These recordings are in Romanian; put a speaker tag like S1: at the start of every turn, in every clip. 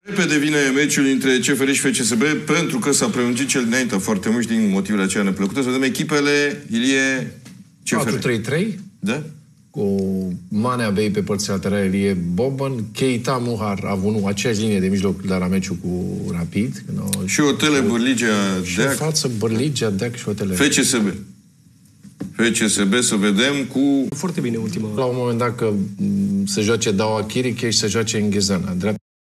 S1: Repede vine meciul între CFR și FCSB pentru că s-a prelungit cel dinainte foarte mult și din motivele acelea neplăcute. Să vedem echipele, Ilie, CFR.
S2: 4-3-3.
S1: Da?
S2: Cu Manea Bei pe părțile laterale, Ilie Boban, Keita Muhar a avut aceeași linie de mijloc la meciul cu Rapid.
S1: Și Otele, Bărligea, Deac.
S2: Și în față Bărligea, Deac și Otele.
S1: FCSB. FCSB, să vedem cu...
S3: Foarte bine ultima.
S2: La un moment dat că se joace Daua Chiriche și se joace Înghezana. Dreapta.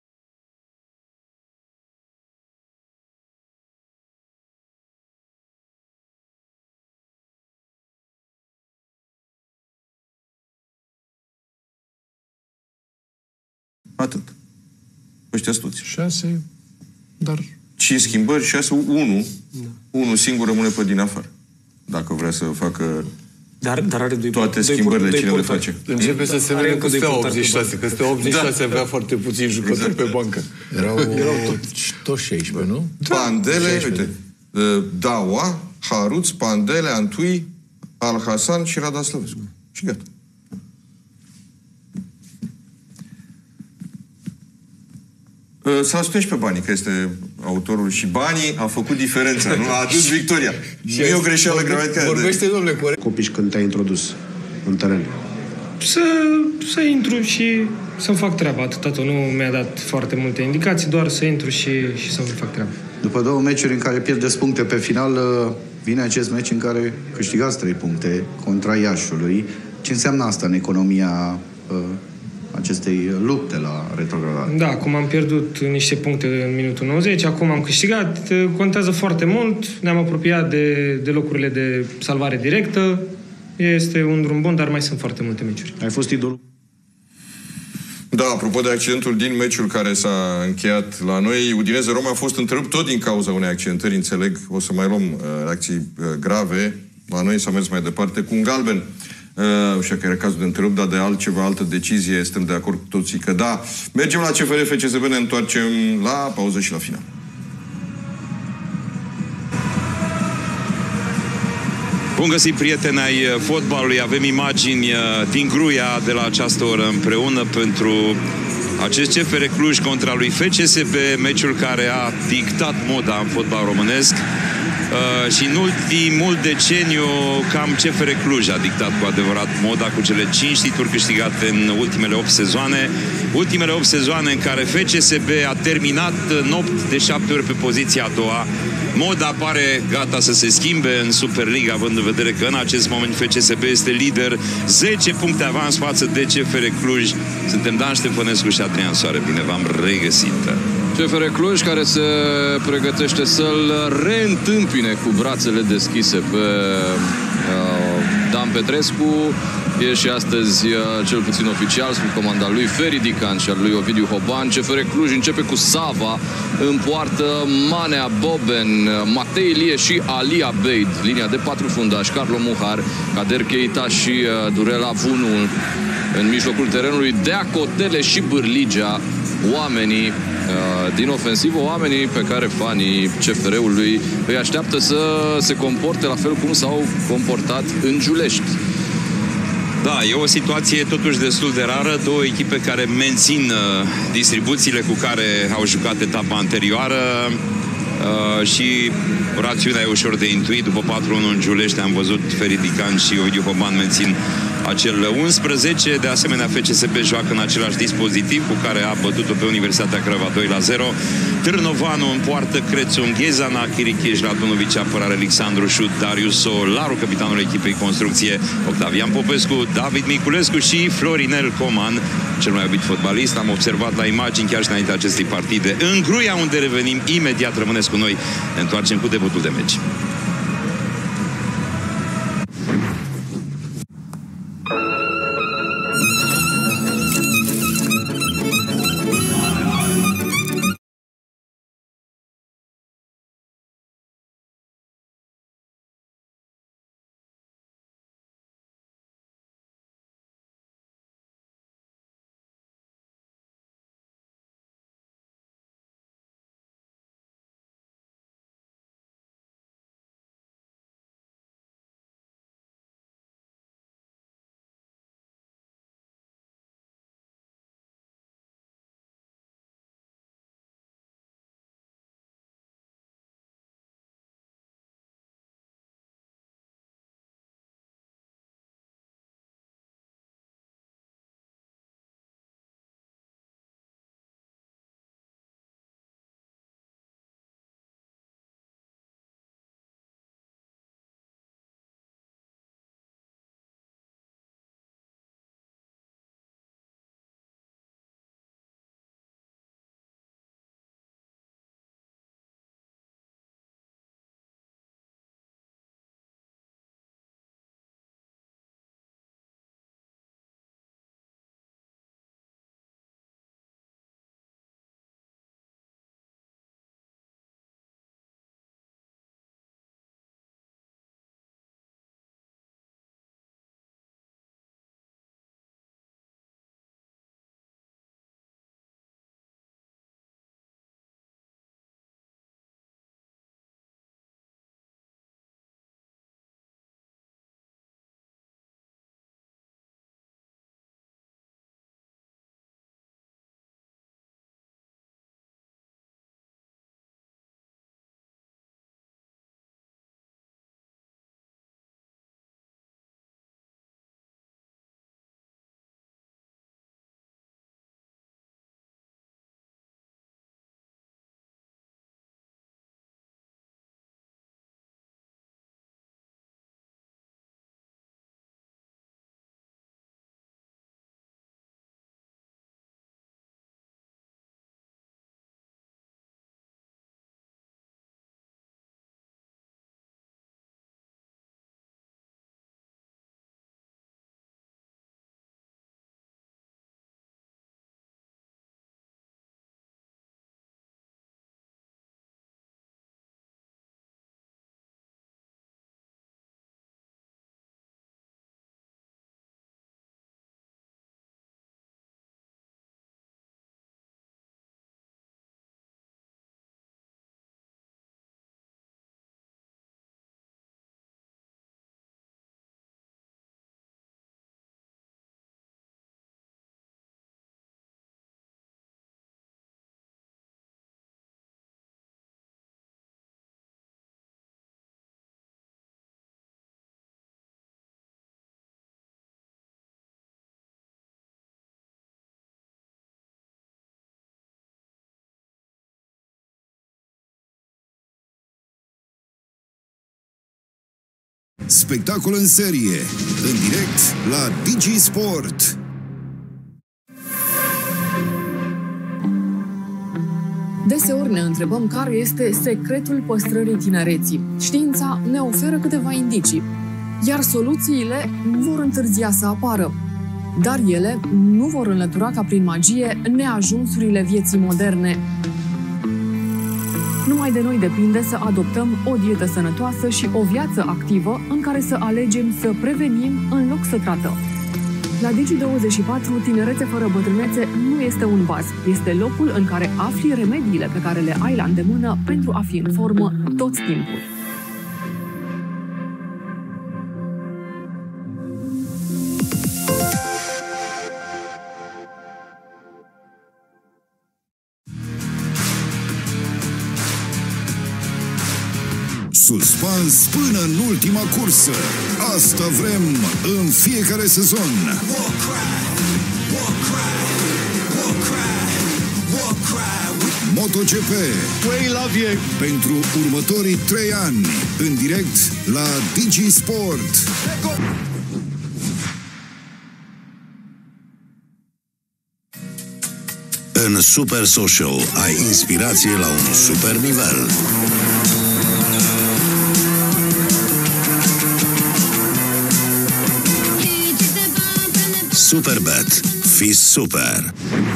S1: Atât. Ăștia toți.
S2: 6, dar...
S1: 5 schimbări, 6, 1. Da. 1 singur rămâne pe din afară. Dacă vrea să facă
S3: dar are
S1: toate schimbările, cine le face.
S4: Începe să se vede că Steaua 86, că Steaua 86 avea foarte puțini jucători pe bancă.
S2: Erau toți 16, nu?
S1: Pandele, uite, Daua, Haruț, Pandele, Antui, Al-Hasan și Rada Slăvescu. Și gata. S-a asumat pe Banii, că este autorul și Banii a făcut diferența, nu? A adus victoria. Nu e o greșeală gramatică.
S4: Vorbește, domnule, corect.
S5: Copici când te-ai introdus în teren?
S3: Să intru și să-mi fac treaba. Atât tot. Nu mi-a dat foarte multe indicații, doar să intru și să-mi fac treaba.
S5: După 2 meciuri în care pierdeți puncte pe final, vine acest meci în care câștigați 3 puncte contra Iașului. Ce înseamnă asta în economia acestei lupte la retrogradare?
S3: Da, acum am pierdut niște puncte în minutul 90, acum am câștigat, contează foarte mult, ne-am apropiat de locurile de salvare directă, este un drum bun, dar mai sunt foarte multe meciuri.
S5: Ai fost idolul?
S1: Da, apropo de accidentul din meciul care s-a încheiat la noi, Udinese Roma a fost întrerupt tot din cauza unei accidentări, înțeleg, o să mai luăm reacții grave, la noi s-a mers mai departe cu un galben. Știu că era cazul de întrerup, dar de altă decizie, suntem de acord cu toții că da. Mergem la CFR FCSB, ne întoarcem la pauză și la final.
S6: Bun găsit, prieteni ai fotbalului. Avem imagini din Gruia de la această oră împreună pentru acest CFR Cluj contra lui FCSB, meciul care a dictat moda în fotbal românesc. Și în ultimul deceniu cam CFR Cluj a dictat cu adevărat moda cu cele 5 titluri câștigate în ultimele 8 sezoane. Ultimele 8 sezoane în care FCSB a terminat în 8 de 7 ori pe poziția a doua. Moda pare gata să se schimbe în Superliga, având în vedere că în acest moment FCSB este lider, 10 puncte avans față de CFR Cluj. Suntem Dan Ștefănescu și Adrian Soare. Bine v-am regăsit!
S7: CFR Cluj care se pregătește să-l reîntâmpine cu brațele deschise pe Dan Petrescu. E și astăzi, cel puțin oficial, sub comanda lui Feri Dican și al lui Ovidiu Hoban. CFR Cluj începe cu Sava, în poartă Manea Boben, Matei Ilie și Alia Beid. Linia de 4 fundași, Carlo Muhar, Kader Keita și Durela Vunu. În mijlocul terenului, Deac, Otele și Bârligea, oamenii din ofensivă, oamenii pe care fanii CFR-ului îi așteaptă să se comporte la fel cum s-au comportat în Giulești.
S6: Da, e o situație totuși destul de rară. Două echipe care mențin distribuțiile cu care au jucat etapa anterioară și rațiunea e ușor de intuit. După 4-1 în Giulești am văzut Feri Dican și Ovidiu Hoban mențin acel 11. De asemenea, FCSB joacă în același dispozitiv cu care a bătut-o pe Universitatea Craiova 2-0. Târnovanu în poartă, Crețu, Înghezana, Chiricheș, Radunovici, apărare, Alexandru Șut, Darius Solaru, capitanul echipei Construcție, Octavian Popescu, David Miculescu și Florinel Coman, cel mai iubit fotbalist. Am observat la imagini chiar și înainte acestei partide în Gruia, unde revenim imediat. Rămâneți cu noi, ne întoarcem cu debutul de meci.
S8: Spectacol în serie, în direct la Digi Sport.
S9: Deseori ne întrebăm care este secretul păstrării tinereții. Știința ne oferă câteva indicii, iar soluțiile vor întârzia să apară. Dar ele nu vor înlătura ca prin magie neajunsurile vieții moderne. Numai de noi depinde să adoptăm o dietă sănătoasă și o viață activă în care să alegem să prevenim în loc să tratăm. La Digi24, tinerețe fără bătrânețe nu este un vas. Este locul în care afli remediile pe care le ai la îndemână pentru a fi în formă tot timpul.
S8: Suspans până în ultima cursă. Asta vrem în fiecare sezon. MotoGP pentru următorii 3 ani, în direct la Digi Sport.
S10: În Super Social ai inspirație la un super nivel. Superbet. Fii super!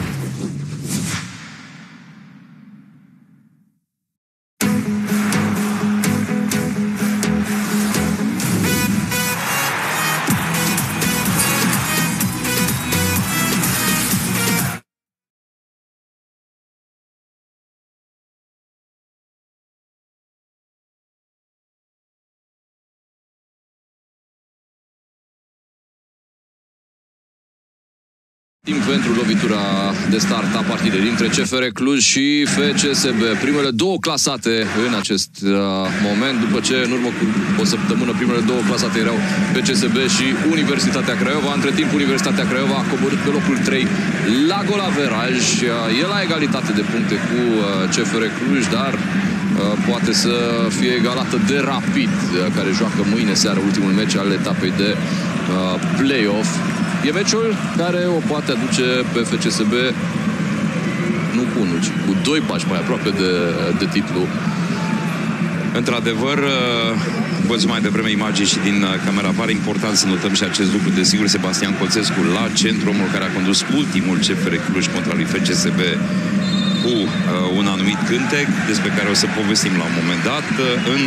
S7: Timp pentru lovitura de start a partidei dintre CFR Cluj și FCSB. Primele două clasate în acest moment, după ce în urmă cu o săptămână primele două clasate erau FCSB și Universitatea Craiova. Între timp Universitatea Craiova a coborât pe locul 3 la golaveraj. E la egalitate de puncte cu CFR Cluj, dar poate să fie egalată de Rapid, care joacă mâine seară ultimul meci al etapei de play-off. E meciul care o poate aduce pe FCSB nu cu unul, ci cu 2 pași mai aproape de titlu.
S6: Într-adevăr, văzut mai devreme imagini și din camera pare important să notăm și acest lucru. Desigur, Sebastian Coțescu la centru, omul care a condus ultimul CFR Cluj contra lui FCSB cu un anumit cântec, despre care o să povestim la un moment dat. În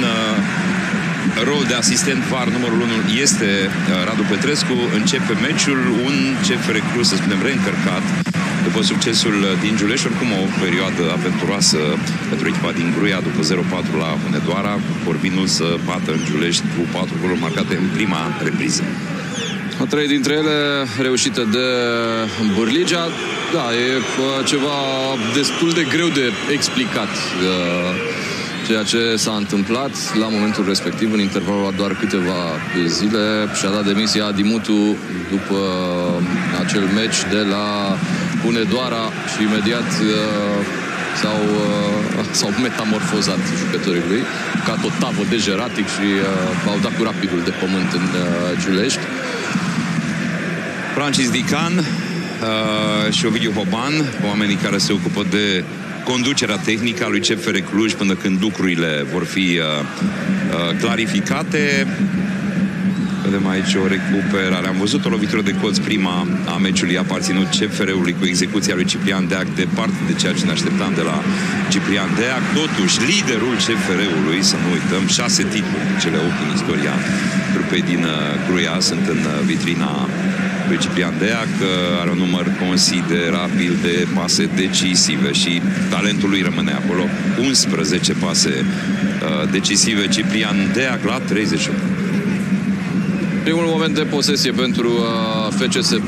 S6: rol de asistent VAR numărul 1 este Radu Petrescu. Începe meciul, un CFR Cluj, să spunem, reîncărcat după succesul din Giulești, oricum o perioadă aventuroasă pentru echipa din Gruia, după 0-4 la Hunedoara, Corbinul să bată în Giulești cu 4 goluri marcate în prima repriză.
S7: 3 dintre ele reușite de Bârligea. Da, e ceva destul de greu de explicat ceea ce s-a întâmplat la momentul respectiv, în intervalul a doar câteva zile. Și-a dat demisia Adi Mutu după acel meci de la Hunedoara și imediat s-au metamorfozat jucătorii lui ca tot tavă de Jeratic și au dat cu Rapidul de pământ în Giulești.
S6: Francis Dican și Ovidiu Hoban, oamenii care se ocupă de conducerea tehnică a lui CFR Cluj până când lucrurile vor fi clarificate. Vedem aici o recuperare. Am văzut o lovitură de colț, prima a meciului, a aparținut CFR-ului cu execuția lui Ciprian Deac, departe de ceea ce ne așteptam de la Ciprian Deac. Totuși, liderul CFR-ului, să nu uităm, 6 titluri, cele 8 din istoria grupei din Gruia, sunt în vitrina lui Ciprian Deac. Are un număr considerabil de pase decisive și talentul lui rămâne acolo. 11 pase decisive. Ciprian Deac la 38.
S7: Primul moment de posesie pentru FCSB.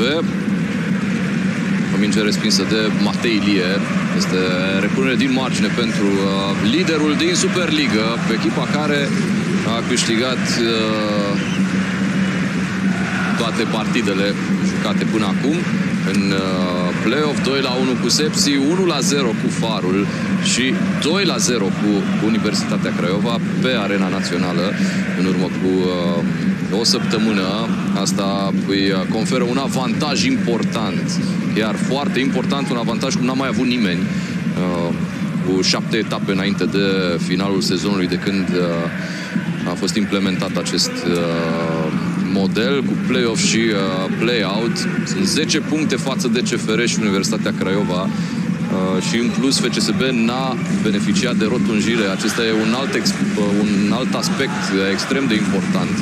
S7: O minge respinsă de Matei Ilie. Este repunere din margine pentru liderul din Superligă, echipa care a câștigat toate partidele jucate până acum. în play-off, 2-1 cu Sepsi, 1-0 cu Farul și 2-0 cu Universitatea Craiova pe Arena Națională în urmă cu o săptămână. Asta îi conferă un avantaj important, chiar foarte important, un avantaj cum n-a mai avut nimeni cu 7 etape înainte de finalul sezonului, de când a fost implementat acest model cu play-off și play-out. Sunt 10 puncte față de CFR și Universitatea Craiova și în plus FCSB n-a beneficiat de rotunjire. Acesta e un alt aspect extrem de important.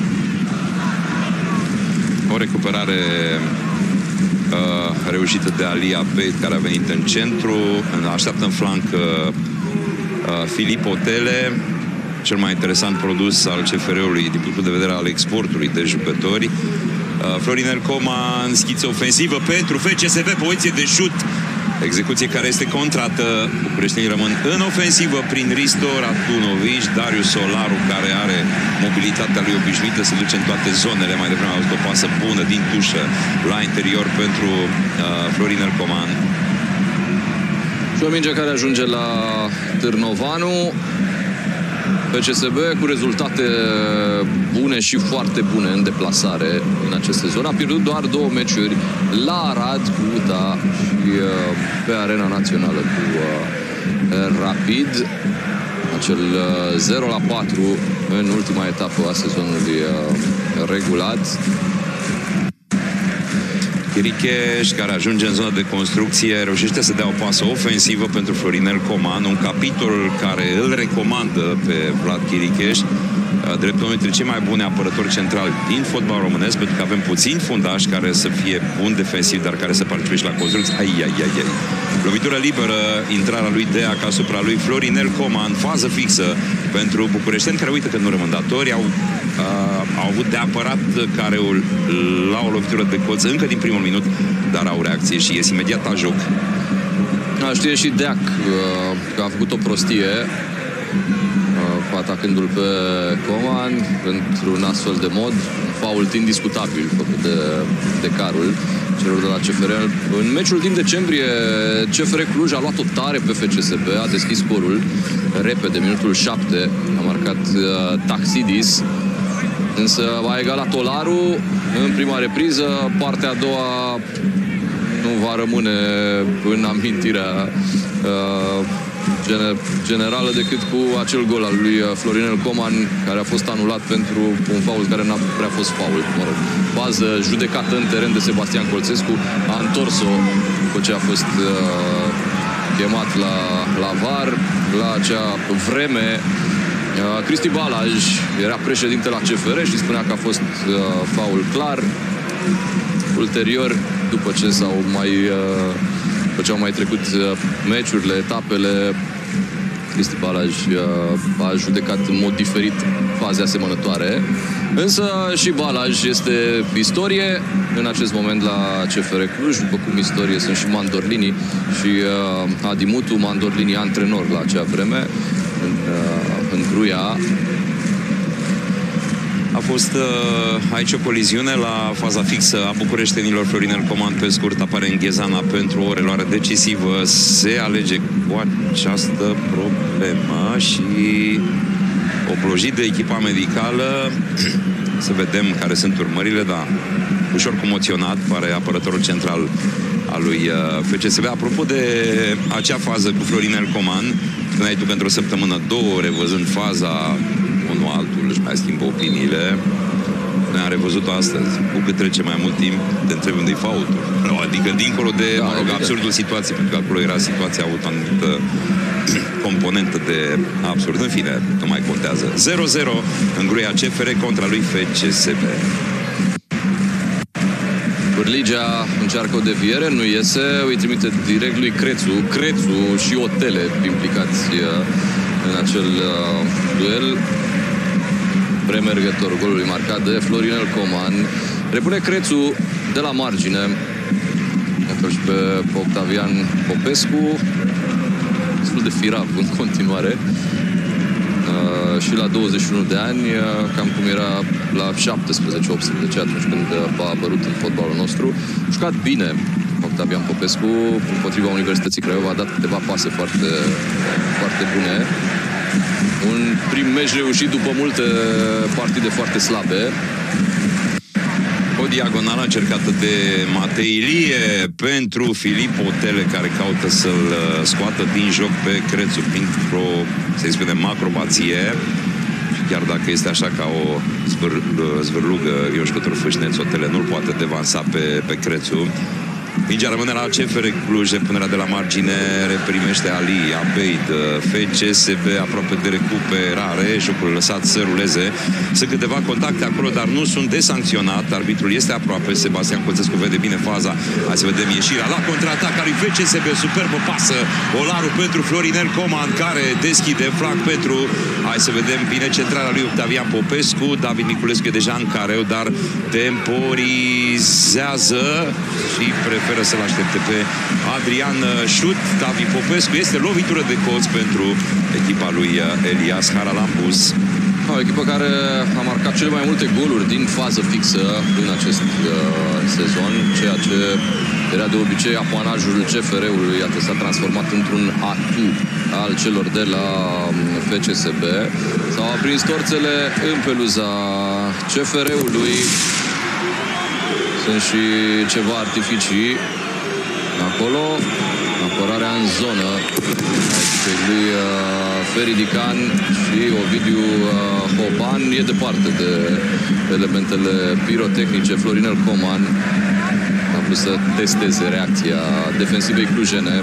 S6: O recuperare reușită de Alia Beit, care a venit în centru. Așteaptă în flanc Filip Otele, cel mai interesant produs al CFR-ului din punctul de vedere al exportului de jucători. Florinel Coman, schiță ofensivă pentru FCSB, poziție de șut, execuție care este contrată. Bucureștenii rămân în ofensivă prin Risto Ratunovic, Darius Solaru, care are mobilitatea lui obișnuită, se duce în toate zonele. Mai devreme a avut o pasă bună din tușă la interior pentru Florinel Coman.
S7: Și o minge care ajunge la Târnovanu. FCSB cu rezultate bune și foarte bune în deplasare în acest sezon. A pierdut doar 2 meciuri la Arad cu UTA și pe Arena Națională cu Rapid. Acel 0-4 în ultima etapă a sezonului regulat.
S6: Chiricheș, care ajunge în zona de construcție, reușește să dea o pasă ofensivă pentru Florinel Coman, un capitol care îl recomandă pe Vlad Chiricheș, drept unul dintre cei mai buni apărători centrali din fotbal românesc, pentru că avem puțini fundași care să fie buni defensiv, dar care să participe și la construcție. Lovitură liberă, intrarea lui Deac asupra lui Florinel Coman, fază fixă pentru bucureșteni, care uită că nu rămân datori, au avut de apărat care la o lovitură de colț încă din primul minut, dar au reacție și ies imediat la joc.
S7: Știe și Deac că a făcut o prostie atacându-l pe Coman într-un astfel de mod, un fault indiscutabil făcut de Carul celor de la CFR. În meciul din decembrie, CFR Cluj a luat-o tare pe FCSB, a deschis scorul repede, minutul 7, a marcat Taxidis, însă a egalat Olaru în prima repriză. Partea a doua nu va rămâne în amintirea generală decât cu acel gol al lui Florinel Coman, care a fost anulat pentru un faul care n-a prea fost faul. Mă rog, bază judecată în teren de Sebastian Colțescu, a întors-o după ce a fost chemat la VAR. La acea vreme Cristi Balaj era președinte la CFR și spunea că a fost faul clar. Ulterior, după ce au mai trecut meciurile, etapele, Cristi Balaj a judecat în mod diferit faze asemănătoare. Însă și Balaj este istorie în acest moment la CFR Cluj, după cum istorie sunt și Mandorlini și Adi Mutu, Mandorlini antrenor la acea vreme în Gruia.
S6: A fost aici o coliziune la faza fixă a bucureștenilor. Florinel Coman pe scurt apare în Ghezana pentru o reluare decisivă. Se alege cu această problemă și oplojit de echipa medicală. Să vedem care sunt urmările, da, ușor comoționat pare apărătorul central al lui FCSB. Apropo de acea fază cu Florinel Coman, când ai tu pentru o săptămână, 2 ore văzând faza, unul altul își mai schimbă opiniile. Noi am revăzut-o astăzi. Cu cât trece mai mult timp, te întrebi unde-i faultul. Adică dincolo de, absurdul situației, pentru că acolo era situația, a avut o anumită componentă de absurd. În fine, nu mai contează. 0-0 în Gruia, CFR contra lui FCSB.
S7: Bârligea încearcă o deviere, nu iese, îi trimite direct lui Crețu și Otele implicați în acel duel. Premergător golului marcat de Florinel Coman. Repune Crețu de la margine. Iată și pe Octavian Popescu, destul de firav în continuare. Și la 21 de ani, cam cum era la 17-18, atunci când a apărut în fotbalul nostru. A jucat bine Octavian Popescu, împotriva Universității Craiova, a dat câteva pase foarte, foarte bune. Un prim meci reușit după multe partide foarte slabe.
S6: O diagonală încercată de Matei Ilie pentru Filip Otele, care caută să-l scoată din joc pe Crețu printr-o, să-i spunem, acrobație. Și chiar dacă este așa ca o zvârlugă, e un jucător fâșneț, Otele nu-l poate devansa pe Crețu. Mingea rămâne la CFR Cluj, punerea de la margine reprimește Ali Abeid. FCSB aproape de recuperare, jocul lăsat să ruleze. Sunt câteva contacte acolo, dar nu sunt de sancționat. Arbitrul este aproape, Sebastian Coțescu vede bine faza. Hai să vedem ieșirea la contraatac al lui FCSB, superbă pasă. Olaru pentru Florinel Coman, care deschide flanc pentru, hai să vedem bine, centrarea lui Octavian Popescu. David Niculescu e deja în careu, dar temporizează și preferă să-l aștepte pe Adrian Șut. David Popescu, este lovitură de colț pentru echipa lui Elias Haralambus.
S7: O echipă care a marcat cele mai multe goluri din fază fixă în acest sezon, ceea ce era de obicei apanajul CFR-ului. Iată, s-a transformat într-un atu al celor de la FCSB. S-au aprins torțele în peluza CFR-ului. Sunt și ceva artificii acolo. Apărarea în zonă pe lui Feridican și Ovidiu Hoban e departe de elementele pirotehnice. Florinel Coman a vrut să testeze reacția defensivei clujene.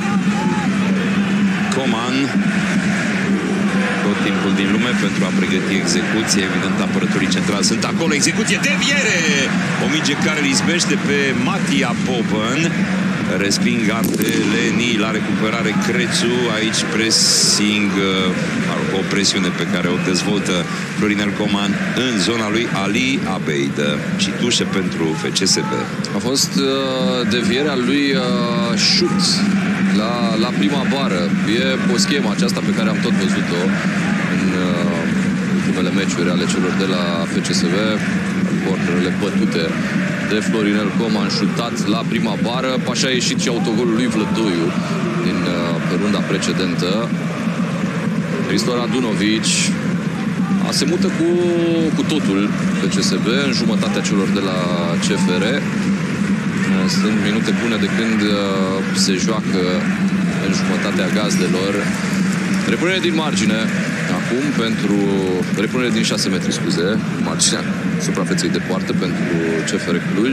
S6: Coman tot timpul din lume pentru a pregăti execuție. Evident, apărătorii centrali sunt acolo. Execuție, deviere! O minge care îl izbește pe Matia Boban. Resping ardelenii la recuperare Crețu. Aici pressing, o presiune pe care o dezvoltă Florinel Coman în zona lui Ali Abeid. Și tușe pentru FCSB.
S7: A fost devierea lui Șut la prima bară. E o schemă aceasta pe care am tot văzut-o în ultimele meciuri ale celor de la FCSB. Cornerele bătute de Florinel Coman, șutat la prima bară. Așa a ieșit și autogolul lui Vlădoiu din runda precedentă. Hristo Radunovici se mută cu totul FCSB în jumătatea celor de la CFR. Sunt minute bune de când se joacă în jumătatea gazdelor. Repunere din margine acum pentru repunere din 6 metri, scuze, marginea suprafeței de poartă pentru CFR Cluj.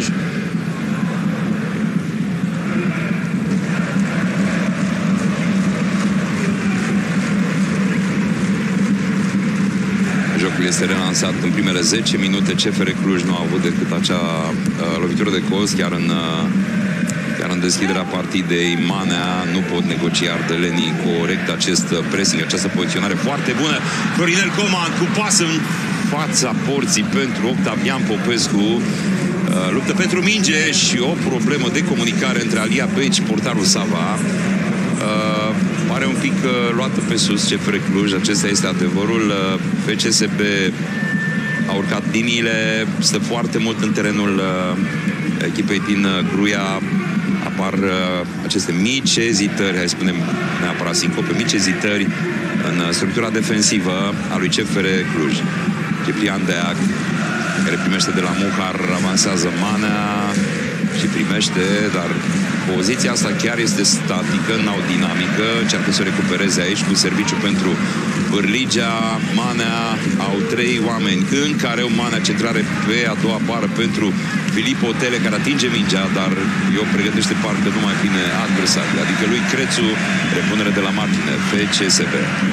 S6: Jocul este relansat în primele 10 minute. CFR Cluj nu a avut decât acea lovitură de colț chiar în deschiderea partidei. Manea nu pot negocia ardelenii corect acest pressing, această poziționare foarte bună. Florinel Coman cu pas în fața porții pentru Octavian Popescu. Luptă pentru minge și o problemă de comunicare între Alia Beici și portarul Sava. Pare un pic luată pe sus CFR Cluj, acesta este adevărul. FCSB a urcat liniile, stă foarte mult în terenul echipei din Gruia. Apar aceste mici ezitări, hai să spunem neapărat sincope, mici ezitări în structura defensivă a lui CFR Cluj. Ciprian Deac, care primește de la Muhar, avansează Manea și primește, dar poziția asta chiar este statică, n-au dinamică, încearcă să o recupereze aici cu serviciu pentru Bârligea. Manea, au 3 oameni în careu. Manea, centrare pe a doua bară pentru Filip Otele, care atinge mingea, dar eu pregătește parcă numai bine adversar, adică lui Crețu. Repunere de la margine, FCSB.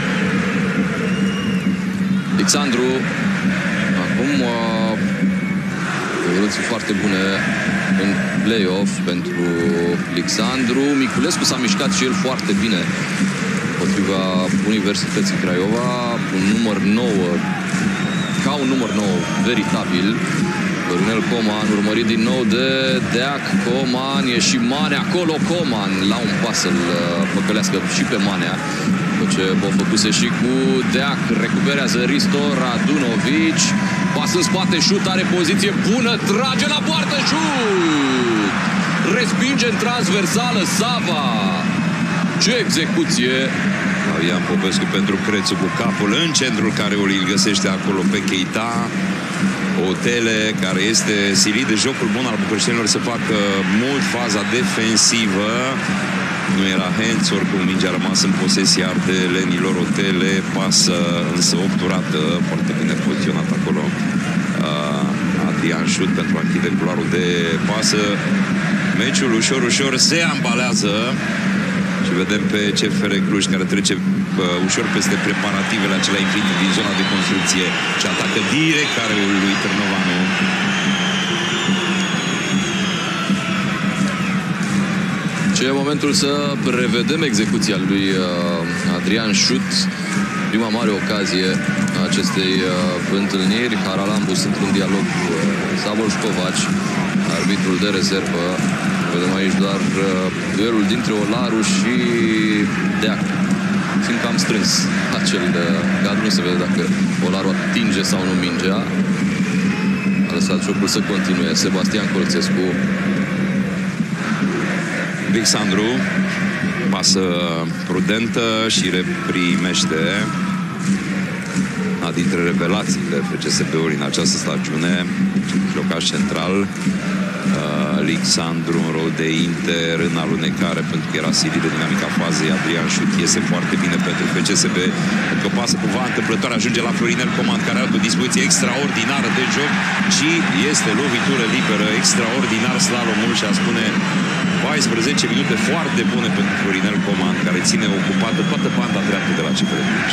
S7: Alexandru acum evoluții foarte bune în play-off pentru Alexandru. Miculescu s-a mișcat și el foarte bine potriva Universității Craiova, un număr 9, ca un număr 9 veritabil. Florinel Coman urmărit din nou de Deac. Coman, e și Manea acolo. Coman la un pas să-l păcălească și pe Manea, după ce o făcuse și cu Deac. Recuperează Hristo Radunovici, pas în spate, șut, are poziție bună, trage la poartă, șut! respinge în transversală Sava. Ce execuție!
S6: Fabian Popescu pentru Crețu cu capul în centrul careului, îl găsește acolo pe Keita. Otele, care este silit de jocul bun al bucureștenilor, să facă mult faza defensivă. Nu era hands, oricum mingea a rămas în posesia ardelenilor. Otele pasă însă obturată, foarte bine poziționat acolo Adrian Șut pentru a închide culoarul de pasă. Meciul ușor se ambalează și vedem pe CFR Cluj, care trece ușor peste preparativele acelea infinite din zona de construcție și atacă direct careul lui Târnovanu.
S7: Ce e momentul să revedem execuția lui Adrian Șut. Prima mare ocazie a acestei întâlniri. Haralambus într-un dialog cu Szabolcs Kovacs, arbitrul de rezervă. Vedem aici doar duelul dintre Olaru și Deac. Simt că am strâns acel cadru, nu se vede dacă Olaru atinge sau nu mingea. A lăsat jocul să continue. Sebastian Colțescu.
S6: Alexandru, pasă prudentă și reprimește. Una dintre revelațiile FCSB-ului în această stagiune, locaș central. Alexandru în rol de inter, în alunecare, pentru că era silit de dinamica fazei. Adrian Șut iese foarte bine pentru FCSB, pentru că pasă cumva întâmplător, ajunge la Florinel Coman, care are o dispoziție extraordinară de joc și este lovitură liberă, extraordinar slalomul și a spune 14 minute foarte bune pentru Florinel Coman, care ține ocupată toată banda dreaptă de la CFR Cluj.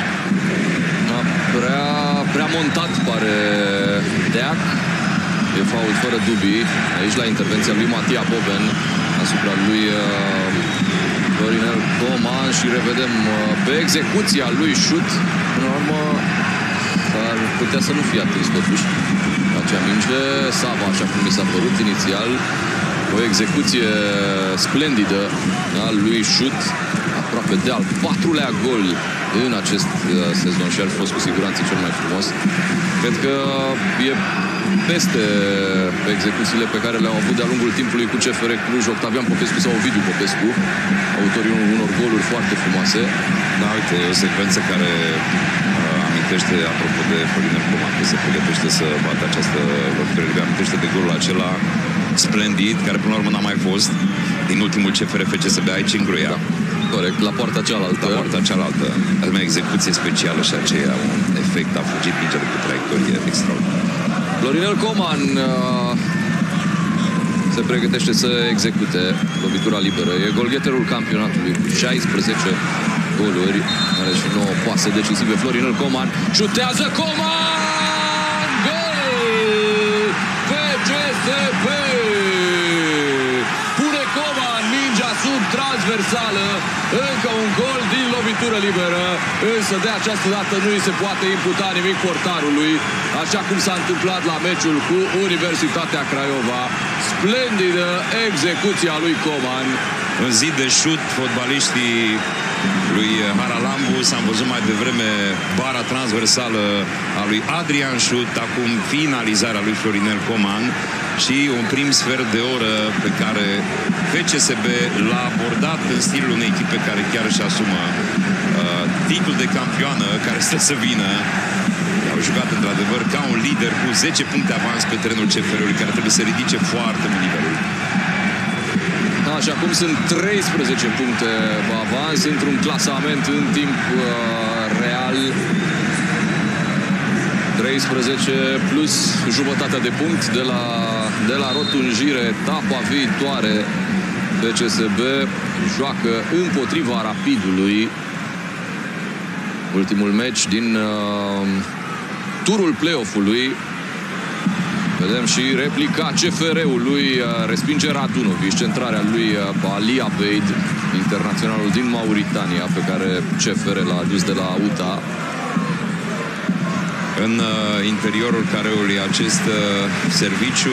S7: Prea montat pare Deac. E fault fără dubii aici la intervenția lui Matia Boben asupra lui Florinel Coman și revedem pe execuția lui Șut. Până la urmă ar putea să nu fie atins totuși acea minge. Sava, așa cum mi s-a părut inițial, o execuție splendidă a lui Șut, aproape de al 4-lea gol în acest sezon și ar fi fost cu siguranță cel mai frumos. Cred că e peste execuțiile pe care le-au avut de-a lungul timpului cu CFR Cluj Octavian Popescu sau Ovidiu Popescu, autorii unor goluri foarte frumoase.
S6: Da, uite, e o secvență care amintește, apropo de Florinel Coman, că se pregătește să bată această lovitură. Amintește de golul acela splendid, care până la urmă n-a mai fost, din ultimul CFR FCSB aici în Gruia.
S7: Da. Corect, la poarta cealaltă.
S6: La poarta cealaltă. Asemenea, execuție specială și aceea un efect a fugit mingea cu traiectorie extraordinară.
S7: Florinel Coman se pregătește să execute lovitura liberă. E golgheterul campionatului cu 16 goluri, are și 9 pase decisive. Florinel Coman șutează, Coman! Gol! FCSB! Pune Coman mingea sub transversală. Încă un gol din lovitură liberă, însă de această dată nu îi se poate imputa nimic portarului, așa cum s-a întâmplat la meciul cu Universitatea Craiova. Splendidă execuția lui Coman.
S6: În zi de șut, fotbaliștii lui Haralambus, am văzut mai devreme bara transversală a lui Adrian Șut, acum finalizarea lui Florinel Coman și un prim sfert de oră pe care FCSB l-a abordat în stilul unei echipe care chiar își asumă titlul de campioană care stă să vină. Au jucat într-adevăr ca un lider cu 10 puncte avans pe terenul CFR-ului, care trebuie să ridice foarte mult nivelul.
S7: Și acum sunt 13 puncte avans într-un clasament în timp real. 13 plus jumătatea de punct de la rotunjire. Etapa viitoare FCSB joacă împotriva Rapidului. Ultimul meci din turul play-off-ului. Vedem și replica CFR-ului, respinge Radunovic, centrarea lui Ali Abeid, internaționalul din Mauritania, pe care CFR l-a adus de la UTA.
S6: În interiorul careului acest serviciu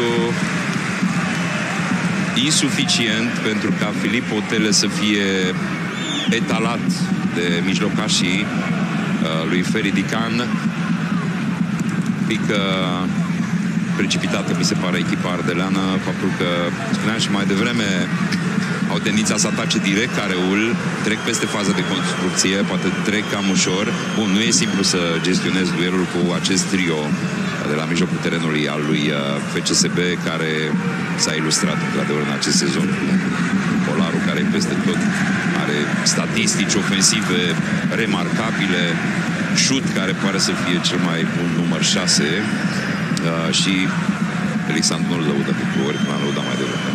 S6: insuficient pentru ca Filip Otele să fie etalat de mijlocașii lui Feri Dican. Pică precipitată, mi se pare, echipa ardeleană. Faptul că, spuneam și mai devreme, au tendința să atace direct careul, trec peste faza de construcție, poate trec cam ușor. Bun, nu e simplu să gestionezi duelul cu acest trio de la mijlocul terenului al lui FCSB, care s-a ilustrat într-adevăr în acest sezon. Polaru, care e peste tot, are statistici ofensive remarcabile, șut care pare să fie cel mai bun număr 6 și Alexandru nu-l lăudă pe ori, m-am lăudat mai devreme.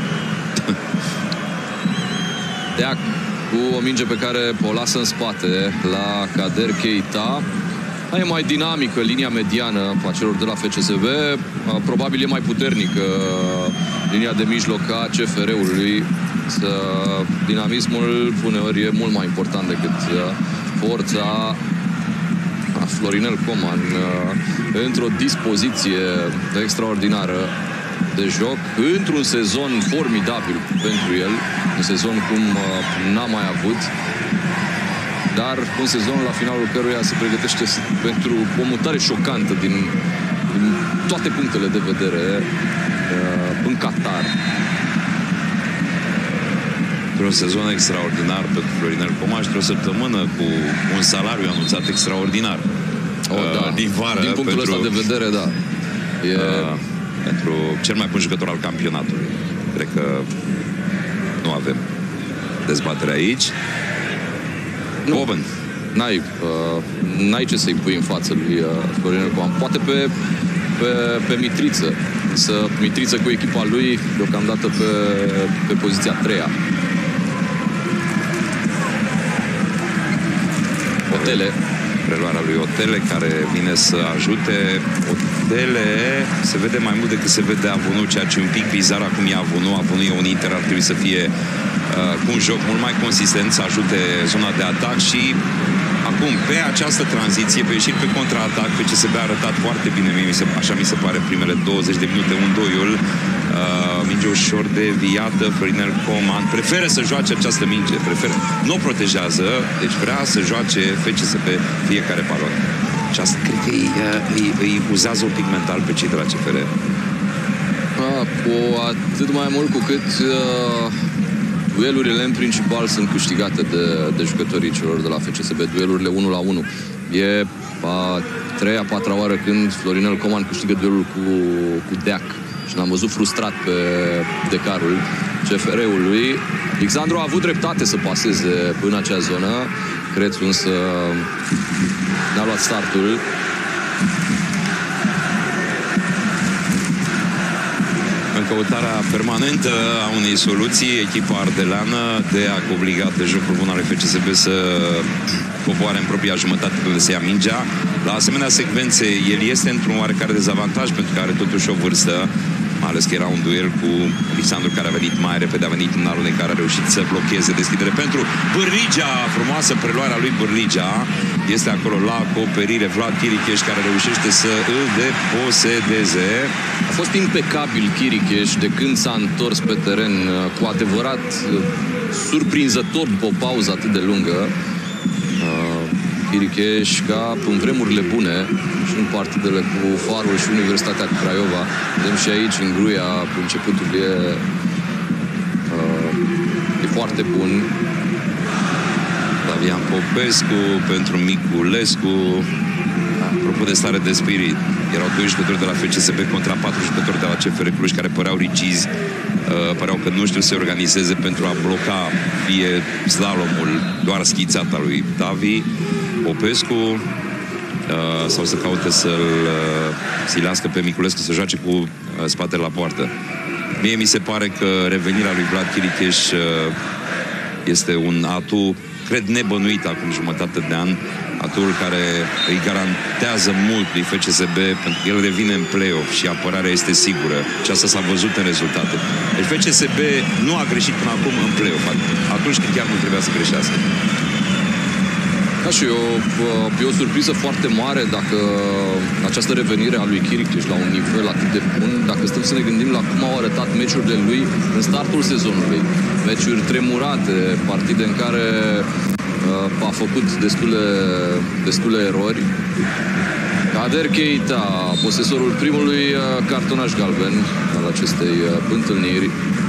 S7: Deac cu o minge pe care o lasă în spate la Kader Keita. E mai dinamică linia mediană a celor de la FCSB. Probabil e mai puternică linia de mijloc a CFR-ului. Dinamismul uneori e mult mai important decât forța. Florinel Coman într-o dispoziție extraordinară de joc, într-un sezon formidabil pentru el, un sezon cum n-a mai avut, dar un sezon la finalul căruia se pregătește pentru o mutare șocantă din toate punctele de vedere în Qatar.
S6: Un sezon extraordinar pentru Florinel Coman și o săptămână cu un salariu anunțat extraordinar.
S7: Da.
S6: Din vară,
S7: din punctul ăsta de vedere, da.
S6: Pentru cel mai bun jucător al campionatului. Cred că nu avem dezbatere aici. Boben.
S7: N-ai ce să-i pui în față lui Florinel Coman. Poate pe Mitriță. Însă Mitriță cu echipa lui deocamdată pe poziția 3-a. Otele.
S6: Preluarea lui Otele, care vine să ajute. Otele se vede mai mult decât se vede Avonu, ceea ce un pic bizar acum e Avonu. Avonu e un Inter, ar trebui să fie cu un joc mult mai consistent, să ajute zona de atac și acum, pe această tranziție, pe ieșiri pe contraatac, pe CSB a arătat foarte bine, așa mi se pare, primele 20 de minute, un doiul, minge ușor deviată, Florinel Coman preferă să joace această minge, nu o protejează, deci vrea să joace FCSB fiecare balon. Și asta cred că îi uzează un pic mental pe cei de la CFR.
S7: Cu atât mai mult cu cât duelurile în principal sunt câștigate de jucătorii celor de la FCSB, duelurile 1-1. E a 3-a, 4-a oară când Florinel Coman câștigă duelul cu Deac și l-am văzut frustrat pe decarul CFR-ului. Alexandru a avut dreptate să paseze în acea zonă, cred, însă n-a luat startul.
S6: În căutarea permanentă a unei soluții, echipa ardeleană de a obliga de jocul bun al FCSB să coboare în propria jumătate când se ia mingea. La asemenea secvențe, el este într-un oarecare dezavantaj pentru că are totuși o vârstă, mai ales că era un duel cu Alexandru, care a venit mai repede, a venit în alunecare, a reușit să blocheze deschidere pentru Bârligea, frumoasă preluarea lui Bârligea. Este acolo la acoperire Vlad Chiricheș, care reușește să îl deposedeze.
S7: A fost impecabil Chiricheș de când s-a întors pe teren, cu adevărat surprinzător după o pauză atât de lungă. Chiricheș, ca în vremurile bune și în partidele cu Farul și Universitatea Craiova. Vedem și aici, în Gruia, începutul e foarte bun.
S6: Davian Popescu pentru Miculescu. Apropo de stare de spirit, erau 2 jucători de la FCSB contra 4 jucători de la CFR Cluj care păreau rigizi, păreau că nu știu să se organizeze pentru a bloca fie slalomul doar schițat al lui Davi Popescu sau să caute să-l silească pe Miculescu să joace cu spatele la poartă. Mie mi se pare că revenirea lui Vlad Chiricheș este un atu, cred, nebănuit acum jumătate de an, atul care îi garantează mult lui FCSB, pentru că el revine în play-off și apărarea este sigură. Și asta s-a văzut în rezultate. Deci FCSB nu a greșit până acum în play-off, atunci când chiar nu trebuia să greșească.
S7: Da, și e o surpriză foarte mare dacă această revenire a lui Chiricheș la un nivel atât de bun, dacă stăm să ne gândim la cum au arătat meciurile lui în startul sezonului. Meciuri tremurate, partide în care a făcut destule erori, Kader Keita, posesorul primului cartonaș galben al acestei întâlniri.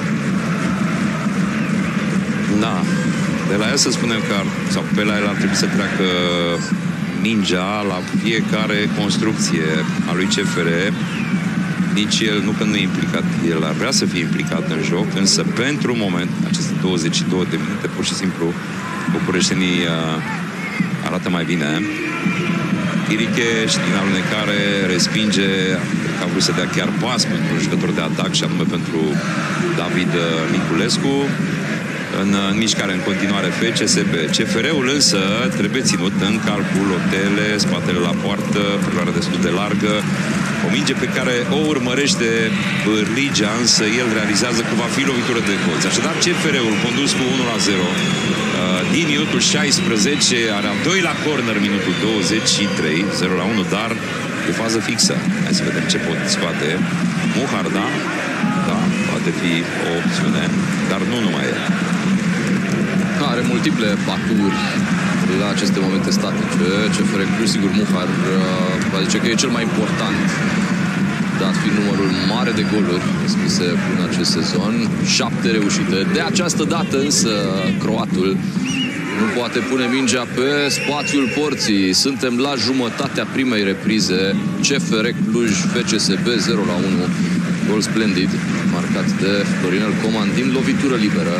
S6: Da, de la el să spunem că sau pe la el ar trebui să treacă mingea la fiecare construcție a lui CFR. Nici el, nu că nu e implicat, el ar vrea să fie implicat în joc, însă pentru moment, aceste 22 de minute, pur și simplu, bucureștenii arată mai bine. Chiricheș, din alunecare, respinge, că a vrut să dea chiar pas pentru un jucător de atac și anume pentru David Niculescu. În mișcare în continuare FCSB. CFR-ul însă trebuie ținut în calcul, lotele, spatele la poartă, perioada destul de largă. O minge pe care o urmărește Bârligea, însă el realizează că va fi lovitură de colț. Așadar, CFR-ul condus cu 1-0 din minutul 16, are al doilea corner, minutul 23, 0-1, dar de fază fixă. Hai să vedem ce pot scoate. Muharda, da, poate fi o opțiune, dar nu numai el.
S7: Are multiple paturi la aceste momente statice. CFR Cluj, sigur, Muhar va zice că e cel mai important, dat fiind numărul mare de goluri scrise în acest sezon. 7 reușite. De această dată însă croatul nu poate pune mingea pe spațiul porții. Suntem la jumătatea primei reprize. CFR Cluj, FCSB 0-1. Gol splendid, marcat de Florinel Coman din lovitură liberă.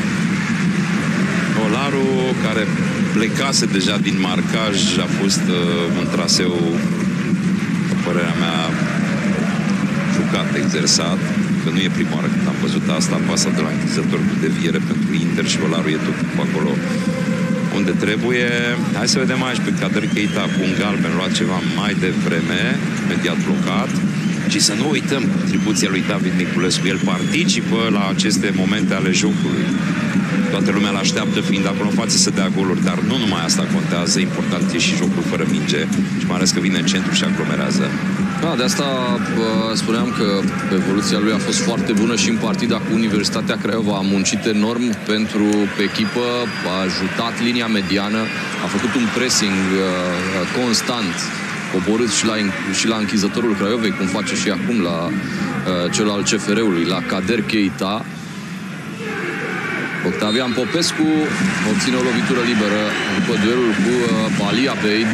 S6: Olaru, care plecase deja din marcaj, a fost un traseu, pe părerea mea, jucat, exersat, că nu e prima oară când am văzut asta, pasat de la închizător cu deviere pentru Inter și Olaru e tot acolo unde trebuie. Hai să vedem aici pe Kader Keita cu un galben luat ceva mai devreme, imediat blocat. Și să nu uităm contribuția lui David Niculescu. El participă la aceste momente ale jocului. Toată lumea l-așteaptă fiind acolo în față să dea goluri, dar nu numai asta contează, important e și jocul fără minge și mai ales că vine în centru și aglomerează.
S7: Da, de asta spuneam că evoluția lui a fost foarte bună și în partida cu Universitatea Craiova. A muncit enorm pentru echipă, a ajutat linia mediană, a făcut un pressing constant, coborât și la închizătorul Craiovei, cum face și acum la cel al CFR-ului, la Kader Keita. Octavian Popescu obține o lovitură liberă după duelul cu Ali Abeid.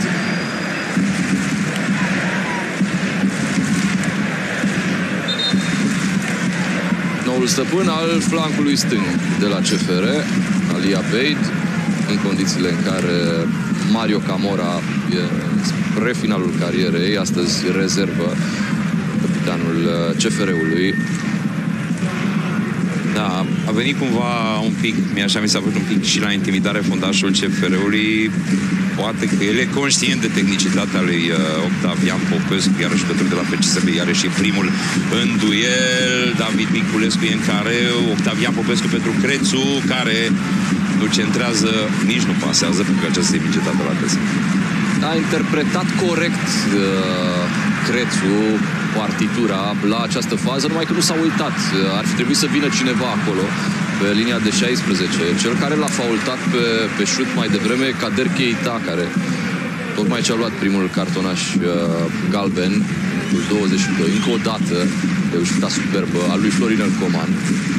S7: Noul stăpân al flancului stâng de la CFR, Ali Abeid, în condițiile în care Mario Camora e spre finalul carierei, astăzi rezervă, capitanul CFR-ului.
S6: Da, a venit cumva un pic, așa mi s-a făcut un pic și la intimidare fundașul CFR-ului. Poate că el e conștient de tehnicitatea lui Octavian Popescu, iar jucătorul de la FCSB, iarăși e primul în duel. David Niculescu e în care, Octavian Popescu pentru Crețu, care nu centrează, nici nu pasează, pentru că aceasta e minge dată la teză.
S7: A interpretat corect Crețu partitura la această fază, numai că nu s-a uitat. Ar fi trebuit să vină cineva acolo pe linia de 16. Cel care l-a faultat pe șut mai devreme, Kader Keita, care tocmai ce-a luat primul cartonaș galben, 22. Încă o dată reușita superbă a lui Florinel Coman.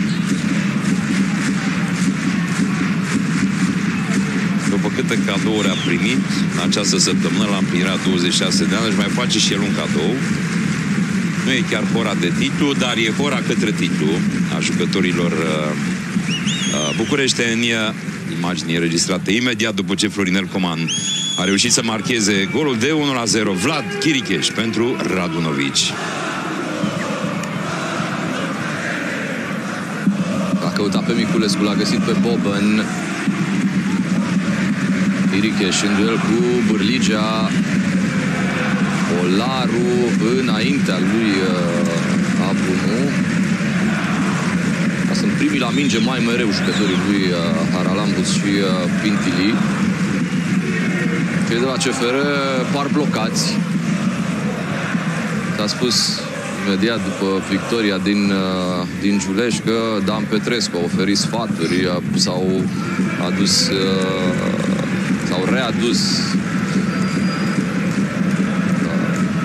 S6: După câte cadouri a primit în această săptămână, la împlinirea 26 de ani, își mai face și el un cadou. Nu e chiar hora de titlu, dar e hora către titlu a jucătorilor bucureșteni. Imagini înregistrate imediat după ce Florinel Coman a reușit să marcheze golul de 1-0. Vlad Chiricheș pentru Radunovici.
S7: A căutat pe Miculescu, l-a găsit pe Boban. Chiricheș în duel cu Bârligea. Olaru înaintea lui Abunu. Sunt primii la minge mai mereu jucătorii lui Haralambus și Pintili. Cei de la CFR par blocați. S-a spus imediat după victoria din Giuleș că Dan Petrescu a oferit sfaturi, s-au readus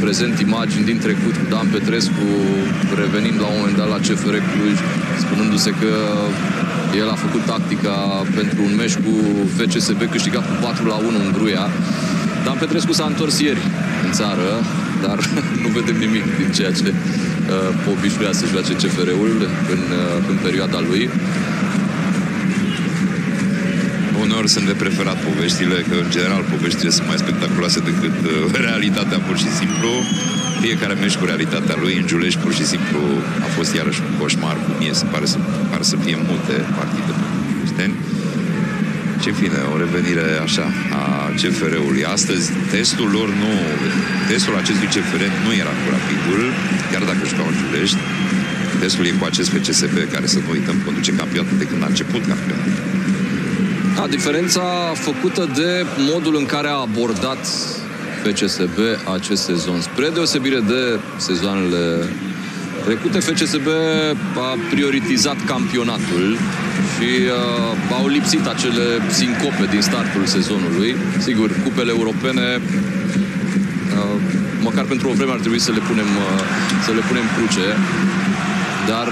S7: prezent imagini din trecut cu Dan Petrescu revenind la un moment dat la CFR Cluj, spunându-se că el a făcut tactica pentru un meci cu FCSB câștigat cu 4-1 în Gruia. Dan Petrescu s-a întors ieri în țară, dar nu vedem nimic din ceea ce obișnuia să joace CFR-ul în perioada lui.
S6: Uneori sunt de preferat poveștile, că în general poveștile sunt mai spectaculoase decât realitatea, pur și simplu. Fiecare meci cu realitatea lui. În Giulești, pur și simplu, a fost iarăși un coșmar. Cu mie se pare să fie multe partide pentru. Ce fine, o revenire așa a CFR-ului. Astăzi, testul acestui CFR nu era cu Rapidul, chiar dacă jucau în Giulești. Testul e cu acest FCSB, care, să nu uităm, conduce campionatul de când a început campionatul.
S7: Da, diferența făcută de modul în care a abordat FCSB acest sezon. Spre deosebire de sezoanele trecute, FCSB a prioritizat campionatul și au lipsit acele sincope din startul sezonului. Sigur, cupele europene, măcar pentru o vreme ar trebui să le punem cruce, dar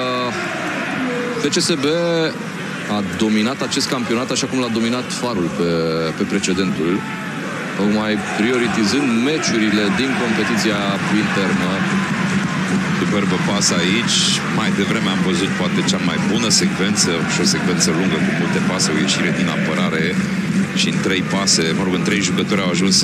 S7: FCSB a dominat acest campionat așa cum l-a dominat Farul pe precedentul, tocmai prioritizând meciurile din competiția internă.
S6: Superbă pas aici. Mai devreme am văzut poate cea mai bună secvență și o secvență lungă cu multe pase, o ieșire din apărare și în 3 pase, mă rog, în 3 jucători au ajuns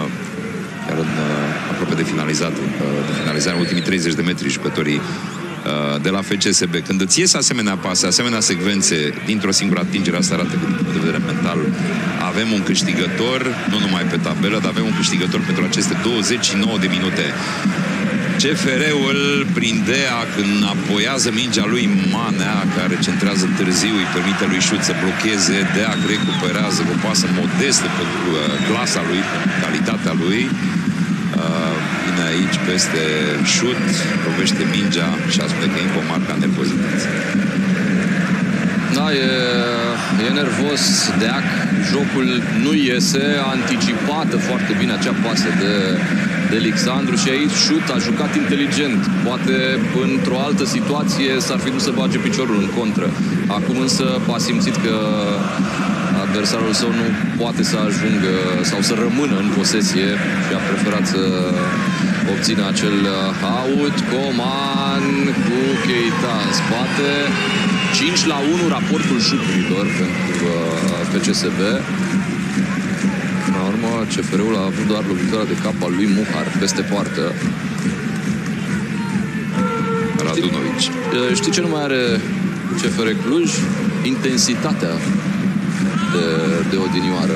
S6: aproape de finalizare în ultimii 30 de metri jucătorii de la FCSB. Când îți ies asemenea pase, asemenea secvențe dintr-o singură atingere, asta arată că din punct de vedere mental avem un câștigător, nu numai pe tabelă, dar avem un câștigător pentru aceste 29 de minute. CFR-ul prindea când apoiază mingea lui Manea, care centrează târziu, îi permite lui Șut să blocheze, Deac recuperează cu o pasă modestă pentru clasa lui, calitatea lui. Vine aici peste Șut, lovește mingea și a spune că e o marca nervozitate.
S7: Da, e nervos Deac, jocul nu iese, a anticipat foarte bine acea pasă de Alexandru și aici Șut a jucat inteligent. Poate într-o altă situație s-ar fi dus să bage piciorul în contră. Acum însă a simțit că adversarul său nu poate să ajungă sau să rămână în posesie și a preferat să obțină acel out. Coman cu Keita în spate. 5-1 raportul șuturilor pentru FCSB. Până la urmă, CFR-ul a avut doar lovitura de cap al lui Muhar peste poartă.
S6: Radunovici.
S7: Știi ce nu mai are CFR Cluj? Intensitatea de odinioară.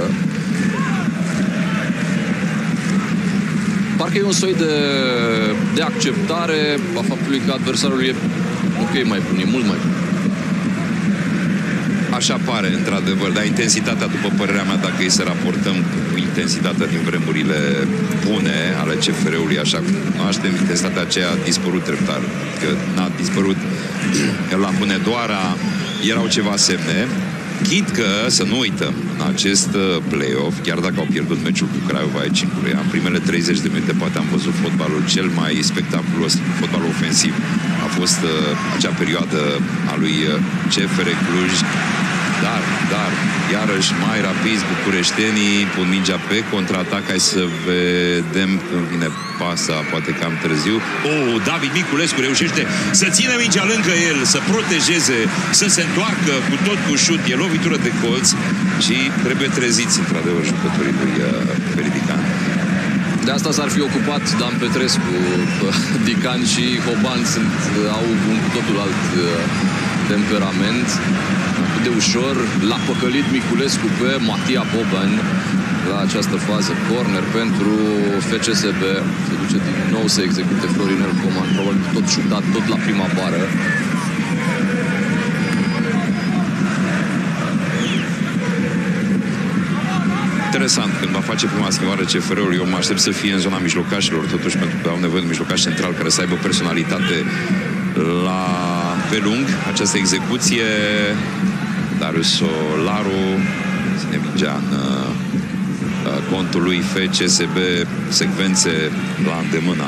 S7: Parcă e un soi de acceptare a faptului că adversarul e mai bun, e mult mai bun.
S6: Așa pare, într-adevăr, dar intensitatea, după părerea mea, dacă îi să raportăm cu intensitatea din vremurile bune ale CFR-ului, așa cum cunoaștem, intensitatea aceea a dispărut treptat. Că n-a dispărut la Hunedoara, erau ceva semne. Chit că, să nu uităm, în acest play-off, chiar dacă au pierdut meciul cu Craiova aici în Gruia, în primele 30 de minute poate am văzut fotbalul cel mai spectaculos, fotbalul ofensiv. A fost acea perioadă a lui CFR Cluj, dar, iarăși mai rapizi bucureștenii pun mingea pe contraatac. Hai să vedem când vine pasa, poate cam târziu. David Miculescu reușește să țină mingea lângă el, să protejeze, să se întoarcă cu tot cu șut. E lovitură de colț și trebuie treziți, într-adevăr, jucătorii lui Feridican.
S7: De asta s-ar fi ocupat Dan Petrescu. Dican și Hoban au un cu totul alt temperament. Cât de ușor l-a păcălit Miculescu pe Matia Boban la această fază. Corner pentru FCSB. Se duce din nou să execute Florinel Coman. Probabil tot șutat, tot la prima bară.
S6: Interesant, când va face prima schimbare CFR-ul, eu mă aștept să fie în zona mijlocașilor, totuși, pentru că au nevoie de mijlocaș central care să aibă personalitate pe lung. Această execuție, Darius Solaru ține mingea în contul lui FCSB, secvențe la îndemâna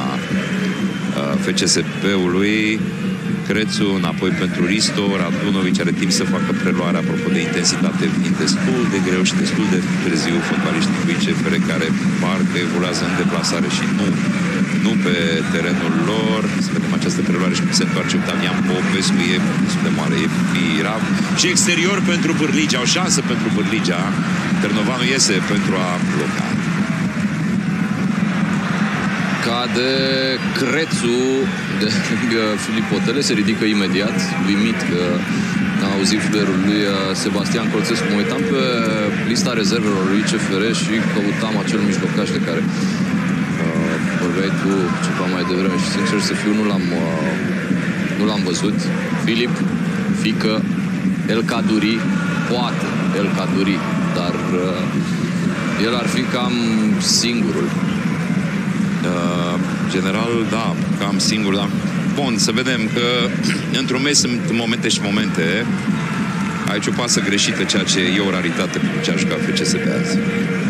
S6: FCSB-ului. Crețu înapoi pentru Risto, Radunovici are timp să facă preluarea. Apropo de intensitate, vin destul de greu și destul de târziu fotbaliștii cu ICFR, care parcă evoluează în deplasare și nu pe terenul lor. Să vedem această preluare și cum se întoarce Octavian Popescu, e destul de mare, e Firav. Și exterior pentru Bârligea, o șansă pentru Bârligea. Târnovanu iese pentru a bloca.
S7: Cade Crețu de lângă Filip Otele, se ridică imediat, uimit că n-a auzit fluierul lui Sebastian Colțescu. Mă uitam pe lista rezervelor lui CFR și căutam acel mijlocaș de care vorbeai tu ceva mai devreme și sincer să fiu, nu l-am văzut. Filip, Fică, El Kaduri, poate El Kaduri, dar el ar fi cam singurul.
S6: General, da, cam singur, da. Bun, să vedem că într-un meci sunt momente și momente. Aici o pasă greșită, ceea ce e o raritate cu ce a jucat FCSB azi.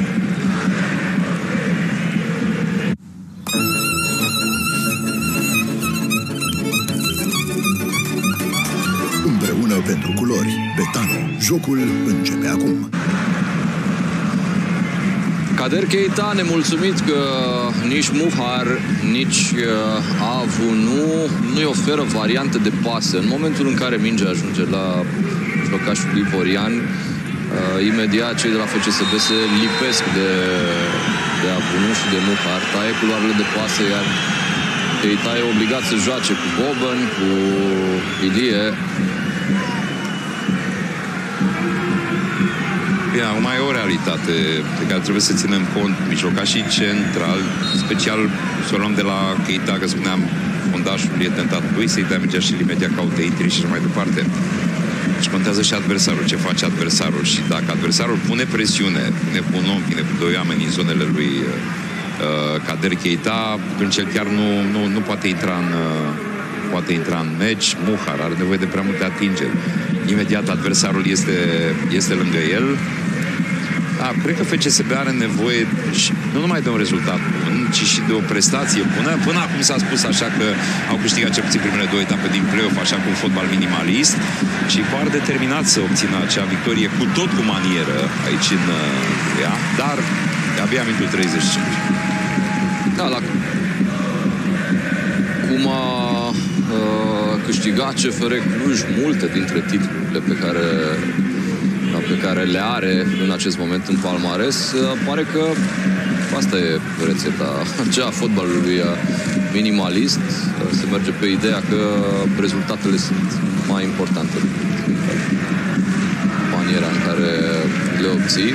S8: Împreună pentru culori, Betano. Jocul începe acum.
S7: Kader Keita nemulțumit că nici Muhar, nici Avu nu-i oferă variante de pasă. În momentul în care mingea ajunge la mijlocașul Ivorian, imediat cei de la FCSB se lipesc de Avunu și de Muhar, taie culoarele de pasă, iar Keita e obligat să joace cu Boban, cu Ilie.
S6: Acum e o realitate pe care trebuie să ținem cont. Mijlocașii central, special să o luăm de la Keita, că spuneam, fundașul e tentat lui să-i dea mingea și imediat caute intri și așa mai departe. Și contează și adversarul, ce face adversarul. Și dacă adversarul pune presiune, pune cu un om, vine cu doi oameni în zonele lui Kader Keita, atunci el chiar nu poate intra în meci. Muhar are nevoie de prea multe atingeri. Imediat adversarul este lângă el. Da, cred că FCSB are nevoie nu numai de un rezultat bun, ci și de o prestație bună. Până acum s-a spus așa că au câștigat cel puțin primele două etape din play-off, așa cu un fotbal minimalist, și par determinat să obțină acea victorie cu tot cu manieră aici în ea, dar abia minutul 35.
S7: Da, cum a câștigat CFR Cluj multe dintre titlurile pe care le are în acest moment în palmares, pare că asta e rețeta aceea fotbalului minimalist. Se merge pe ideea că rezultatele sunt mai importante decât maniera în care le obții.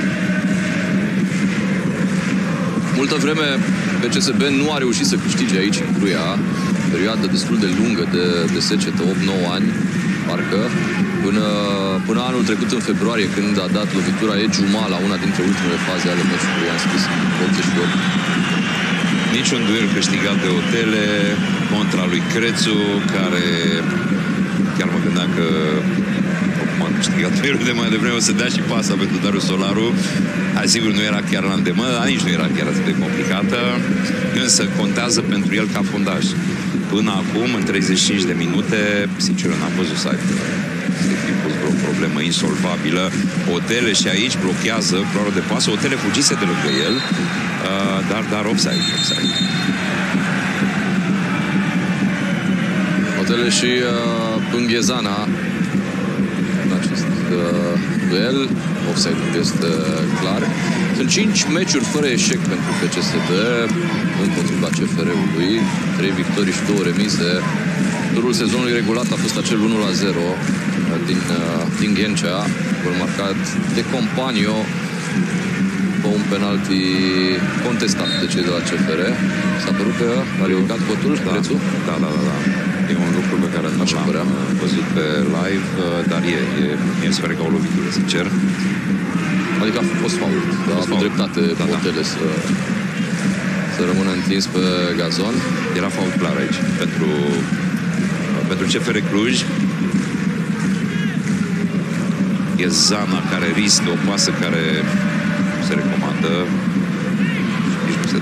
S7: Multă vreme FCSB nu a reușit să câștige aici în Gruia, perioadă destul de lungă de secetă, 8-9 ani, parcă, până anul trecut în februarie, când a dat lovitura Juma la una dintre ultimele faze ale meciului, am scris 88.
S6: Niciun duel câștigat de Otele contra lui Crețu, care chiar mă gândeam că m-a câștigat duelul de mai devreme, o să dea și pasa pentru Darius Solaru. Sigur, nu era chiar la îndemână, dar nici nu era chiar atât de complicată, însă contează pentru el ca fundaș. Până acum, în 35 de minute, sincer, n-am văzut să fi pus vreo problemă insolvabilă. Otele și aici blochează culoarul de pasă. Otele fugise de lângă el, dar offside.
S7: Otele și Pânghezana în acest duel. Offside-ul este clar. Sunt 5 meciuri fără eșec pentru FCSB împotriva CFR-ului, 3 victorii și 2 remize. Turul sezonului regulat a fost acel 1-0 din Ghencea, gol marcat de Companio pe un penalti contestat de cei de la CFR. S-a părut că a ridicat cotul, Crețu?
S6: Da. E un lucru pe care nu l-am văzut pe live, dar mie se pare ca o lovitură, sincer.
S7: Adică a fost fault, dar a avut dreptate Otele să rămână întins pe gazon.
S6: Era fault clar aici pentru CFR Cluj. E Zana care riscă o pasă care se recomandă.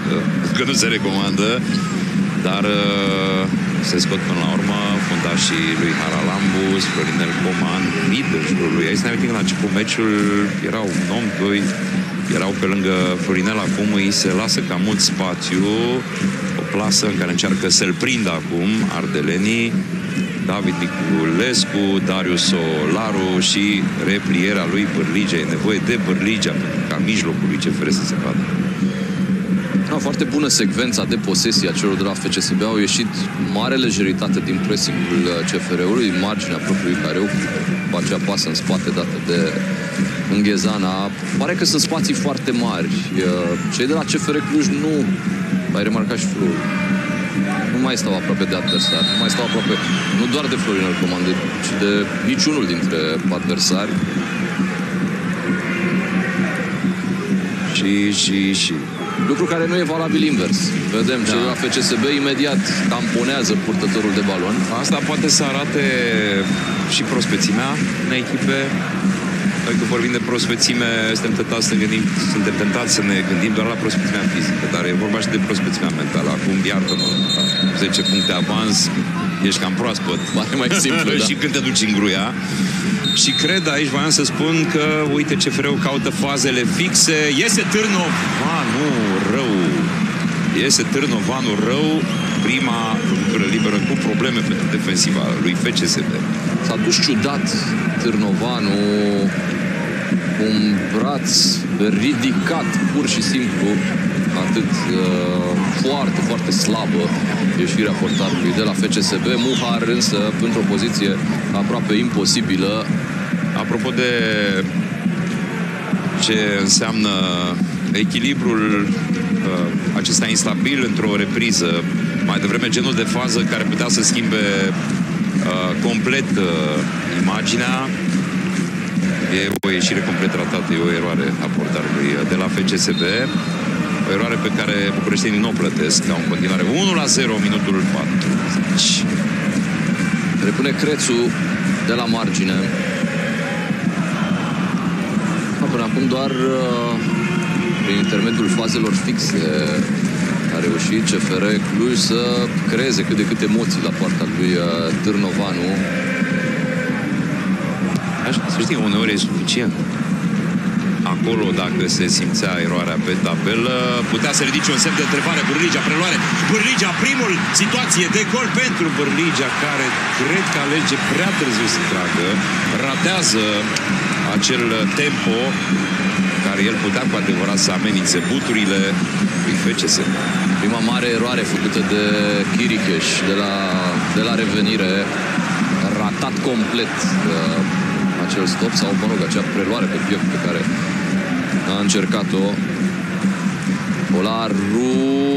S6: că nu se recomandă, dar se scot până la urmă fundașii lui Haralambus, Florinel Coman, mid în jurul lui. Aici ne uităm când a început meciul, erau un om, doi, erau pe lângă Florinel, acum îi se lasă cam mult spațiu, o plasă în care încearcă să-l prindă acum ardelenii, David Niculescu, Darius Solaru și replierea lui Bârligea. E nevoie de Bârligea ca mijlocul lui CFR să se vadă.
S7: Foarte bună secvența de posesie a celor de la FCSB. Au ieșit mare lejeritate din pressing-ul CFR-ului, în marginea propriului careu, cu acea pasă în spate dată de Înghezana. Pare că sunt spații foarte mari. Cei de la CFR Cluj nu, ai remarcat și Flu, nu mai stau aproape de adversari, nu mai stau aproape, nu doar de Florinel Coman, ci de niciunul dintre adversari. Și lucru care nu e valabil invers. Vedem, cei la FCSB imediat tamponează purtătorul de balon.
S6: Asta poate să arate și prospețimea în echipe. Dacă vorbim de prospețime, suntem tentați să ne gândim doar la prospețimea fizică, dar e vorba și de prospețimea mentală. Acum, iartă-mă, 10 puncte avans, ești cam proaspăt.
S7: Mai simplu,
S6: și când te duci în gruia. Și cred, aici voiam să spun că, uite, CFR-ul caută fazele fixe. Iese Târnovanul rău. Iese Târnovanul rău. Prima lovitură liberă cu probleme pentru defensiva lui FCSB.
S7: S-a dus ciudat Târnovanul, un braț ridicat, pur și simplu, atât foarte, foarte slabă ieșirea portarului de la FCSB. Muhar însă într-o poziție aproape imposibilă.
S6: Apropo de ce înseamnă echilibrul acesta instabil într-o repriză, mai devreme genul de fază care putea să schimbe complet imaginea, e o ieșire complet ratată, e o eroare a portarului de la FCSB. O eroare pe care bucureștenii nu o plătesc. Au în continuare 1-0, minutul 40.
S7: Repune Crețu de la margine. Până acum doar prin intermediul fazelor fixe a reușit CFR Cluj să creeze cât de cât emoții la poarta lui Târnovanu.
S6: Să știi că uneori e suficient. Acolo, dacă se simțea eroarea pe tabelă, putea să ridice un semn de întrebare. Bârligea, preluare. Bârligea, primul, situație de gol pentru Bârligea, care cred că alege prea târziu să tragă. Ratează acel tempo care el putea cu adevărat să amenințe buturile lui FCSB.
S7: Prima mare eroare făcută de Chiricheș de la revenire. Ratat complet acel stop sau, mă rog, acea preluare pe piept pe care a încercat-o. Olaru,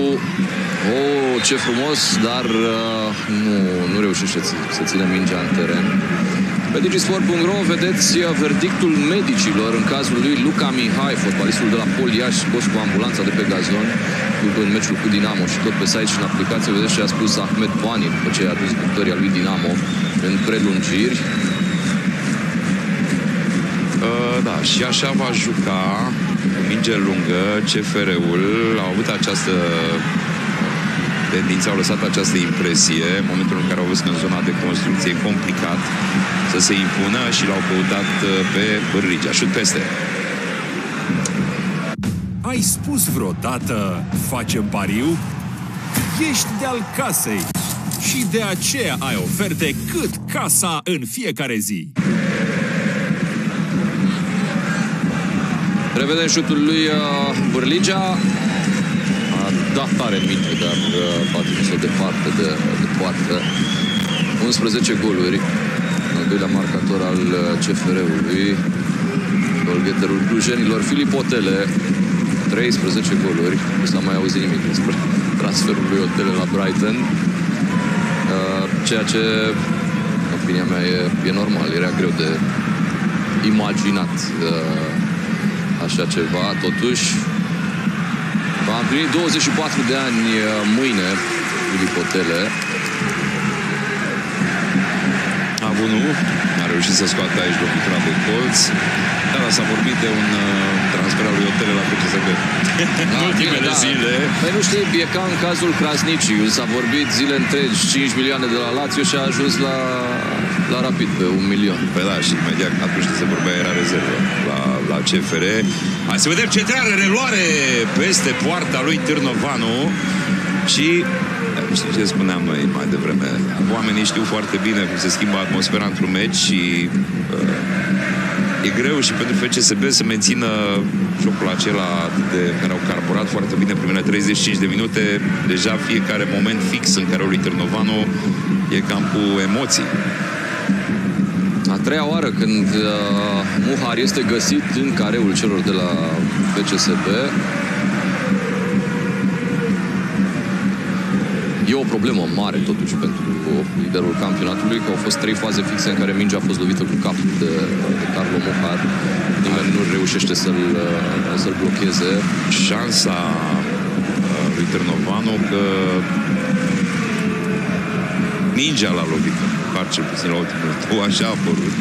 S7: ce frumos, dar nu reușește să țină mingea în teren. Pe digisport.ro vedeți verdictul medicilor în cazul lui Luca Mihai, fotbalistul de la Pol Iași, scos cu ambulanța de pe gazon în meciul cu Dinamo, și tot pe site și în aplicație vedeți ce a spus Ahmed Bani după ce a adus victoria lui Dinamo în prelungiri.
S6: Da, și așa va juca cu minge lungă CFR-ul. Au avut această tendință, au lăsat această impresie în momentul în care au văzut că în zona de construcție e complicat să se impună și l-au căutat pe Bârligea. Șut peste.
S11: Ai spus vreodată, facem pariu? Ești de-al casei și de aceea ai oferte cât casa în fiecare zi.
S7: Revedem șutul lui Bârligea. A dat tare în minte, dar a trimis-o departe de poartă. 11 goluri. Al doilea marcator al CFR-ului. Golgheterul clujenilor, Filip Otele. 13 goluri. Nu s-a mai auzit nimic despre transferul lui Otele la Brighton. Ceea ce, în opinia mea, e normal. Era greu de imaginat așa ceva. Totuși, va împlini 24 de ani mâine Filip Otele.
S6: A avut, nu? A reușit să scoată aici lovitura de colț. Da, s-a vorbit de un transfer al lui Otele la FCSB. În ultimele zile.
S7: Păi nu știi, e ca în cazul Krasniciu. S-a vorbit zile întregi, 5 milioane de la Lazio și a ajuns la Rapid pe 1 milion.
S6: Păi da, și imediat atunci când se vorbea era rezervă la CFR. Hai să vedem centrare, reluare peste poarta lui Târnovanu. Și știi ce spuneam noi mai devreme? Oamenii știu foarte bine cum se schimbă atmosfera într-un meci și e greu și pentru FCSB să mențină jocul acela care au carburat foarte bine primele 35 de minute. Deja fiecare moment fix în care lui Târnovanu e cam cu emoții.
S7: A treia oară când Muhar este găsit în careul celor de la FCSB. E o problemă mare, totuși, pentru liderul campionatului, că au fost 3 faze fixe în care mingea a fost lovită cu capul de Carlo Muhar. Nimeni nu reușește să-l blocheze.
S6: Șansa lui Târnovanu că mingea l-a lovit cu Muhar, cel puțin la ultimul. Așa a apărut.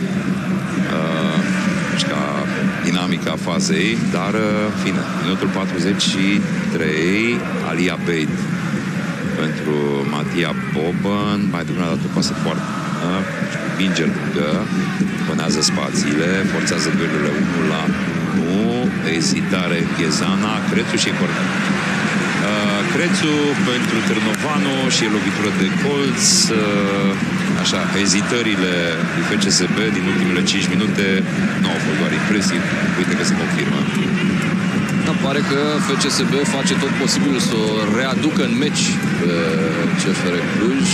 S6: Ca dinamica fazei, dar, în fine, minutul 43, Ali Abeid pentru Matia Boban, mai devreme a dat o pasă foarte bună, Binger lungă, pânează spațiile, forțează duelurile 1-1, ezitare Ghezana, Crețu și corner. Crețu pentru Târnovanu și lovitură de colț. Așa, ezitările lui FCSB din ultimele 5 minute nu au fost doar impresii, uite că se confirmă.
S7: Da, pare că FCSB face tot posibilul să o readucă în meci pe CFR Cluj.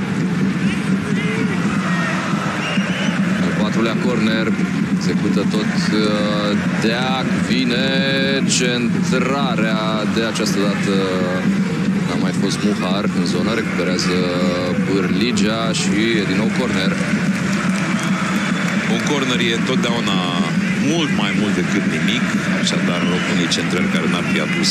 S7: Al patrulea corner, execută tot Deac, vine centrarea, de această dată n-a mai fost Muhar în zonă, recuperează Bârligea și e din nou corner.
S6: Un corner e întotdeauna mult mai mult decât nimic, așadar în locul unei centrări care n-ar fi adus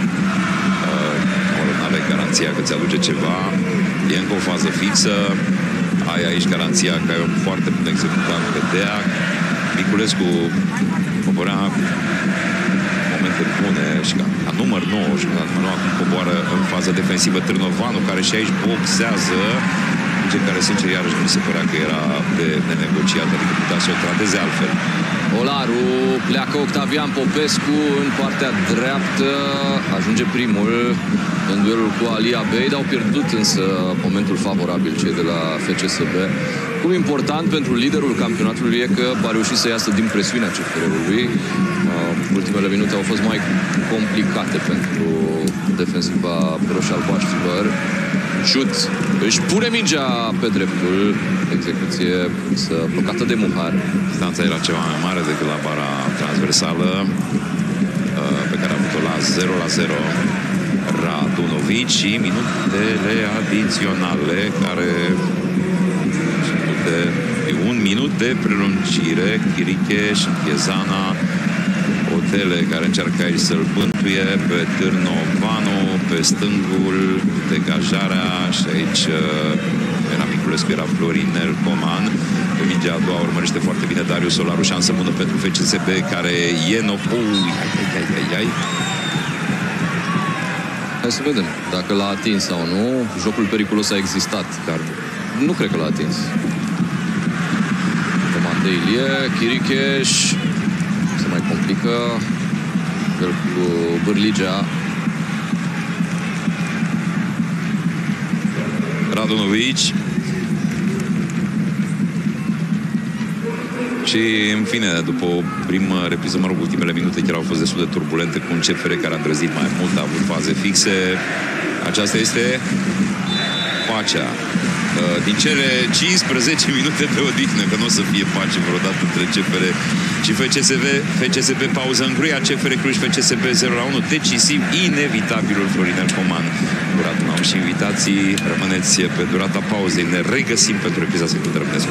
S6: n-are garanția că ți-aduce ceva, e încă o fază fixă, ai aici garanția că ai un foarte bun executant pe Deac. Niculescu coborea momente bune și ca număr 9 și acum coboară în fază defensivă Târnovanu, care și aici boxează, care sincer iarăși mi se părea că era de nenegociat, adică putea să o trateze altfel.
S7: Olaru, pleacă Octavian Popescu în partea dreaptă, ajunge primul în duelul cu Ali Abeid, au pierdut însă momentul favorabil cei de la FCSB. Cum important pentru liderul campionatului e că a reușit să iasă din presiunea CFR-ului. Ultimele minute au fost mai complicate pentru defensiva roșie-albaștilor. Șut, își pune mingea pe dreptul, execuție blocată de Muhar.
S6: Distanța era ceva mai mare decât la bara transversală pe care a avut-o la 0-0 Radunovici și minutele adiționale care de 1 minut de prelungire. Chiriche și Ghezana, Otele care încearcă aici să-l bântuie pe Târnovanu, pe stângul, degajarea și aici era Miculescu, era Florinel Coman. Pe mingea a doua urmărește foarte bine Darius Olaru, șansă bună pentru FCSB care e
S7: Hai să vedem dacă l-a atins sau nu. Jocul periculos a existat, dar nu cred că l-a atins. Comandă Ilie, Chiricheș se mai complică el cu Bârligea.
S6: Radunovici. Și, în fine, după o primă repriză, mă rog, ultimele minute chiar au fost destul de turbulente cu un CFR care a îndrăzit mai mult, a avut faze fixe. Aceasta este pacea. Din cele 15 minute de odihnă, că nu o să fie pace vreodată între CFR și FCSB pauză în gruia, CFR Cluj, FCSB 0-1, decisiv, inevitabilul Florinel Coman. Curat, am și invitații, rămâneți pe durata pauzei, ne regăsim pentru epiza secundă, rămâneți.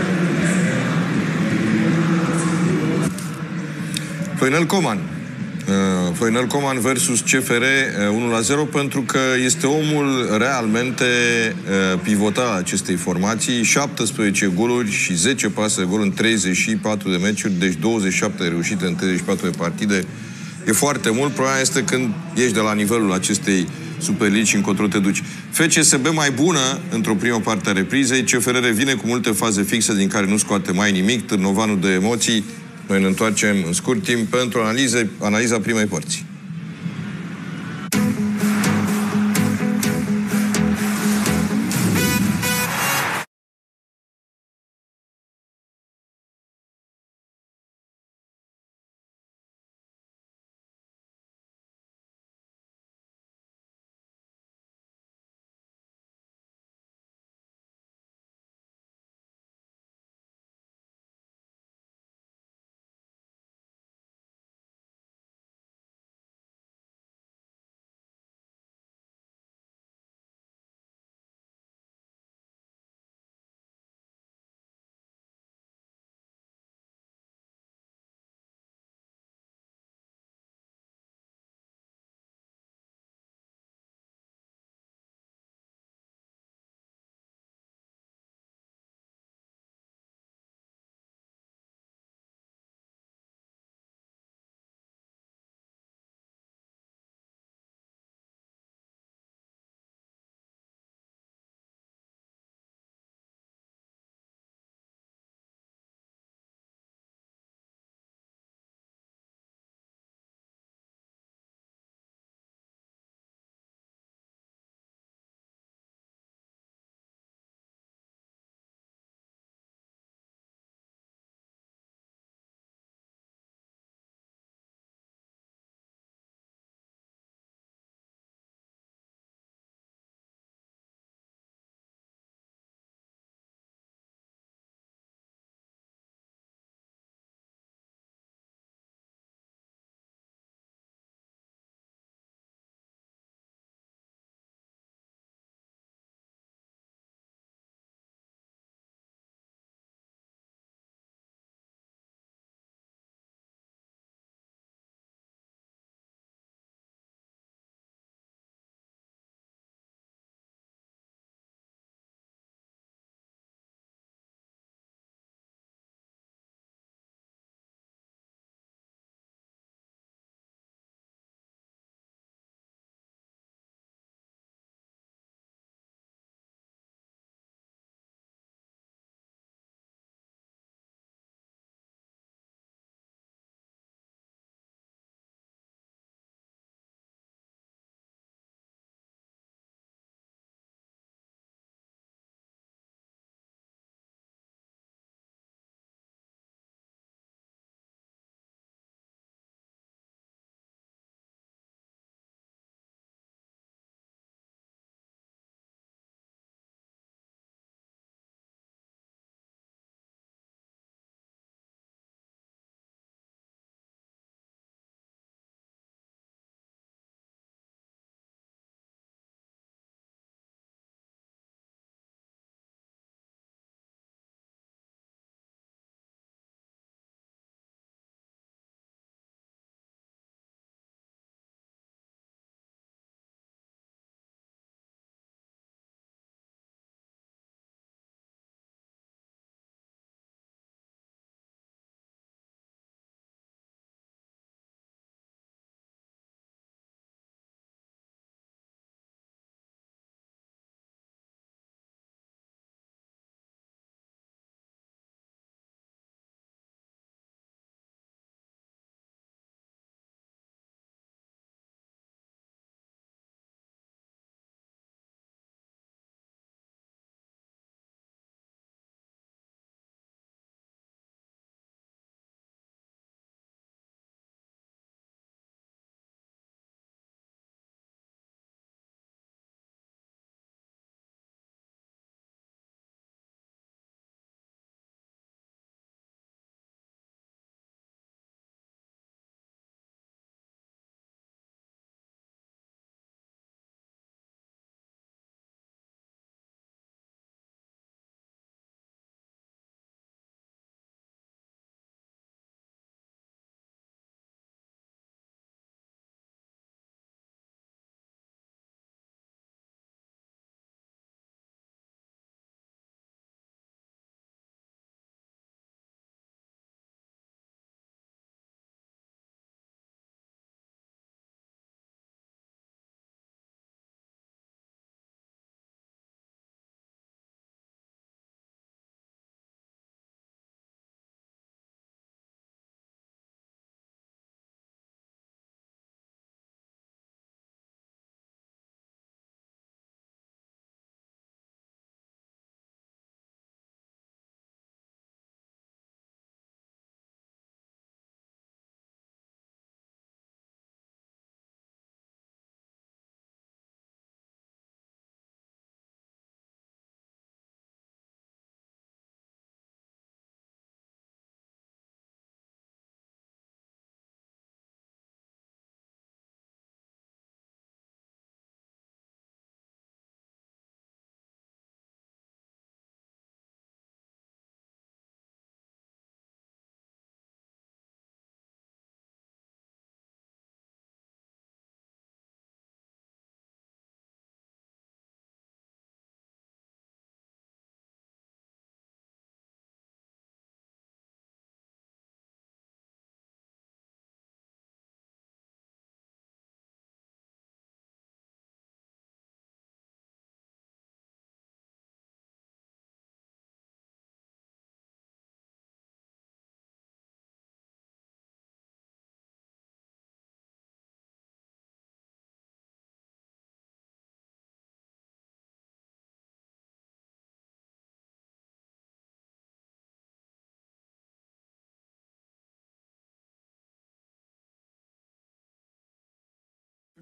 S1: Florinel Coman, Florinel Coman versus CFR 1-0, pentru că este omul realmente pivotal acestei formații. 17 goluri și 10 pase de gol în 34 de meciuri, deci 27 reușite în 34 de partide. E foarte mult. Problema este când ești de la nivelul acestei Superligi și încotro te duci. FCSB mai bună într-o primă parte a reprizei. CFR revine cu multe faze fixe din care nu scoate mai nimic. Târnovanul de emoții. Noi ne întoarcem în scurt timp pentru analiza primei părți.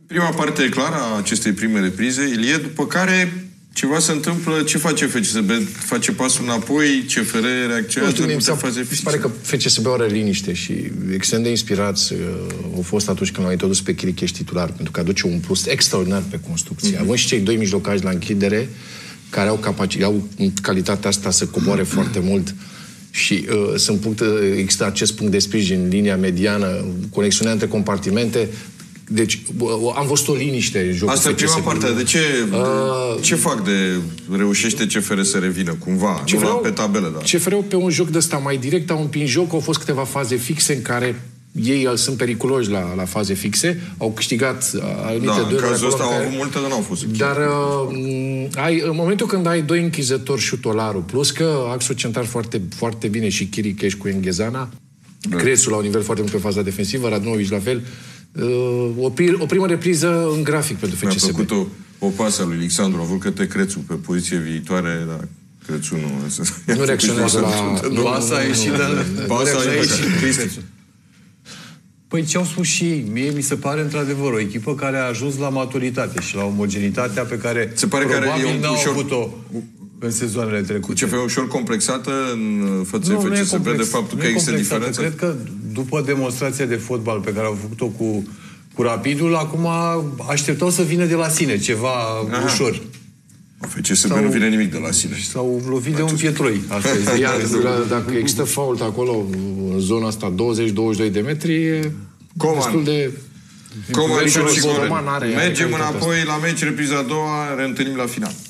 S1: Prima parte e clară a acestei prime reprize, Ilie, după care ceva se întâmplă, ce face FCSB? Face pasul înapoi, CFR reacționează,
S2: mi se pare că FCSB are liniște și extrem de inspirați au fost atunci când l-au introdus pe Chiricheș titular, pentru că aduce un plus extraordinar pe construcție. Având și cei doi mijlocași la închidere, care au calitatea asta să coboare foarte mult și există acest punct de sprijin, linia mediană, conexiunea între compartimente. Deci, am văzut o liniște în jocul
S1: asta e prima parte. De ce fac de reușește CFR să revină cumva? Nu pe tabelă, da.
S2: CFR-ul pe un joc de ăsta mai direct au împins joc, au fost câteva faze fixe în care ei sunt periculoși la faze fixe, au câștigat anumite
S1: în cazul ăsta au avut multe, dar n-au fost.
S2: Dar în momentul când ai doi închizători și Tolaru, plus că axul central foarte, foarte bine și Chiricheș cu Enghezana, Crețul la un nivel foarte mult pe faza defensivă, Radnovici la fel, o primă repriză în grafic pentru FCSB.
S1: Mi-a plăcut o pasă a lui Alexandru, a vrut către Crețu pe poziție viitoare, dar Crețu
S2: nu reacționează la...
S4: Pasa a ieșit,
S1: Pasa a ieșit.
S4: Păi ce au spus și ei? Mie mi se pare într-adevăr o echipă care a ajuns la maturitate și la omogenitatea pe care probabil n-au avut-o în sezoanele trecute.
S1: CFR ușor complexată în fața FCSB de faptul că există diferență?
S4: Cred că după demonstrația de fotbal pe care au făcut-o cu Rapidul, acum așteptau să vină de la sine ceva ușor.
S1: FCSB nu vine nimic de la sine.
S4: S-au lovit de un pietroi.
S2: Iar dacă există fault acolo, în zona asta, 20-22 de metri, e destul de...
S1: Coman și mergem înapoi la meci, repriza a doua, reîntâlnim la final.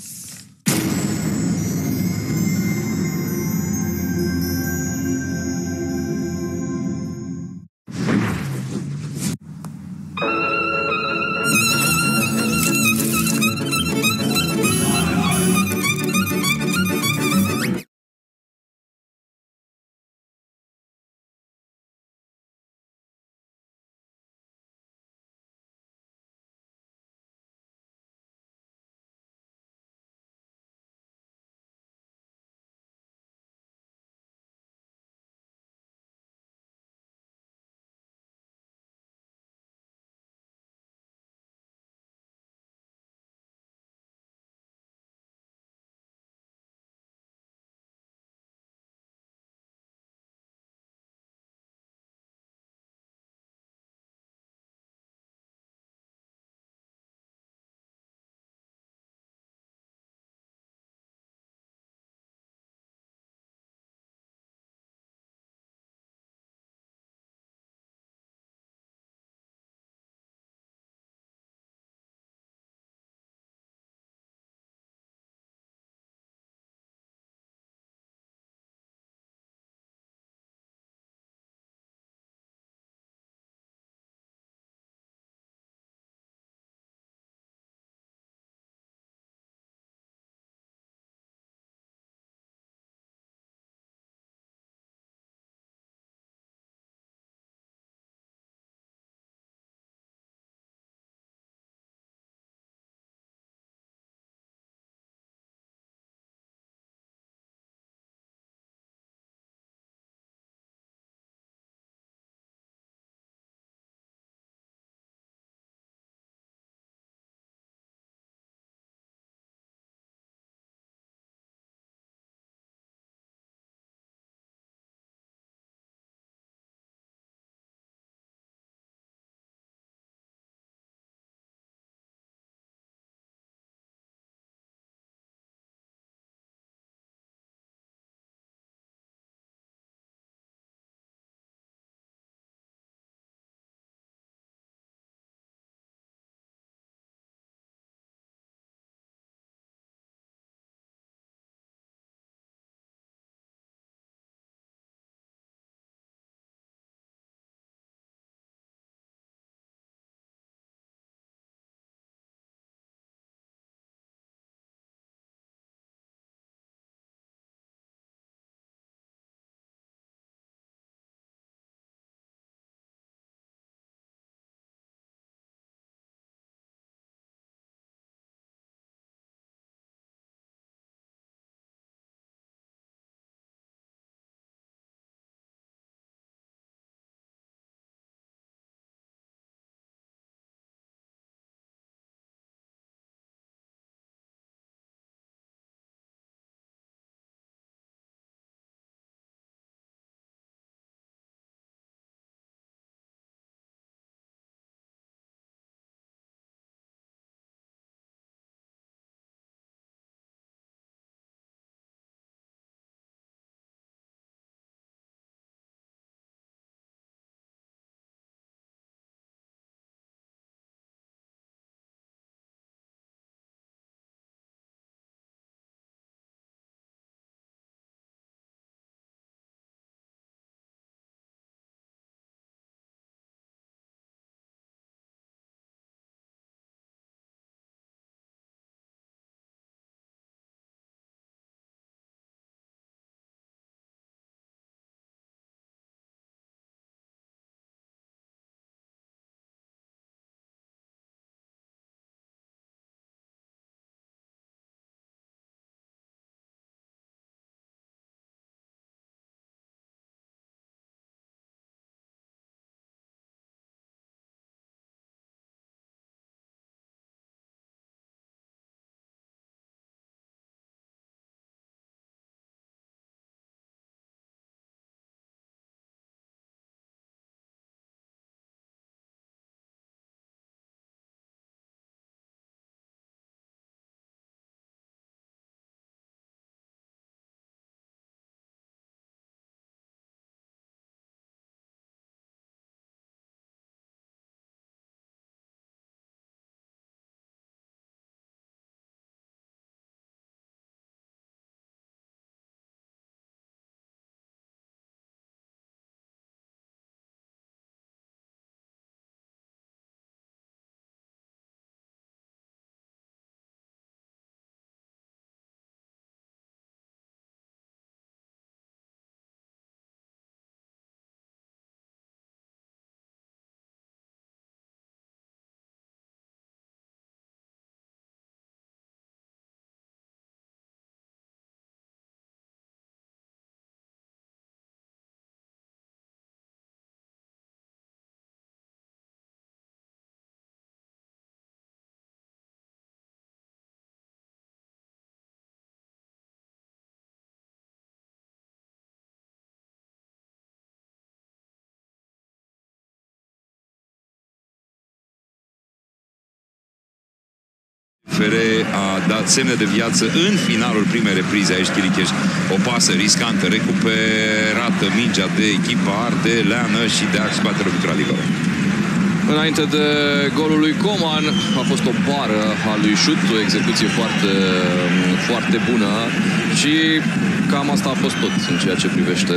S6: CFR a dat semne de viață în finalul primei reprize. Aici Chiricheș, o pasă riscantă, recuperată mingea de echipa ardeleană și Deac scoate lovitura liberă.
S7: Înainte de golul lui Coman, a fost o bară a lui Șut, o execuție foarte, foarte bună și cam asta a fost tot în ceea ce privește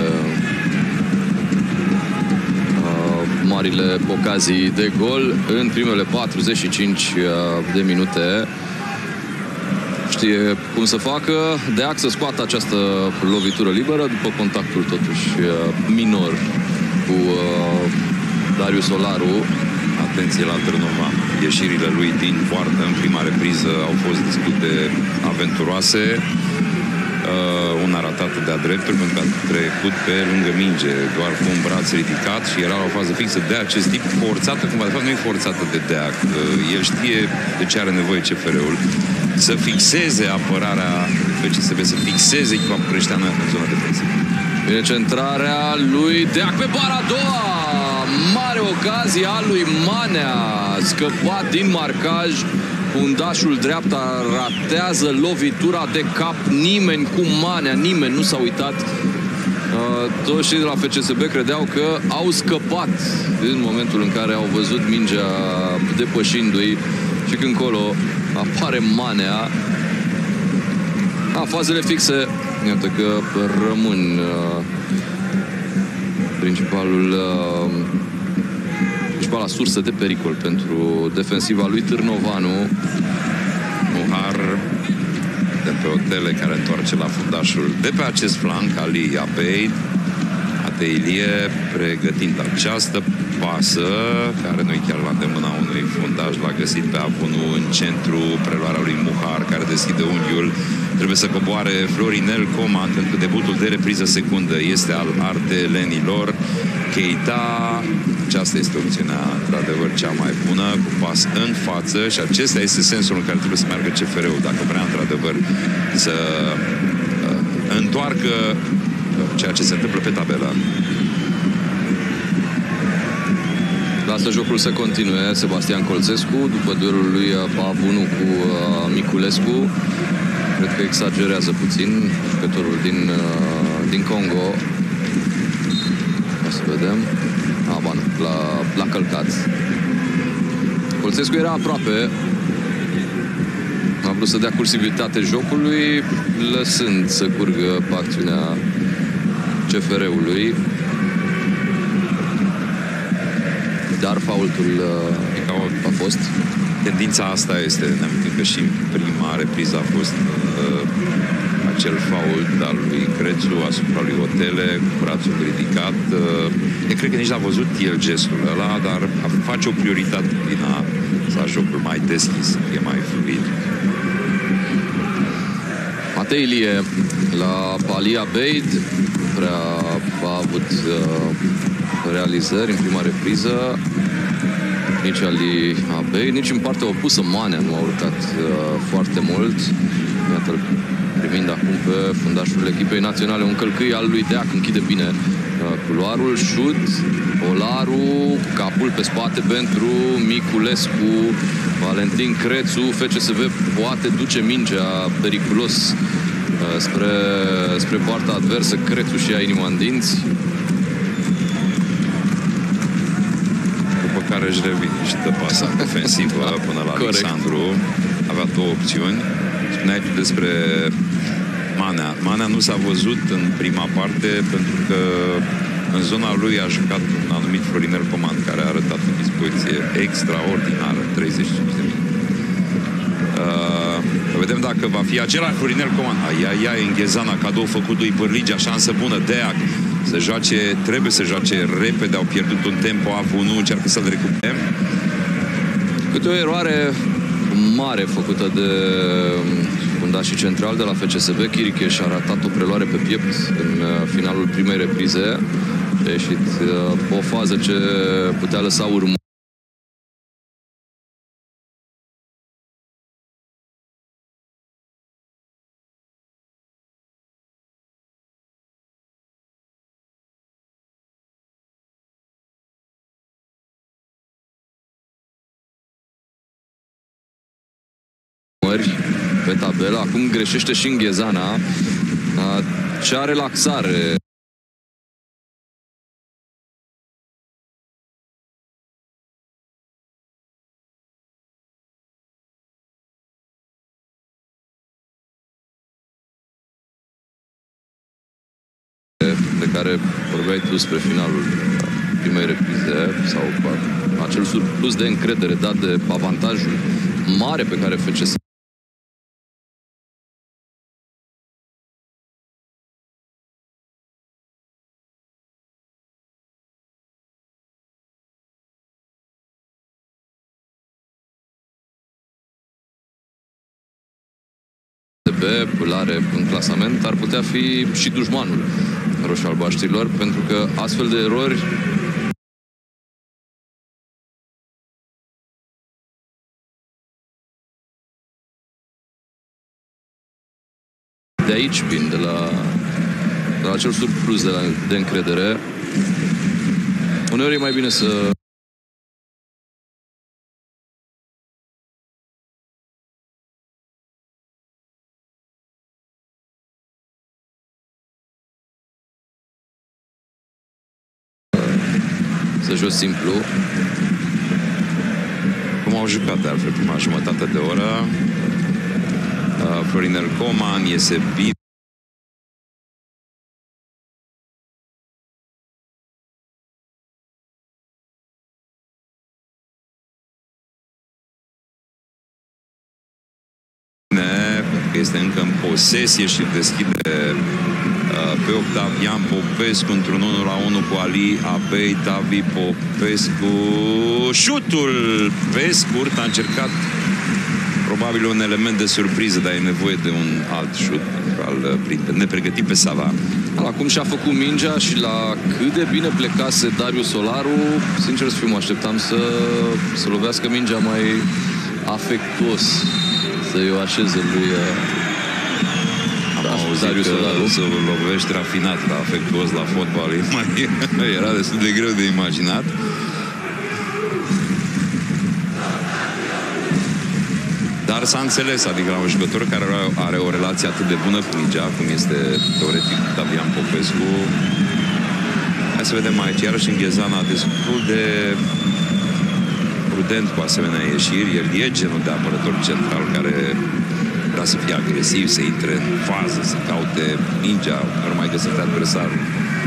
S7: marile ocazii de gol în primele 45 de minute. Știe cum să facă Deac să scoată această lovitură liberă după contactul totuși minor cu Darius Olaru.
S6: Atenție la Târnova. Ieșirile lui din poartă în prima repriză au fost destul de aventuroase. Una ratată de-a dreptul, pentru că a trecut pe lângă minge, doar cu un braț ridicat și era la o fază fixă de acest tip, forțată, cumva, de fapt nu e forțată de Deac. El știe de ce are nevoie CFR-ul. Să fixeze apărarea FCSB, să fixeze echipa bucureșteană în zona defensivă.
S7: Bine, centrarea lui Deac pe bara a doua. Mare ocazie a lui Manea, scăpat din marcaj. Fundașul dreapta ratează lovitura de cap. Nimeni cu Manea, nimeni nu s-a uitat. Toți cei de la FCSB credeau că au scăpat în momentul în care au văzut mingea depășindu-i și când colo apare Manea. Fazele fixe, iată că rămân principala sursă de pericol pentru defensiva lui Târnovanu.
S6: Muhar de pe Otele, care întoarce la fundașul de pe acest flanc, Ali Abeid. Ateilie pregătind această pasă, care nu-i chiar la îndemâna unui fundaș, l-a găsit pe Avunu în centru, preluarea lui Muhar, care deschide unghiul. Trebuie să coboare Florinel Coman, pentru că debutul de repriză secundă este al ardelenilor. Keita, aceasta este opțiunea, într-adevăr, cea mai bună, cu pas în față și acesta este sensul în care trebuie să meargă CFR-ul, dacă vrea, într-adevăr, să întoarcă ceea ce se întâmplă pe tabelă.
S7: Lasă jocul să continue Sebastian Colțescu după duelul lui Pavunu cu Miculescu. Cred că exagerează puțin jucătorul din Congo. O să vedem. L-a călcat. Colțescu era aproape. A vrut să dea cursivitate jocului, lăsând să curgă pe acțiunea CFR-ului. Dar faultul a fost.
S6: Tendința asta este, ne amintim că și în prima repriză a fost acel fault al lui Crețu asupra lui Otele, cu brațul ridicat. Eu cred că nici n-a văzut el gestul ăla, dar face o prioritate din a lăsa jocul mai deschis, să fie mai fluid.
S7: Ateilie la Ali Abeid prea a avut realizări în prima repriză. Nici Ali Abeid, nici în partea opusă Manea nu a urcat foarte mult. Iată-l primind acum pe fundașul echipei naționale, un călcâi al lui Deac, închide bine culoarul, șut, Olaru, capul pe spate pentru Miculescu, Valentin Crețu, FCSB poate duce mingea periculos spre poarta adversă, Crețu și ia inima în dinți.
S6: După care își revine și dă pasa defensivă până la Alexandru. Avea două opțiuni. Spuneai tu despre Manea. Manea nu s-a văzut în prima parte pentru că în zona lui a jucat un anumit Florinel Coman, care a arătat o dispoziție extraordinară, 35 de minute. Vedem dacă va fi același Florinel Coman. Ai Înghezana, cadou făcut lui Bârligea, șansă bună, Deac să joace, trebuie să joace repede, au pierdut un tempo, Avunu încearcă să-l recupere.
S7: Câte o eroare mare făcută de fundașii central de la FCSB. Chiricheș a ratat o preluare pe piept în finalul primei reprize. A ieșit o fază ce putea lăsa urmă. urmări pe tabelă. Acum greșește și Înghezana. Cea relaxare de care vorbeai tu spre finalul primei reprize, sau acel surplus de încredere dat de avantajul mare pe care FCSB îl are în clasament, ar putea fi și dușmanul roșu-albaștrilor, pentru că astfel de erori de aici vin, de la acel surplus de încredere. Uneori e mai bine să jos simplu.
S6: Cum au jucat de altfel prima jumătate de oră. Florinel Coman iese bine. Pentru că este încă în posesie și deschide pe Octavian Popescu într-un 1-1 cu Ali Abei. Tavi Popescu, șutul pe scurt, a încercat probabil un element de surpriză, dar e nevoie de un alt șut pentru a-l prinde, nepregătit pe Sava.
S7: Acum și-a făcut mingea și la cât de bine plecase Darius Solaru, sincer să fiu, mă așteptam să lovească mingea mai afectuos, să-i o așeze lui
S6: Darius Solaru. Să lovești rafinat, la afectuos la fotbal, era destul de greu de imaginat. Dar s-a înțeles, adică la un jucător care are o relație atât de bună cu mingea, cum este teoretic Octavian Popescu. Hai să vedem aici, iarăși Înghezana destul de prudent cu asemenea ieșiri. El e genul de apărător central care vrea să fie agresiv, să intre în fază, să caute mingea, nu mai găsește adversarul.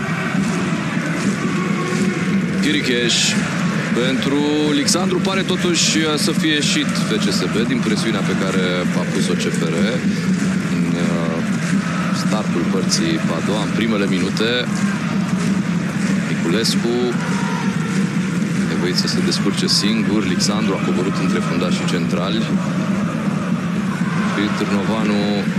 S7: Chiricheș pentru Alexandru pare totuși să fie ieșit FCSB din presiunea pe care a pus-o CFR în startul părții a doua, în primele minute. Niculescu nevoit să se descurce singur. Alexandru a coborât între fundașii centrali. Târnovanu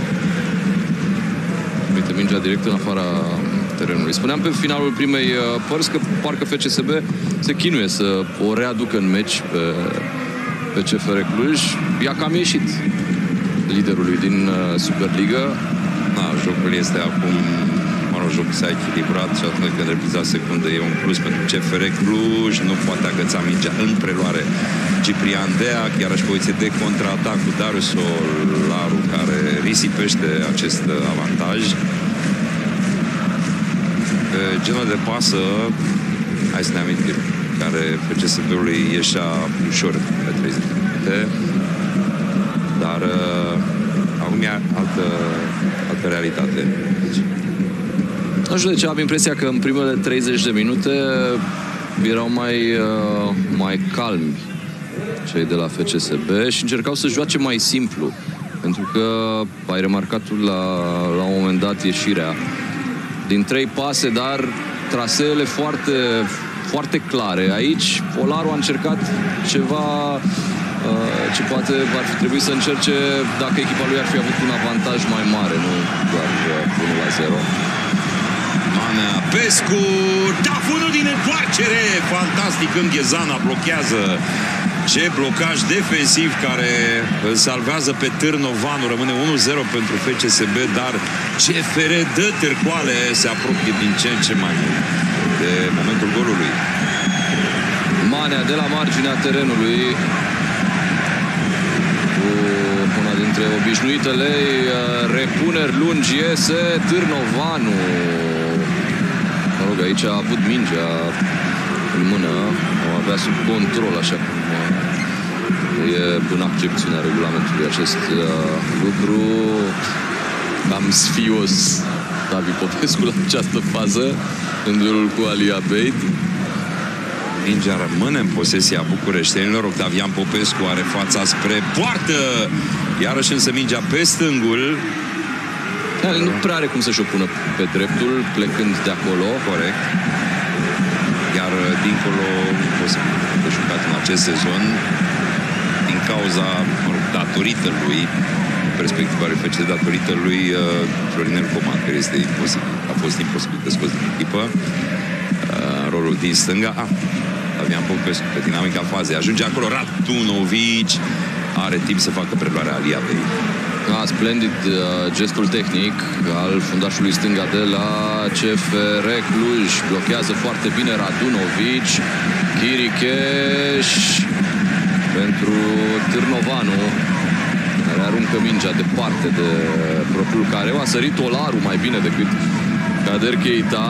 S7: uite mingea direct în afara terenului. Spuneam pe finalul primei părți că parcă FCSB se chinuie să o readucă în meci pe CFR Cluj. I-a cam ieșit liderului din Superliga.
S6: Da, jocul este acum, jocul s-a echilibrat și atunci când repriza secundă e un plus pentru CFR Cluj. Nu poate agăța mingea în preluare Ciprian Deac, iarăși poziție de contraatac cu Darius Solaru, care risipește acest avantaj. Genul de pasă, hai să ne amintim, care FCSB-ului ieșea ușor pe 30 de minute, dar acum e altă realitate.
S7: Nu știu de ce am impresia că în primele 30 de minute erau mai calmi cei de la FCSB și încercau să joace mai simplu. Pentru că ai remarcat la un moment dat ieșirea din 3 pase, dar traseele foarte, foarte clare. Aici Polaru a încercat ceva ce poate ar fi trebuit să încerce dacă echipa lui ar fi avut un avantaj mai mare, nu doar 1-0.
S6: Manea Pescu, tafunul din întoarcere, fantastic, Înghezana blochează. Ce blocaj defensiv care îl salvează pe Târnovanu. Rămâne 1-0 pentru FCSB, dar CFR dă târcoale, se apropie din ce în ce mai mult de momentul golului.
S7: Manea de la marginea terenului cu una dintre dintre obișnuitele repuneri lungi iese Târnovanu. Mă rog, aici a avut mingea în mână, o avea sub control, așa cum e în accepțiunea regulamentului acest lucru. Cam sfios Davi Popescu la această fază în duelul cu Ali Abeid.
S6: Mingea rămâne în posesia bucureștenilor. Octavian Popescu are fața spre poartă. Iarăși însă mingea pe stângul.
S7: Nu prea are cum să-și opună pe dreptul, plecând de acolo.
S6: Corect. Iar dincolo, posibil de jucat în acest sezon, din cauza, datorită lui, perspectiva RFC, datorită lui Florinel Coman, care este imposibil. A fost imposibil de scos din echipă. Rolul din stânga. Avian Popescu pe dinamica fazei. Ajunge acolo Ratunovic. Are timp să facă preluarea Ali Abeid.
S7: Splendid gestul tehnic al fundașului stânga de la CFR Cluj. Blochează foarte bine Radunovic. Chiricheș pentru Târnovanu, care aruncă mingea departe de propriul careu. A sărit Olaru mai bine decât Kader Keita.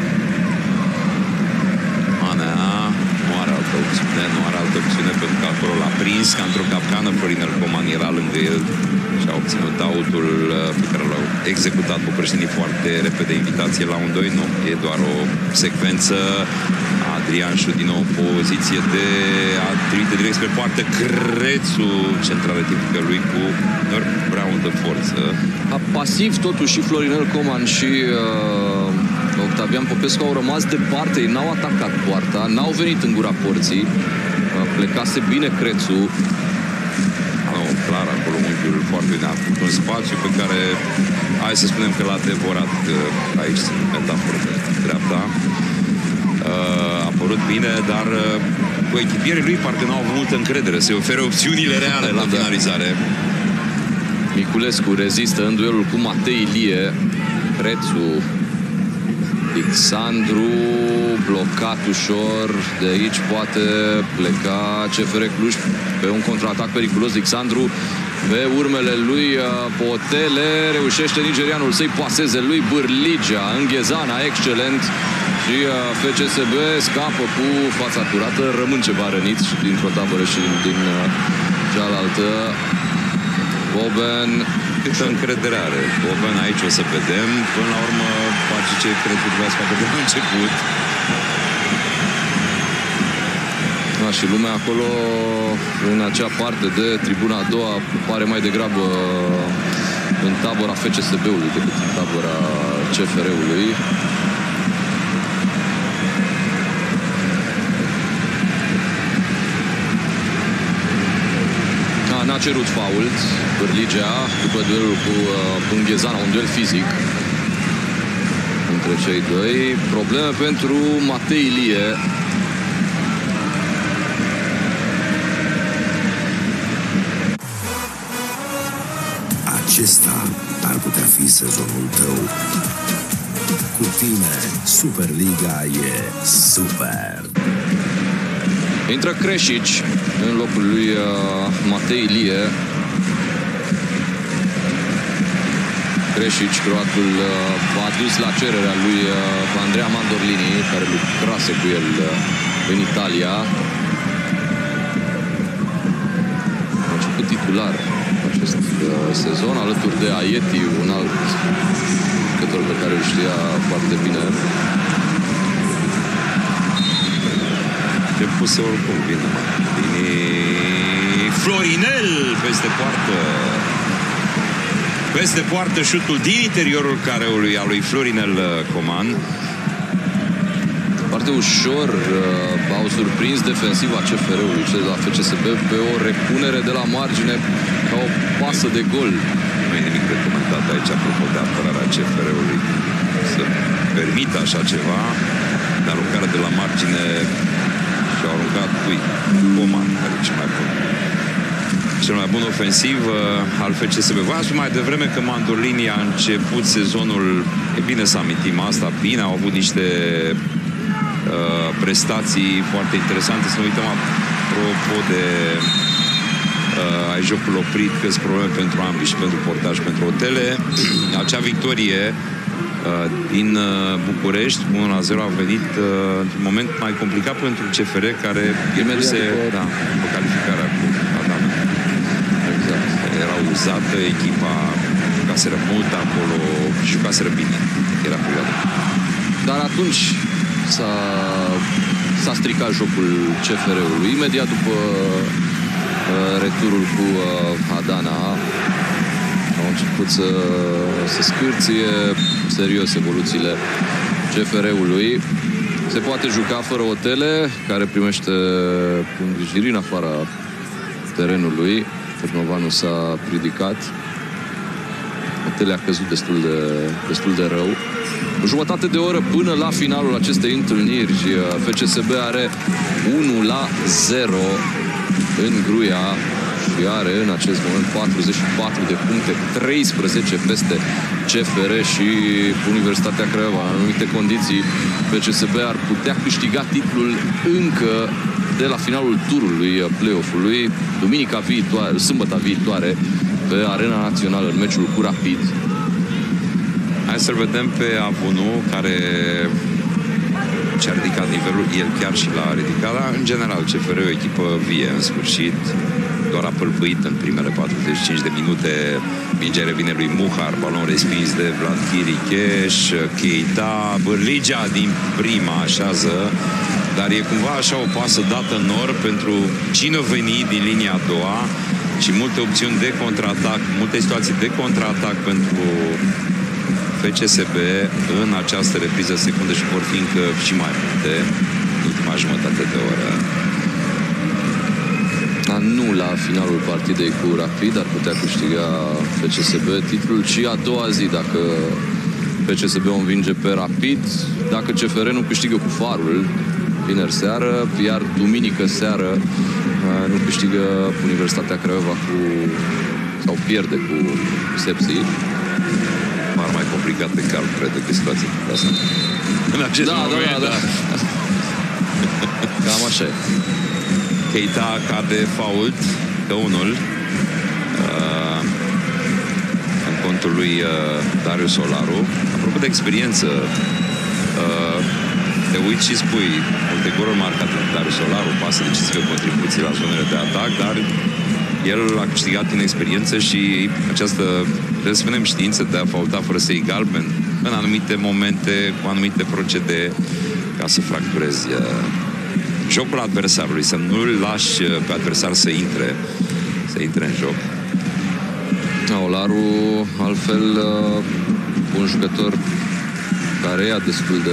S7: Nu are altă opțiune, pentru că acolo l-a prins ca într-o capcană. Florinel Coman era lângă el și a obținut autul pe care l-au executat bucureștenii foarte repede. Invitație la 1-2, nu, e doar o secvență. Adrian Șu din nou poziție de a trimite direct spre poartă. Crețu, centrală tipică lui cu prea multă forță. Pasiv totuși și Florinel Coman și Octavian Popescu au rămas departe, ei n-au atacat poarta, n-au venit în gura porții. Plecase bine Crețu.
S6: Clar, acolo unghiul foarte bine. A făcut un spațiu pe care, hai să spunem că l-a devorat, aici sunt metaforă de dreapta. A părut bine, dar cu echipierii lui parcă n-au avut multă încredere să-i ofere opțiunile reale la finalizare.
S7: Miculescu rezistă în duelul cu Matei Ilie. Crețu, Alexandru, blocat ușor. De aici poate pleca CFR Cluj pe un contraatac periculos. Alexandru pe urmele lui Potele. Reușește nigerianul să-i paseze lui Bârligea. Înghezana, excelent. Și FCSB scapă cu fața curată. Rămân ceva răniți și dintr-o tabără și din cealaltă. Boben.
S6: Câtă încredere are Boben, aici o să vedem. Până la urmă face ce cred că trebuia să facă de la început.
S7: Și lumea acolo, în acea parte de tribuna a doua, pare mai degrabă în tabăra FCSB-ului decât în tabăra CFR-ului. N-a cerut fault Bârligea după duelul cu Pânghezana, un duel fizic între cei doi. Probleme pentru Matei Ilie.
S10: Acesta ar putea fi sezonul tău. Cu tine, Superliga e super.
S7: Intră Creșici în locul lui Matei Ilie. Creșici, croatul, a dus la cererea lui Andrea Mandorlini, care lucrase cu el în Italia. A început titular acest sezon, alături de Aieti, un alt jucător pe care îl știa foarte bine.
S6: De puse oricum bine. Florinel peste poartă. Peste poartă șutul din interiorul careului a lui Florinel Coman.
S7: Foarte ușor au surprins defensiva CFR-ului, cel de la FCSB, pe o repunere de la margine ca o pasă de gol.
S6: Nu e nimic de comentat aici apropo de apărarea CFR-ului. Să permită așa ceva, dar aruncarea de la margine și-au aruncat lui Coman, care e cel mai bun ofensiv al FCSB. V-am spus mai devreme că Mandorlini a început sezonul, e bine să amintim asta, bine, au avut niște prestații foarte interesante. Să ne uităm apropo de ai jocul oprit, câți probleme pentru ambii și pentru portaj, pentru hotele. Acea victorie din București, 1-0, a venit într-un moment mai complicat pentru CFR, care pierduse după calificarea cu Adana. Exact. Era uzată, echipa jucaseră mult acolo, jucaseră bine. Era perioada.
S7: Dar atunci s-a stricat jocul CFR-ului. Imediat după returul cu Adana au început să scârție serios evoluțiile CFR-ului. Se poate juca fără Otele, care primește îngrijiri în afara terenului. Târnovanu s-a ridicat. Otele a căzut destul de rău. O jumătate de oră până la finalul acestei întâlniri. FCSB are 1-0 în Gruia și are în acest moment 44 de puncte, 13 peste CFR și Universitatea Craiova. În anumite condiții, FCSB ar putea câștiga titlul încă de la finalul turului play-off-ului, sâmbătă viitoare, pe Arena Națională, în meciul cu Rapid.
S6: Hai să-l vedem pe Avunu, care și-a ridicat nivelul, el chiar și l-a ridicat, dar în general CFR e o echipă vie, în sfârșit, doar a pâlpâit în primele 45 de minute, mingea revine lui Muhar, balon respins de Vlad Chiricheș, Keita, Bârligea din prima așează, dar e cumva așa o pasă dată în nor pentru cine veni din linia a doua și multe opțiuni de contraatac, multe situații de contraatac pentru FCSB în această repriză secundă și vor fi încă și mai multe în ultima jumătate de oră.
S7: Nu la finalul partidei cu Rapid ar putea câștiga FCSB titlul, ci a doua zi, dacă FCSB o învinge pe Rapid, dacă CFR nu câștigă cu Farul vineri seară, iar duminică seară nu câștigă Universitatea Craiova sau pierde cu Sepsi.
S6: Mai complicat de cal, cred, decât situația cu asta. În acest moment, da.
S7: Cam așa e.
S6: Keita cade fault, că unul în contul lui Darius Solaru. Apropo de experiență, te uiți și spui multe goluri marcate de Darius Solaru, pasă decisive, contribuții la zonele de atac, dar el a câștigat în experiență și această, trebuie să spunem, știință de a faulta fără să iei galben în anumite momente, cu anumite procedee, ca să fracturezi jocul adversarului, să nu-l lași pe adversar să intre în joc.
S7: Olaru, altfel, un jucător care ia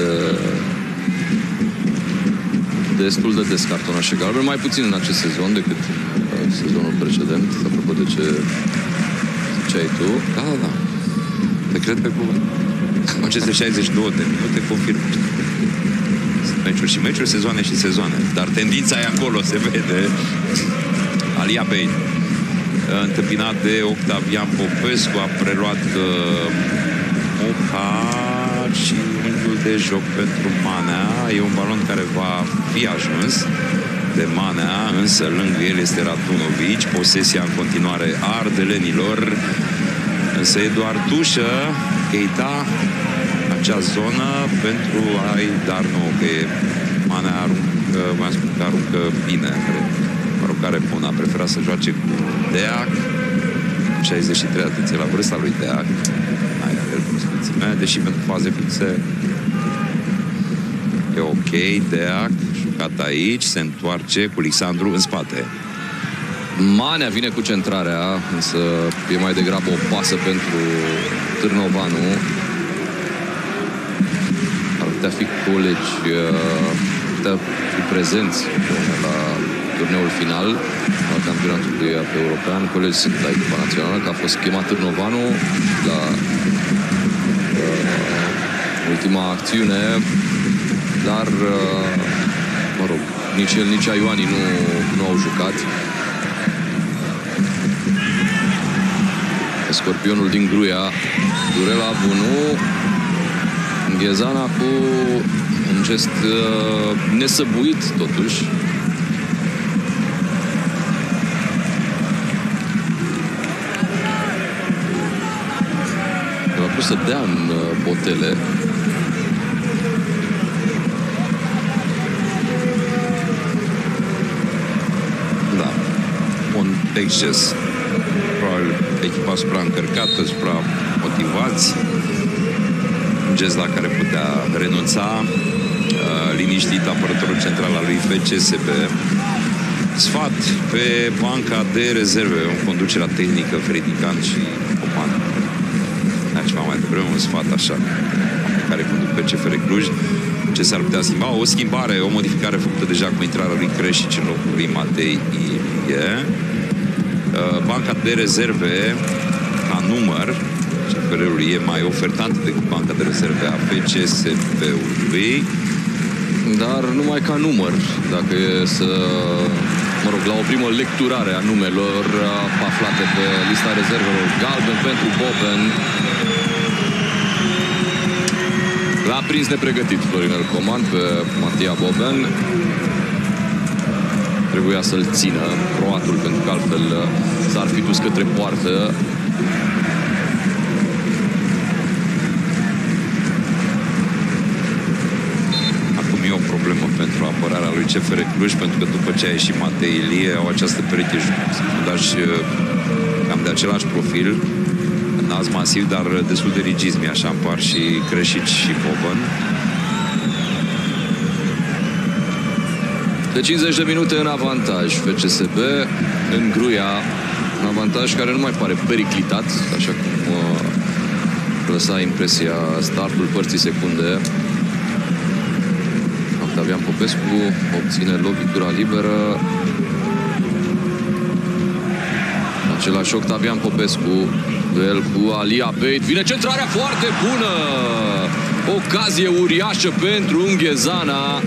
S7: destul de des cartonașe galben, mai puțin în acest sezon decât sezonul precedent, apropo de ce ziceai tu.
S6: Da. Te cred pe cuvânt. Aceste 62 de minute confirm. Meciuri și meciuri, sezoane și sezoane. Dar tendința e acolo, se vede. Alia Bey, întâmpinat de Octavian Popescu, a preluat Muhar și unghiul de joc pentru Manea. E un balon care va fi ajuns de Manea, însă lângă el este Radunovici. Posesia în continuare ardelenilor, însă e doar tușă. Keita acea zonă pentru a-i dar nou, că Manea aruncă bine, aruncare bună. A preferat să joace cu Deac, 63, atenție la vârsta lui Deac, deși pentru faze fixe e ok. Deac jucat aici, se întoarce cu Alexandru în spate.
S7: Manea vine cu centrarea, însă e mai degrabă o pasă pentru Târnovanu. Ar putea fi colegi, putea fi prezenți la turneul final al campionatului european. Colegi sunt la echipa națională, că a fost chemat Târnovanu la ultima acțiune, dar mă rog, nici el, nici Ioani nu au jucat. Scorpionul din Gruia, Durela Bunu, Ghezana cu un gest nesăbuit totuși. început să dea în botele.
S6: Da, un exces. Probabil echipa supraîncărcată, supramotivați. Un gest la care putea renunța. Liniștit apărătorul central al lui FCSB. Sfat pe banca de rezerve, în conducerea tehnică, Fredican și Coman. Dar ceva mai devreme, un sfat așa, pe care conduc pe CFR Cluj. Ce s-ar putea schimba? O schimbare, o modificare făcută deja cu intrarea lui Creșici în locul lui Matei Ilie. Banca de rezerve, ca număr, CFR-ului e mai ofertantă decât banca de rezerve a FCSB-ului.
S7: Dar numai ca număr, dacă e să... Mă rog, la o primă lecturare a numelor aflate pe lista rezervelor. Galben pentru Boben. L-a prins nepregătit Florinel Coman pe Matia Boben. Trebuia să-l țină croatul, pentru că altfel s-ar fi dus către poartă.
S6: E o problemă pentru apărarea lui CFR Cluj, pentru că după ce a ieșit Matei Ilie, au această pereche fundași cam de același profil, înalți masiv, dar destul de rigizmi, așa împar și Creșici și Boban.
S7: De 50 de minute în avantaj FCSB, în Gruia, un avantaj care nu mai pare periclitat, așa cum lăsa impresia startul părții secunde. Octavian Popescu obține lovitura liberă. Același Octavian Popescu, duel cu Ali Abeit. Vine centrarea foarte bună! Ocazie uriașă pentru Unghezana.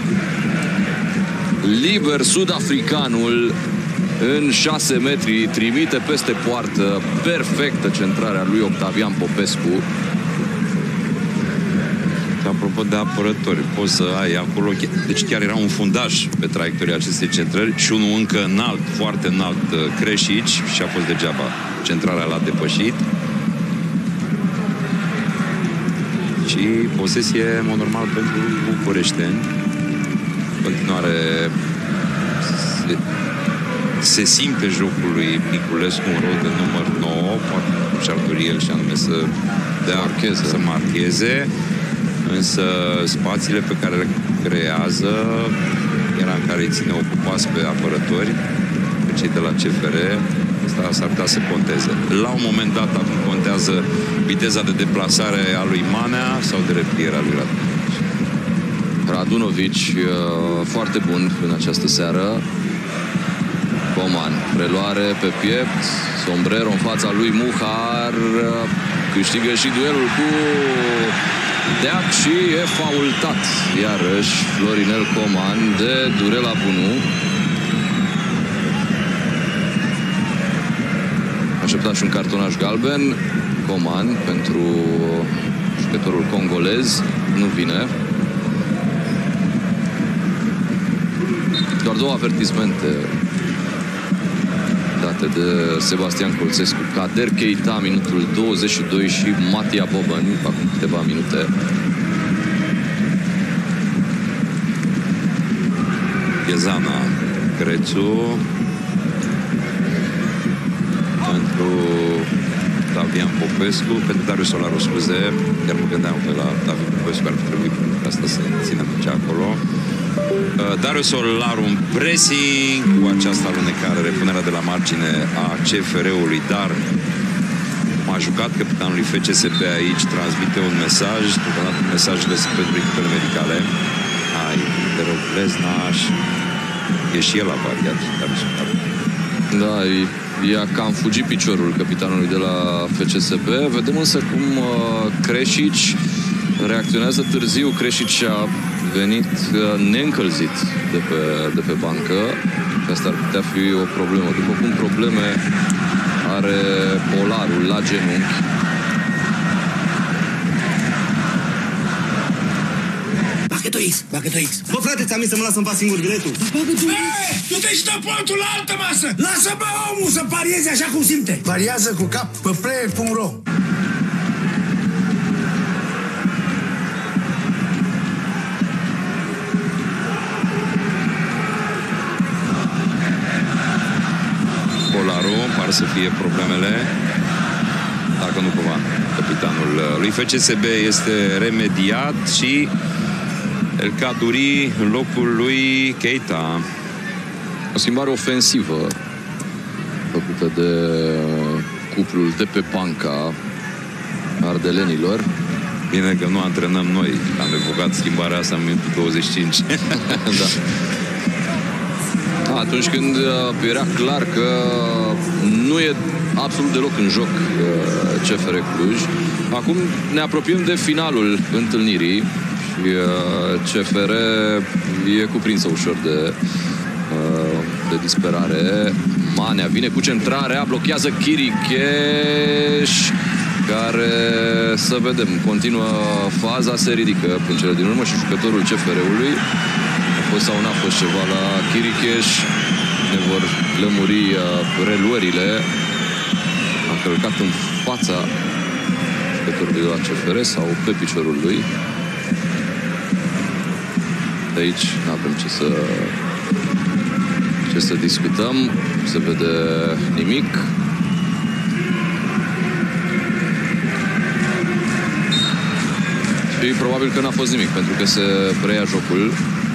S7: Liber sud-africanul în 6 metri, trimite peste poartă. Perfectă centrarea lui Octavian Popescu.
S6: Apropo de apărători, poți să ai acolo, deci chiar era un fundaș pe traiectoria acestei centrări și unul încă înalt, foarte înalt, Creșici, și a fost degeaba. Centrarea l-a depășit. Și posesie, în mod normal, pentru bucureșteni. Continuare se simte jocul lui Niculescu, un rol de număr 9, poate și-ar dori el și anume să marcheze. Însă spațiile pe care le creează era în care îi ține ocupați pe apărători, pe cei de la CFR, asta s-ar putea să conteze. La un moment dat acum contează viteza de deplasare a lui Manea sau de repliere a lui Radunovici.
S7: Radunovici foarte bun în această seară. Coman, preluare pe piept, sombrero în fața lui Muhar, câștigă și duelul cu Deac și e faultat iarăși Florinel Coman de Durela Bunu. Aștepta și un cartonaș galben. Coman pentru jucătorul congolez. Nu vine. Doar 2 avertismente date de Sebastian Colțescu. Kader Keita, minutul 22, și Matia Boban, acum câteva minute.
S6: Ghezana Crețu pentru Davian Popescu, pentru Darius Solaru, scuze, chiar mă gândeam că la David Popescu ar fi trebuit asta să ținem ce acolo. Darius Solaru în pressing cu această alunecare, repunerea de la margine a CFR-ului, dar m-a jucat capitanul lui FCSB aici, transmite un mesaj, totodată mesajele sunt pentru echipele medicale. Hai, te rog, Leznaș, e și el avariat.
S7: Da, i-a cam fugit piciorul capitanului de la FCSB. Vedem însă cum Creșici reacționează târziu. Creșici a venit neîncălzit de pe bancă. Asta ar putea fi o problemă. După cum probleme are Polarul la genunchi.
S12: Bagă-tu X. Bă, frate, ți-am zis să mă las să-mi fac singur biletul. Bagă-tu X. Tu te și dă pontul la altă masă. Lasă-mă omul să parieze așa cum simte.
S13: Pariază cu cap pe player.ro.
S6: par să fie problemele. Dacă nu cumva, capitanul lui FCSB este remediat și El Kaddouri în locul lui Keita.
S7: O schimbare ofensivă făcută de cuplul de pe banca ardelenilor.
S6: Bine că nu antrenăm noi. Am evocat schimbarea asta în minutul 25.
S7: Da. Atunci când era clar că nu e absolut deloc în joc CFR Cluj. Acum ne apropiem de finalul întâlnirii și CFR e cuprinsă ușor de disperare. Manea vine cu centrarea, blochează Chiricheș, care, să vedem, continuă faza, se ridică în cele din urmă și jucătorul CFR-ului. A fost sau n-a fost ceva la Chiricheș. Ne vor lămuri reluările. A călcat în fața jucătorului de la CFR sau pe piciorul lui. De aici n-avem ce să discutăm. Se vede nimic. Și probabil că n-a fost nimic, pentru că se preia jocul.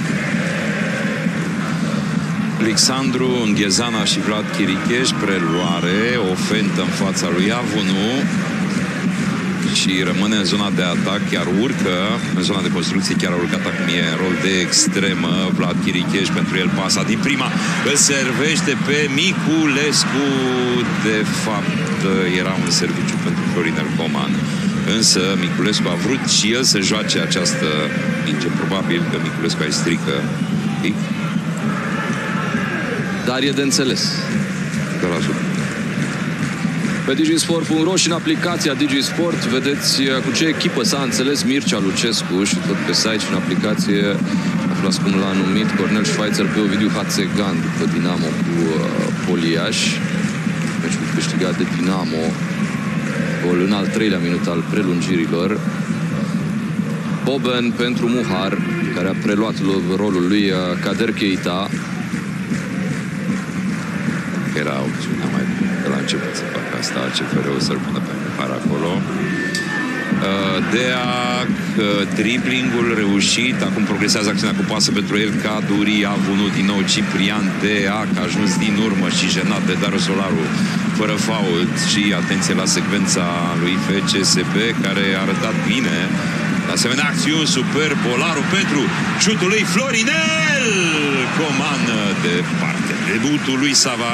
S6: Alexandru Înghezana și Vlad Chiricheș, preluare, o fentă în fața lui Avunu și rămâne în zona de atac, chiar urcă în zona de construcție, chiar a urcat acum, e în rol de extremă. Vlad Chiricheș, pentru el pasa din prima, îl servește pe Miculescu. De fapt era un serviciu pentru Florinel Coman, însă Miculescu a vrut și el să joace această minge. Probabil că Miculescu îi strică pic.
S7: Dar e de înțeles. Pe DigiSport.ro și în aplicația DigiSport vedeți cu ce echipă s-a înțeles Mircea Lucescu și tot pe site și în aplicație aflați cum l-a numit Cornel Schweitzer pe Ovidiu Hațegan după Dinamo cu Poliaș. Meciul câștigat de Dinamo, gol în al 3-lea minut al prelungirilor. Boben pentru Muhar, care a preluat rolul lui Kader Keita.
S6: Era opțiunea mai bună de la început să facă asta, CFR-ul să-l pună pe Muhar acolo. Deac, driblingul reușit, acum progresează acțiunea cu pasă pentru El Kaddouri, a avut din nou Ciprian Deac, a ajuns din urmă și jenat de Daru Solaru fără fault și atenție la secvența lui FCSB, care a arătat bine. De asemenea, acțiuni super, Bolaru pentru șutul lui Florinel Coman departe. Debutul lui Sava.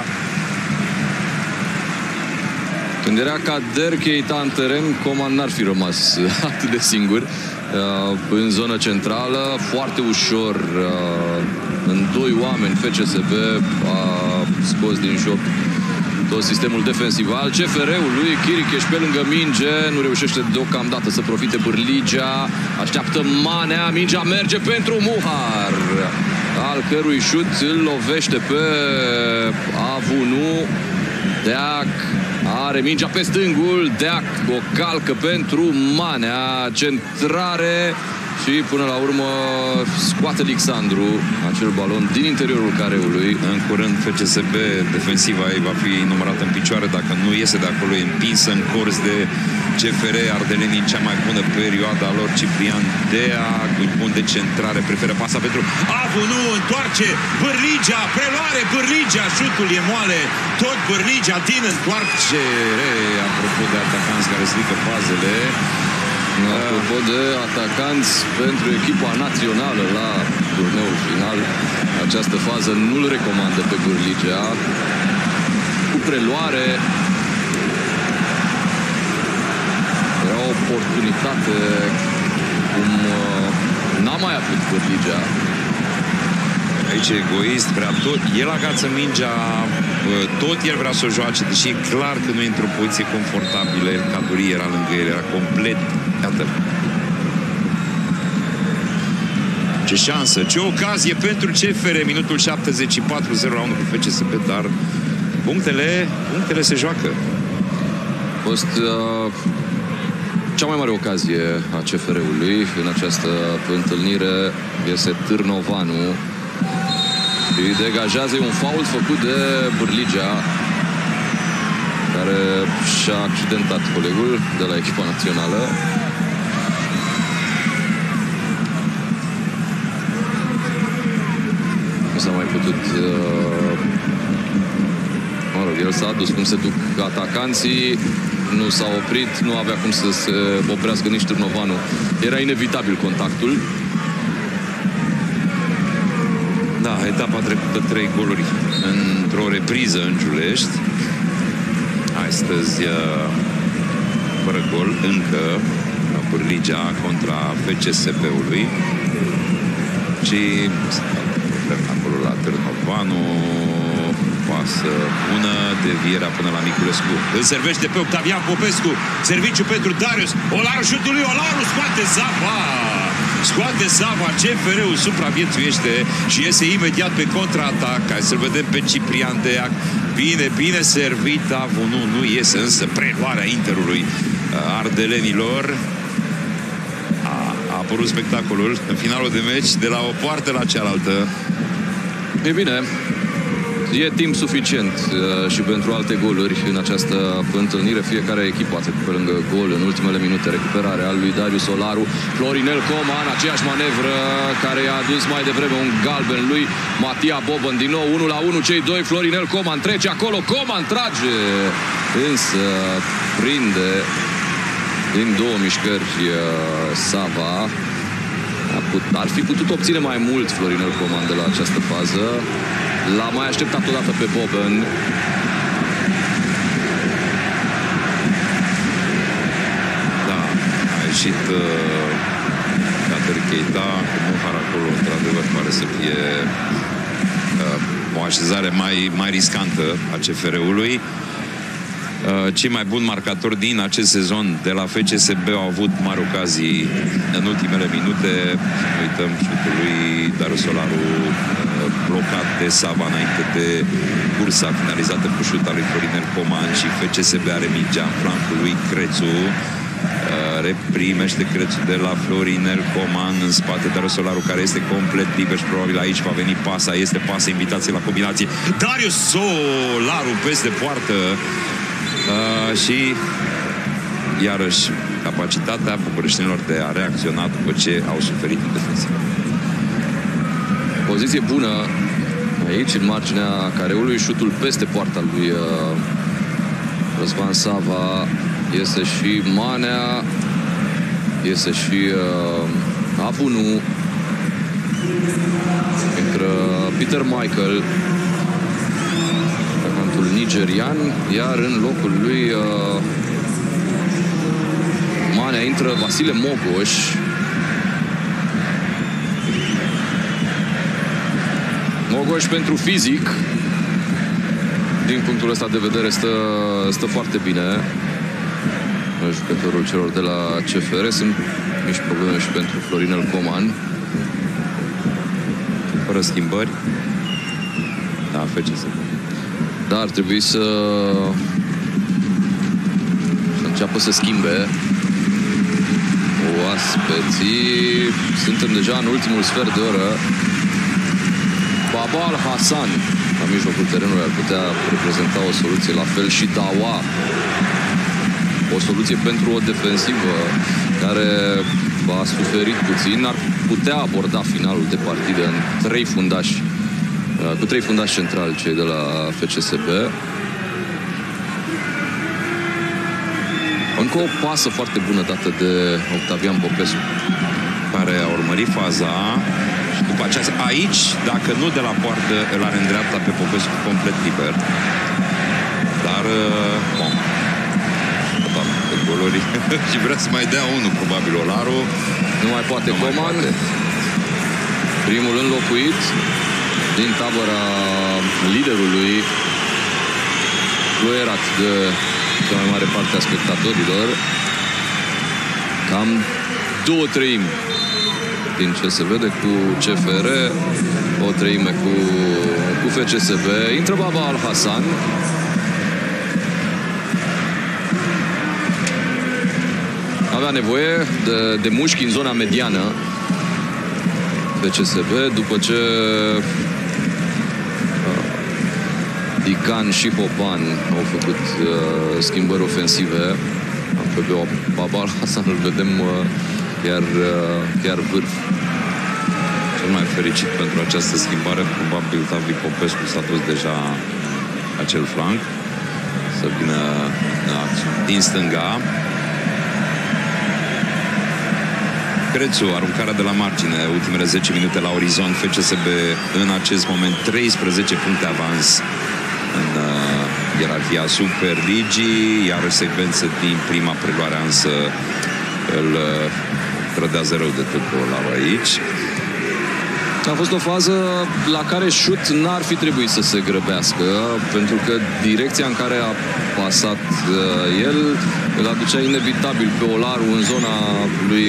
S7: Când era Kader Keita în teren, Coman n-ar fi rămas atât de singur. În zona centrală, foarte ușor, în doi oameni, FCSB a scos din joc tot sistemul defensiv al CFR-ului. Chiricheș pe lângă minge, nu reușește deocamdată să profite Bârligea, așteaptă Manea, mingea merge pentru Muhar, al cărui șut îl lovește pe Avunu. Deac are mingea pe stângul, Deac o calcă pentru Manea, centrare și până la urmă scoate Alexandru acel balon din interiorul careului.
S6: În curând FCSB, defensiva ei va fi numărată în picioare, dacă nu iese de acolo, e împinsă în cors de CFR. Ardelenii în cea mai bună perioadă a lor. Ciprian Deac, bun de centrare, preferă pasa pentru Avunu, întoarce Bârligea, preluare Bârligea, șutul e moale, tot Bârligea din întoarcere. Apropo de atacanți care strică fazele,
S7: apropo de atacanți pentru echipa națională la turneul final, această fază nu-l recomandă pe Bârligea. Cu preluare era o oportunitate cum n-a mai avut Bârligea.
S6: Aici e egoist, vrea tot. El agață mingea, tot el vrea să o joace, deși e clar că nu e într-o poziție confortabilă. El Kaddouri era lângă el, era complet. Iată. Ce șansă, ce ocazie pentru CFR. Minutul 74, 0-1 cu FCSB, dar punctele se joacă.
S7: A fost cea mai mare ocazie a CFR-ului în această întâlnire. Iese Târnovanu și degajează un fault făcut de Bârligea. care și-a accidentat colegul de la echipa națională. Nu s-a mai putut... Mă rog, el s-a adus cum se duc atacanții, nu s-a oprit, nu avea cum să se oprească nici Târnovanu. Era inevitabil contactul.
S6: Da, etapa trecută 3 goluri într-o repriză în Giulești. Astăzi fără gol încă Bârligea contra FCSB-ului. Și acolo la Târnovanu, pasă bună, devierea până la Miculescu. Îl servește pe Octavian Popescu. Serviciu pentru Darius. Olaru, șutul lui Olaru, scoate Sava. Scoate Sava, CFR-ul supraviețuiește și iese imediat pe contraatac. Hai să-l vedem pe Ciprian Deac. Bine servit, nu iese însă preluarea Interului ardelenilor. A apărut spectacolul în finalul de meci de la o poartă la cealaltă.
S7: E bine, e timp suficient și pentru alte goluri în această întâlnire. Fiecare echipă a trecut pe lângă gol în ultimele minute. Recuperarea lui Darius Olaru. Florinel Coman, aceeași manevră care i-a adus mai devreme un galben lui Matia Boban. Din nou 1-1, cei doi. Florinel Coman trece acolo, Coman trage, însă prinde din două mișcări Sava. Ar fi putut obține mai mult Florinel Coman de la această fază. L-a mai așteptat odată pe Boban.
S6: Da, a ieșit Kader Keita cu Mohar acolo. Într-adevăr, pare să fie o așezare mai riscantă a CFR-ului. Cei mai buni marcatori din acest sezon de la FCSB au avut mari ocazii în ultimele minute. Uităm șutul lui Darius Olaru blocat de Sava înainte de cursa finalizată cu șut al lui Florinel Coman și FCSB are mingea în flancul lui Crețu. Reprimește Crețu de la Florinel Coman în spate Darius Olaru, care este complet liber și probabil aici va veni pasa. Este pasă, invitație la combinație. Darius Olaru peste poartă. Și iarăși capacitatea bucureștinilor de a reacționa după ce au suferit în defensivă.
S7: Poziție bună aici, în marginea careului, șutul peste poarta lui Răzvan Sava. Iese și Manea, iese și Avunu. Intră Peter Michael, nigerian, iar în locul lui Manea intră Vasile Mogoș. Mogoș pentru fizic, din punctul ăsta de vedere stă foarte bine. Jucătorul celor de la CFR. Sunt mici probleme și pentru Florinel Coman.
S6: Fără schimbări. Da, FCSB.
S7: Dar ar trebui să înceapă să schimbe oaspeții. Suntem deja în ultimul sfert de oră. Baba Al-Hassan la mijlocul terenului ar putea reprezenta o soluție, la fel și Dawa. O soluție pentru o defensivă care va suferit puțin. Ar putea aborda finalul de partidă în cu trei fundași centrali, cei de la FCSB. Încă o pasă foarte bună dată de Octavian Popescu,
S6: care a urmărit faza și după aceea aici, dacă nu de la poartă, îl are în dreapta pe Popescu complet liber. Dar bun, pe goluri și vrea să mai dea unul, probabil Olaru.
S7: Nu mai poate Coman. Primul înlocuit din tabăra liderului, fluierat de cea mai mare parte a spectatorilor. Cam 2/3 din ce se vede cu CFR, 1/3 cu FCSB. Intră Baba Al-Hassan. Avea nevoie de mușchi în zona mediană FCSB, după ce Dican și Hoban au făcut schimbări ofensive. Pe Babal Hasan îl vedem chiar vârf. Cel mai fericit pentru această schimbare, probabil Tavi Popescu s-a dus deja acel flanc să vină din stânga. Crețu, aruncarea de la margine, ultimele 10 minute la orizont. FCSB în acest moment 13 puncte avans în ierarhia Superligii, iar o secvență din prima preluare însă îl trădează rău de tot pe Olaru aici. A fost o fază la care șut n-ar fi trebuit să se grăbească, pentru că direcția în care a pasat el îl aducea inevitabil pe Olaru în zona lui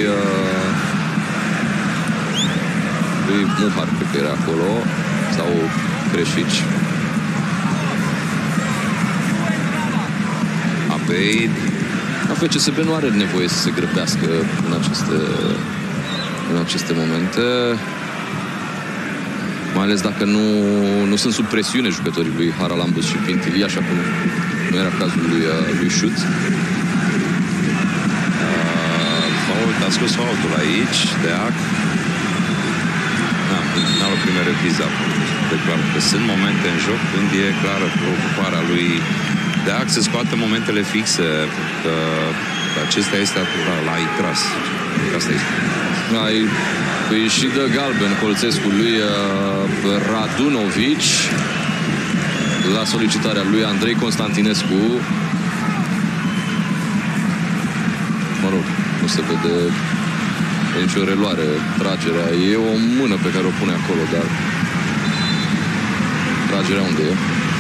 S7: Muhar, cred că era acolo, sau Creșici.
S6: Abeid.
S7: FCSB nu are nevoie să se grăbească în aceste momente. Mai ales dacă nu sunt sub presiune jucătorii lui Haralambos și Pintili, așa cum nu era cazul lui Șut.
S6: A scos faultul aici, Deac. În finalul primei reprize a declarat că sunt momente în joc când e clară preocuparea lui Deac să scoată momentele fixe, că acesta este natural, l-ai tras. Asta este.
S7: Păi și dă galben Colțescu lui Radunovici la solicitarea lui Andrei Constantinescu. Mă rog, nu se vede nicio reluare. Tragerea e o mână pe care o pune acolo, dar tragerea unde e?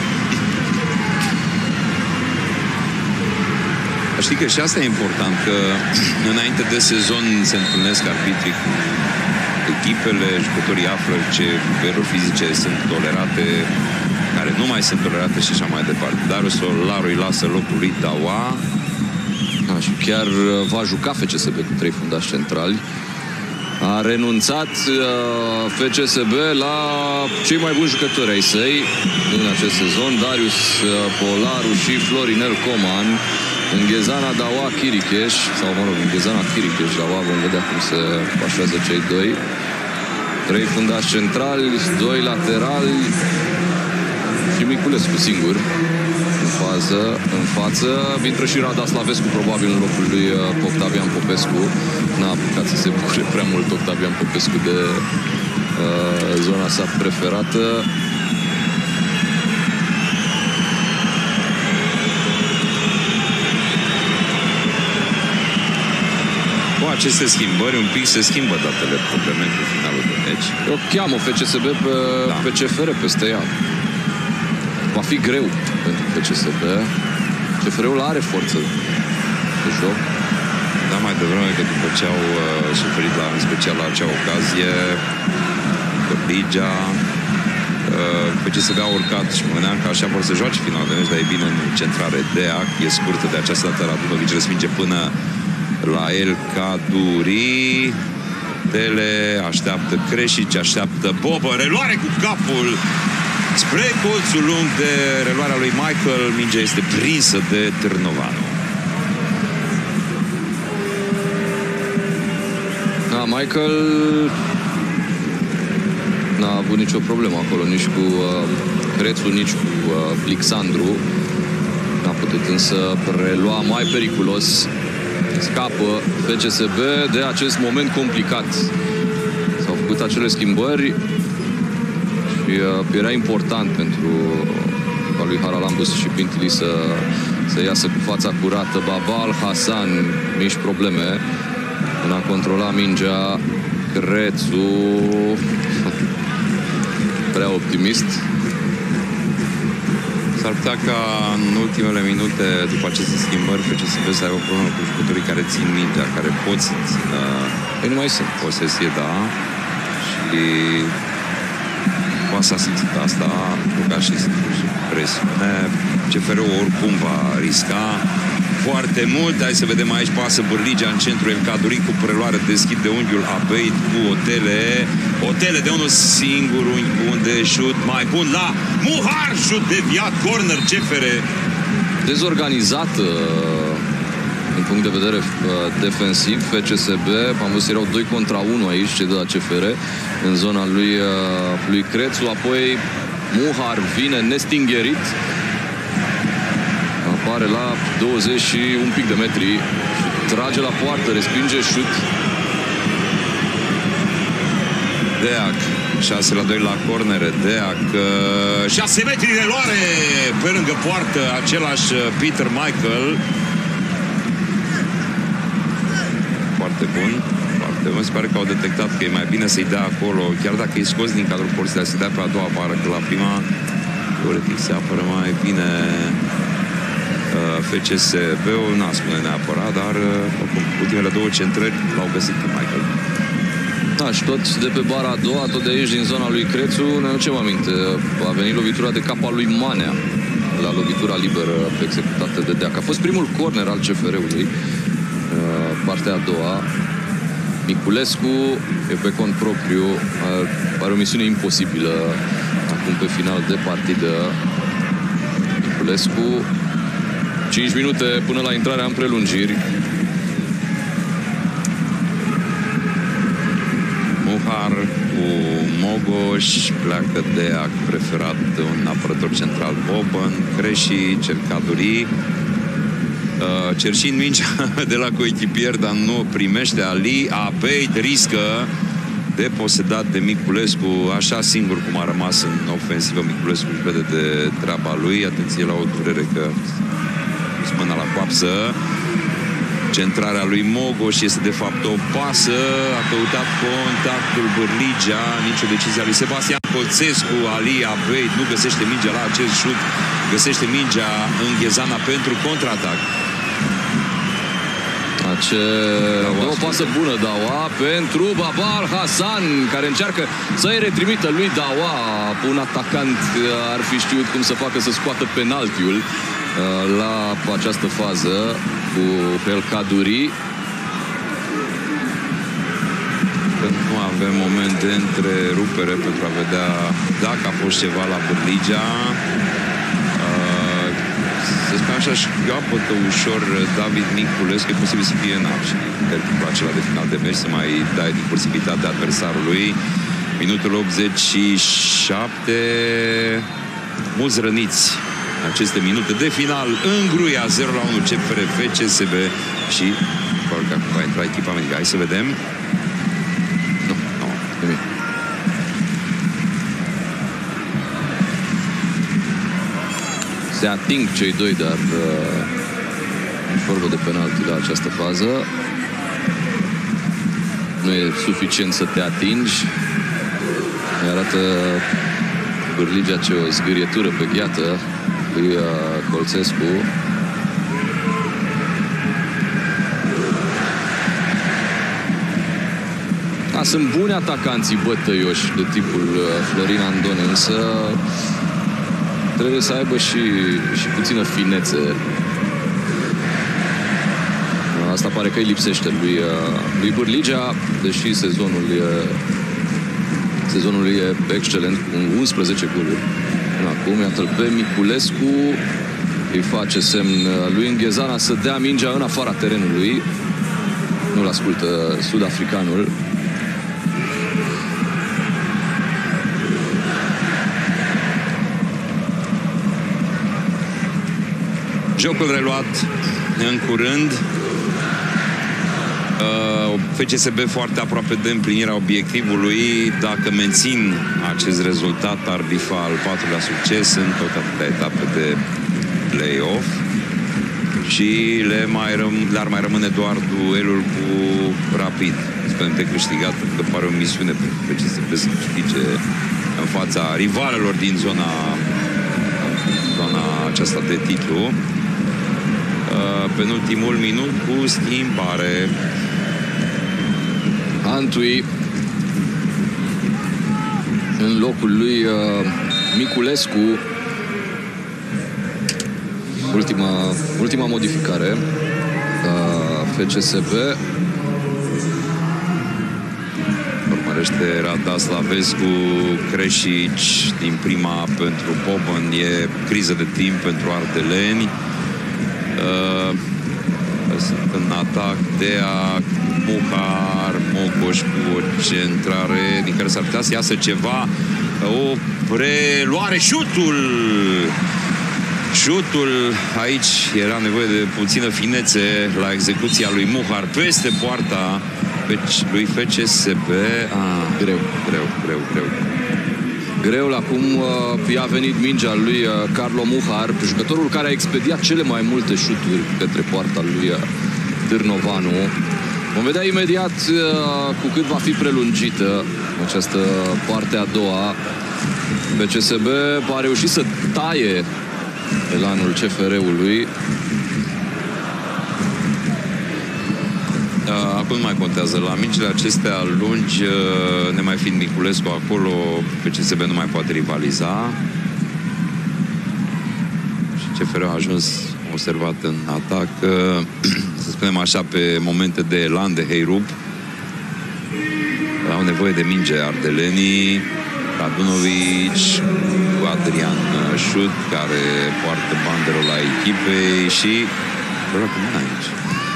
S6: Știi că și asta e important, că înainte de sezon se întâlnesc arbitrii cu echipele, jucătorii află ce erori fizice sunt tolerate, care nu mai sunt tolerate și așa mai departe. Darius Olaru îi lasă locul lui Daua.
S7: Și chiar va juca FCSB cu 3 fundași centrali. A renunțat FCSB la cei mai buni jucători ai săi în acest sezon, Darius Olaru și Florinel Coman. Înghezana Daua Chiricheș, sau mă rog, Înghezana Chiricheș Daua, vom vedea cum se așează cei doi. 3 fundași centrali, 2 laterali și Miculescu singur în față. Intră și Rada Slavescu probabil în locul lui Octavian Popescu. N-a apucat să se bucure prea mult Octavian Popescu de zona sa preferată.
S6: Cu aceste schimbări un pic se schimbă datele probleme cu finalul de meci.
S7: O cheamă FCSB pe CFR peste ea. Va fi greu pentru FCSB. CFR-ul are forță de joc.
S6: Da, mai devreme că după ce au suferit în special la acea ocazie Ligea, FCSB a urcat și mă gândeam că așa vor să joace finalul de meci, dar e bine în centrare. Deac e scurtă de această dată, Radunovici respinge până la El Caduri. Tele așteaptă Creșici, așteaptă Bobă, reluare cu capul spre colțul lung de reluarea lui Michael. Mingea este prinsă de Târnovanu.
S7: Michael n-a avut nicio problemă acolo, nici cu Crețu, nici cu Alexandru. N-a putut însă prelua mai periculos. Scapă FCSB de acest moment complicat. S-au făcut acele schimbări și era important pentru lui Haralambos și Pintili să iasă cu fața curată. Babal Hasan, mici probleme în a controla mingea. Crețu prea optimist.
S6: S-ar putea ca în ultimele minute, după aceste schimbări, FCSB să aibă o problemă cu jucătorii care țin mintea, care pot să țină
S7: nu mai sunt
S6: posesie, da. Și s-a simțit asta, ca și presiune. CFR-ul oricum va risca. foarte mult. Hai să vedem aici, pasă Bârligea în centru, El Kaduri cu preluare, deschide unghiul Abeit cu Otele de unul singur unghi bun de șut, mai bun la Muhar, șut deviat, corner, CFR.
S7: Dezorganizat din punct de vedere defensiv, FCSB, am văzut erau 2 contra 1 aici, cei de la CFR, în zona lui Crețu, apoi Muhar vine nestingherit, apare la 20 și un pic de metri, trage la poartă, respinge șut.
S6: Deac, 6-2 la cornere, Deac, 6 metri de luare pe lângă poartă, același Peter Michael. Foarte bun, foarte bun. Se pare că au detectat că e mai bine să-i dea acolo, chiar dacă e scos din cadrul porții, să-i dea pe a doua bară, că la prima teoretic se apără mai bine FCSB-ul, n-a spune neapărat, dar ultimele 2 centrări l-au găsit pe Michael.
S7: Da, și tot de pe bara a doua, tot de aici, din zona lui Crețu, ne aducem aminte. A venit lovitura de cap a lui Manea la lovitura liberă executată de Deac. A fost primul corner al CFR-ului, partea a doua. Miculescu e pe cont propriu, are o misiune imposibilă acum pe final de partidă. Miculescu, 5 minute până la intrarea în prelungiri.
S6: Muhar cu Mogoș, pleacă Deac, preferat un apărător central Boban, Creși, Cercaduri, cerșind mingea de la coechipier, dar nu o primește. Ali Abeit riscă de posedat de Miculescu, așa singur cum a rămas în ofensivă. Miculescu își vede de treaba lui, atenție la o durere că mâna la coapsă. Centrarea lui Mogoș este de fapt o pasă, a căutat contactul Bârligea, nicio decizie a lui Sebastian Colțescu. Ali Abeit nu găsește mingea la acest șut, găsește mingea în Ghezana pentru contraatac.
S7: O pasă bună Dawa pentru Babal Hasan, care încearcă să-i retrimită lui Dawa. Un atacant ar fi știut cum să facă să scoată penaltiul la această fază cu El Kaduri.
S6: Nu avem moment de întrerupere pentru a vedea dacă a fost ceva la Bârligea. Să spun așa, și capătă ușor David Miculescu, e posibil să fie și timpul acela de final de meci, să mai dai din posibilitatea adversarului. Minutul 87, mulți răniți aceste minute de final. În Gruia, 0-1, CFR FCSB și probabil că acum va intra echipa medică. Hai să vedem. Nu, nimic.
S7: Se ating cei doi, dar în formă de penalti la această fază. Nu e suficient să te atingi. Ne arată Bârligea ce o zgârietură pe gheată lui Colțescu. Da, sunt buni atacanții bătăioși de tipul Florin Andone, însă trebuie să aibă și puțină finețe. Asta pare că îi lipsește lui Bârligea, deși sezonul e excelent, cu 11 goluri. Acum, iată-l pe Miculescu, îi face semn lui Înghezana să dea mingea în afara terenului. Nu-l ascultă sud-africanul.
S6: Jocul reluat în curând. FCSB foarte aproape de împlinirea obiectivului. Dacă mențin acest rezultat, ar bifa al 4-lea succes în tot atâtea etape de play-off și le-ar mai rămâne doar duelul cu Rapid. Sperăm de câștigat, pentru că pare o misiune pentru FCSB să câștige în fața rivalelor din zona aceasta de titlu. Penultimul minut cu schimbare.
S7: Antui în locul lui Miculescu. ultima modificare. FCSB
S6: urmărește Rada Slavescu, Creșici din prima pentru Boban. E criză de timp pentru ardeleni. Sunt în atac Dea, Muhar, Mogoș cu o centrare din care s-ar putea să iasă ceva. O preluare, șutul aici era nevoie de puțină finețe la execuția lui Muhar peste poarta lui FCSB.
S7: Greu la cum i-a venit mingea lui Carlo Muhar, jucătorul care a expediat cele mai multe șuturi către poarta lui Târnovanu. Vom vedea imediat cu cât va fi prelungită această parte a doua. FCSB a reușit să taie elanul CFR-ului.
S6: Acum nu mai contează. La mingile acestea lungi, nemai fiind Niculescu acolo, FCSB nu mai poate rivaliza. Și CFR a ajuns observat în atac, să spunem așa, pe momente de elan, de heirup. Au nevoie de minge ardelenii. Radunovici cu Adrian Șut, care poartă banderola echipei și aici.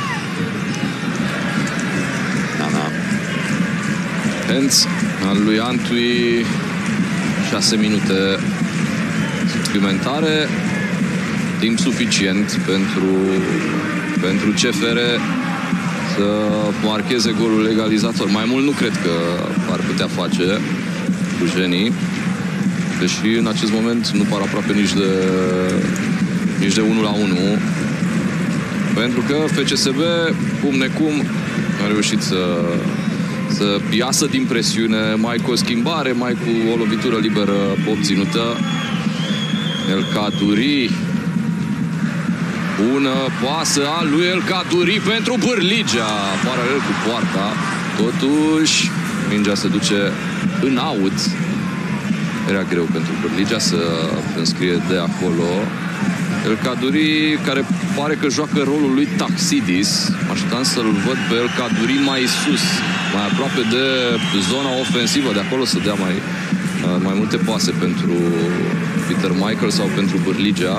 S7: Hands al lui Antui, 6 minute suplimentare, timp suficient pentru CFR să marcheze golul egalizator. Mai mult nu cred că ar putea face bujenii, deși în acest moment nu par aproape nici de 1-1, pentru că FCSB, cum necum, a reușit să iasă din presiune, mai cu o schimbare, mai cu o lovitură liberă obținută. El Kaduri, bună pasă a lui El Kaduri pentru Bârligea, paralel cu poarta. Totuși, mingea se duce în out. Era greu pentru Bârligea să înscrie de acolo. El Kaduri, care pare că joacă rolul lui Taxidis. Mă așteptam să-l văd pe El Kaduri mai sus, mai aproape de zona ofensivă, de acolo să dea mai multe pase pentru Peter Michael sau pentru Bârligea.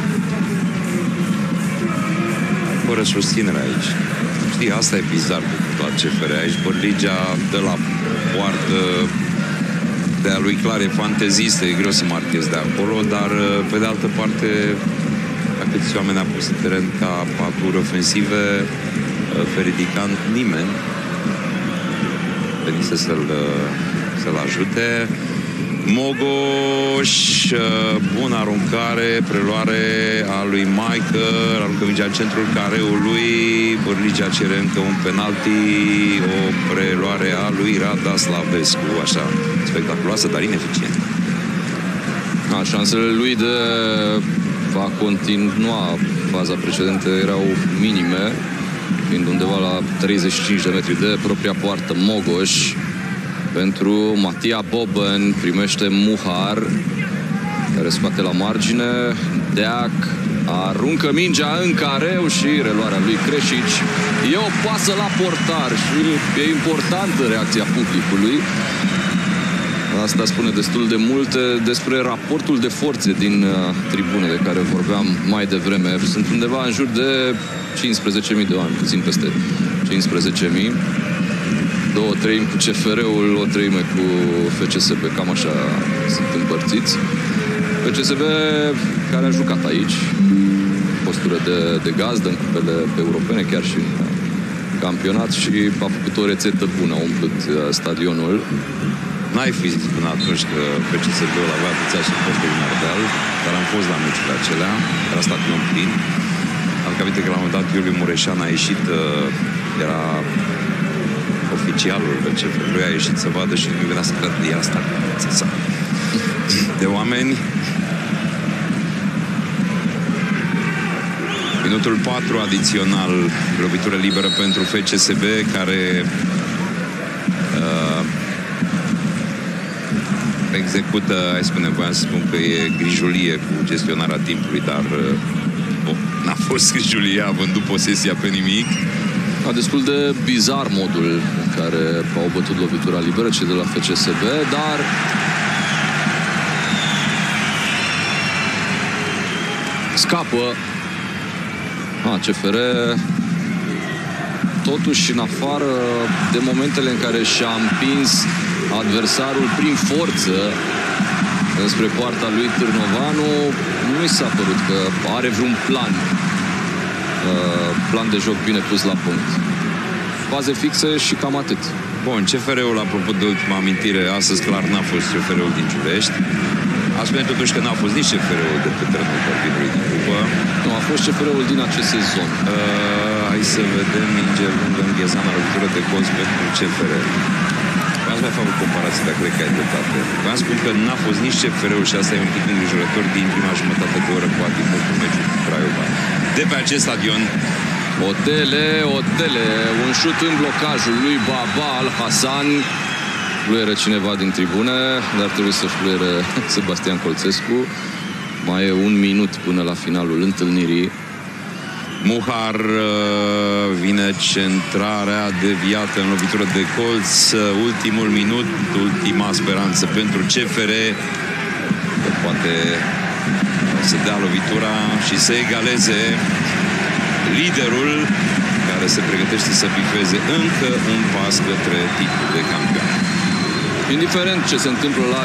S6: Fără susținere aici. Știi, asta e bizar cu tot CFR aici. Bârligea de la poartă, de a lui clar e fantezistă, e greu să marchezi de acolo, dar pe de altă parte, la câți oameni a pus în teren ca paturi ofensive, Feridican, nimeni venise să-l ajute. Mogoș, bună aruncare, preluare a lui Michael, aruncă mingea în centrul careului, Bârligea cere încă un penalti, o preluare a lui Rada Slavescu, așa, spectaculoasă, dar ineficient.
S7: Șansele lui de va continua faza precedentă erau minime, fiind undeva la 35 de metri de propria poartă. Mogoș pentru Matia Boban, primește Muhar, care scoate la margine. Deac aruncă mingea în careu și reluarea lui Creșici. E o pasă la portar și e importantă reacția publicului. Asta spune destul de multe despre raportul de forțe din tribune de care vorbeam mai devreme. Sunt undeva în jur de 15.000 de oameni, puțin peste 15.000. 2 treimi cu CFR-ul, o treime cu FCSB, cam așa sunt împărțiți. FCSB care a jucat aici, postură de gazdă în cupele europene, chiar și în campionat, și a făcut o rețetă bună, a umplut stadionul.
S6: N-ai fi zis până atunci că FCSB-ul avea puțea și postul din Ardeal, dar am fost la meciurile acelea, dar asta cu un plin. Adică aminte că la un moment dat Iuliu Mureșan a ieșit, era oficialul de CFR-ului, a ieșit să vadă și nu venea să cred de asta de oameni. Minutul 4 adițional, lovitură liberă pentru FCSB, care execută, hai spune, voiam să spun că e grijulie cu gestionarea timpului, dar N-a fost Julia a vândut posesia pe nimic.
S7: Destul de bizar modul în care au bătut lovitura liberă cei de la FCSB, dar scapă CFR totuși, în afară de momentele în care și-a împins adversarul prin forță înspre poarta lui Târnovanu, nu mi s-a părut că are vreun plan de joc bine pus la punct. Faze fixe și cam atât.
S6: Bun, CFR-ul, apropo de ultima amintire, astăzi clar n-a fost CFR-ul din Giulești. Aș spune totuși că n-a fost nici CFR-ul de pe terenul partidului din grupă.
S7: Nu, a fost CFR-ul din acest sezon.
S6: Hai să vedem minge lungă înghețana lovitură de colț pentru CFR. V-ați mai făcut comparații, dar cred că ai dreptate. V-am spus că n-a fost nici CFR-ul și asta e un pic îngrijorător din prima jumătate de oră cu Atimul cu meciul cu Craiova. De pe acest stadion
S7: Otele, un șut în blocajul lui Baba Al-Hasan. Fluieră cineva din tribune, dar trebuie să fluieră Sebastian Colțescu. Mai e un minut până la finalul întâlnirii.
S6: Muhar, vine centrarea deviată în lovitură de colț. Ultimul minut, ultima speranță pentru CFR. Poate să dea lovitura și să egaleze liderul care se pregătește să bifeze încă un pas către titlul de campion.
S7: Indiferent ce se întâmplă la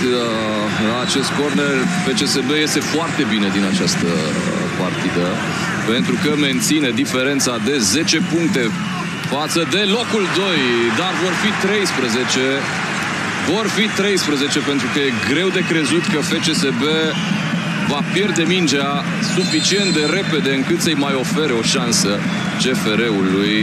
S7: acest corner, FCSB iese foarte bine din această partidă, pentru că menține diferența de 10 puncte față de locul 2, dar vor fi 13. Vor fi 13 pentru că e greu de crezut că FCSB va pierde mingea suficient de repede încât să-i mai ofere o șansă CFR-ului.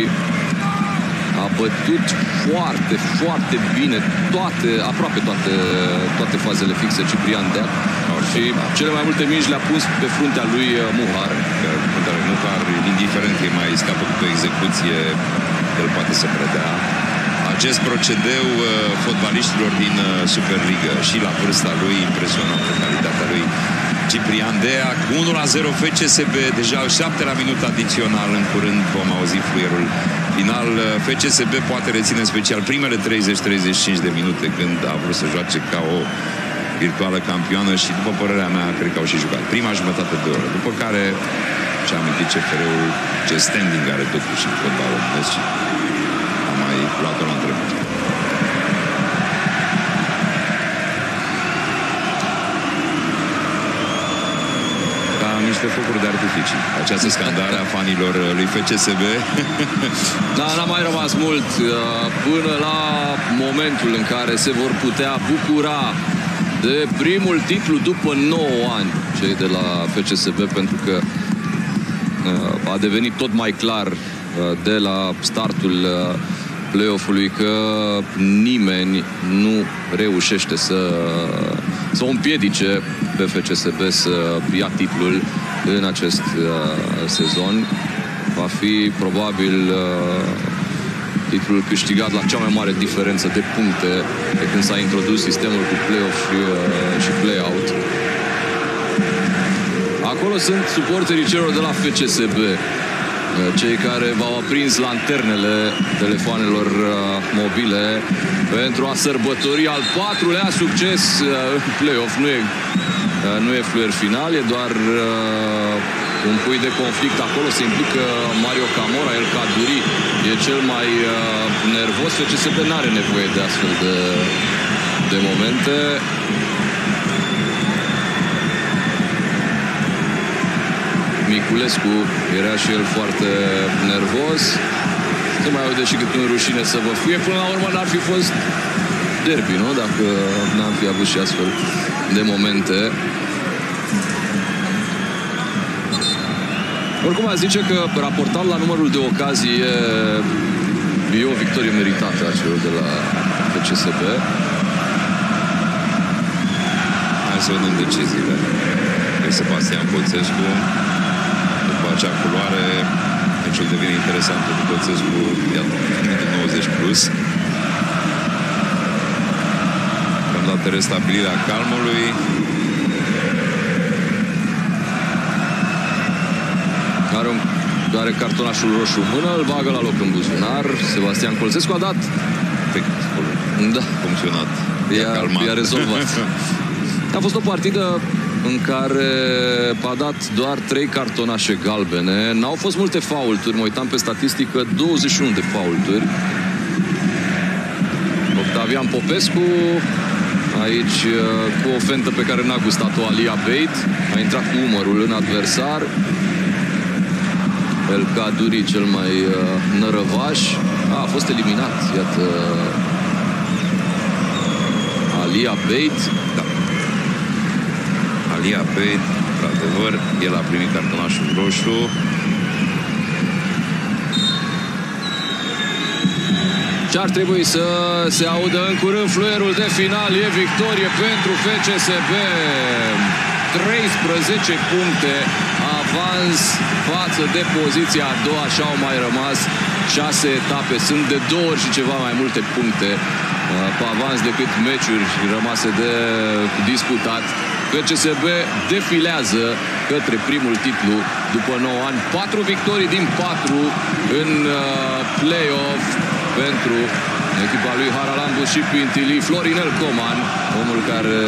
S7: A bătut foarte, foarte bine aproape toate fazele fixe Ciprian Deac și cele mai multe mingi le-a pus pe fruntea lui Muhar.
S6: Muhar, indiferent că mai scapă cu o execuție, el poate să predea. Acest procedeu fotbaliștilor din Superliga și la vârsta lui, impresionantă calitatea lui Ciprian Deac. 1-0 FCSB, deja al 7-lea minut adițional, în curând vom auzi fluierul final. FCSB poate reține special primele 30-35 de minute când a vrut să joace ca o virtuală campioană și, după părerea mea, cred că au și jucat prima jumătate de oră, după care ce-a amintit CFR-ul, ce standing are totuși în fotbalul românesc și a mai luat-o la întrebare. Niște focuri de artificii. Această scandare a fanilor lui FCSB.
S7: Da, n-a mai rămas mult până la momentul în care se vor putea bucura de primul titlu după 9 ani cei de la FCSB, pentru că a devenit tot mai clar de la startul play-off-ului că nimeni nu reușește să o împiedice pe FCSB să ia titlul în acest sezon. Va fi probabil titlul câștigat la cea mai mare diferență de puncte de când s-a introdus sistemul cu play-off și play-out. Acolo sunt suporterii celor de la FCSB, cei care v-au aprins lanternele telefoanelor mobile pentru a sărbători al 4-lea succes în play-off. Nu e fluier final, e doar un pui de conflict. Acolo se implică Mario Camora, El Kaduri e cel mai nervos. FCSB n-are nevoie de astfel de momente. Miculescu era și el foarte nervos. Se mai aude și cât în rușine să vă fie. Până la urmă n-ar fi fost derby, nu? Dacă n-am fi avut și astfel de momente. Oricum aș zice că raportat la numărul de ocazii e o victorie meritată a celor de la FCSB.
S6: Hai să vedem deciziile. Pe Sebastian Colțescu. După acea culoare, meciul devine interesant pentru Colțescu, iată, de 90 plus. Am dat de restabilirea calmului.
S7: are cartonașul roșu în mână, îl bagă la loc în buzunar. Sebastian Colțescu a dat. Da,
S6: funcționat.
S7: I-a rezolvat. A fost o partidă în care a dat doar 3 cartonașe galbene. N-au fost multe faulturi, mă uitam pe statistică, 21 de faulturi. Octavian Popescu, aici cu o fentă pe care n-a gustat-o Alia Beit. A intrat cu umărul în adversar. El Kaduri, cel mai nărăvaș, a fost eliminat. Iată, Alia Beit.
S6: Da. Alia Beit, într-adevăr, el a primit cartonașul roșu.
S7: Ce ar trebui să se audă în curând fluierul de final. E victorie pentru FCSB. 13 puncte avans față de poziția a doua și au mai rămas 6 etape. Sunt de 2 ori și ceva mai multe puncte pe avans decât meciuri rămase de disputat. FCSB defilează către primul titlu după 9 ani. 4 victorii din 4 în play-off pentru echipa lui Haralambu și Pintili. Florinel Coman, omul care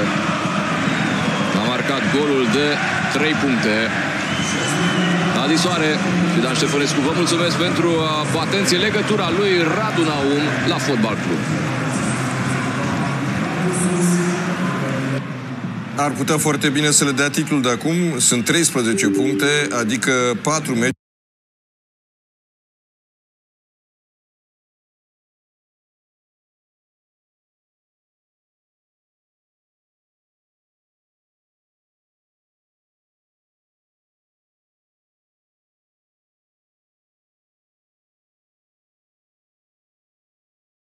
S7: a marcat golul de 3 puncte. Adi Soare și Dan Ștefănescu, vă mulțumesc pentru atenție. Legătura lui Radu Naum la Fotbal Club.
S1: Ar putea foarte bine să le dea titlul de acum. Sunt 13 puncte, adică 4 meciuri.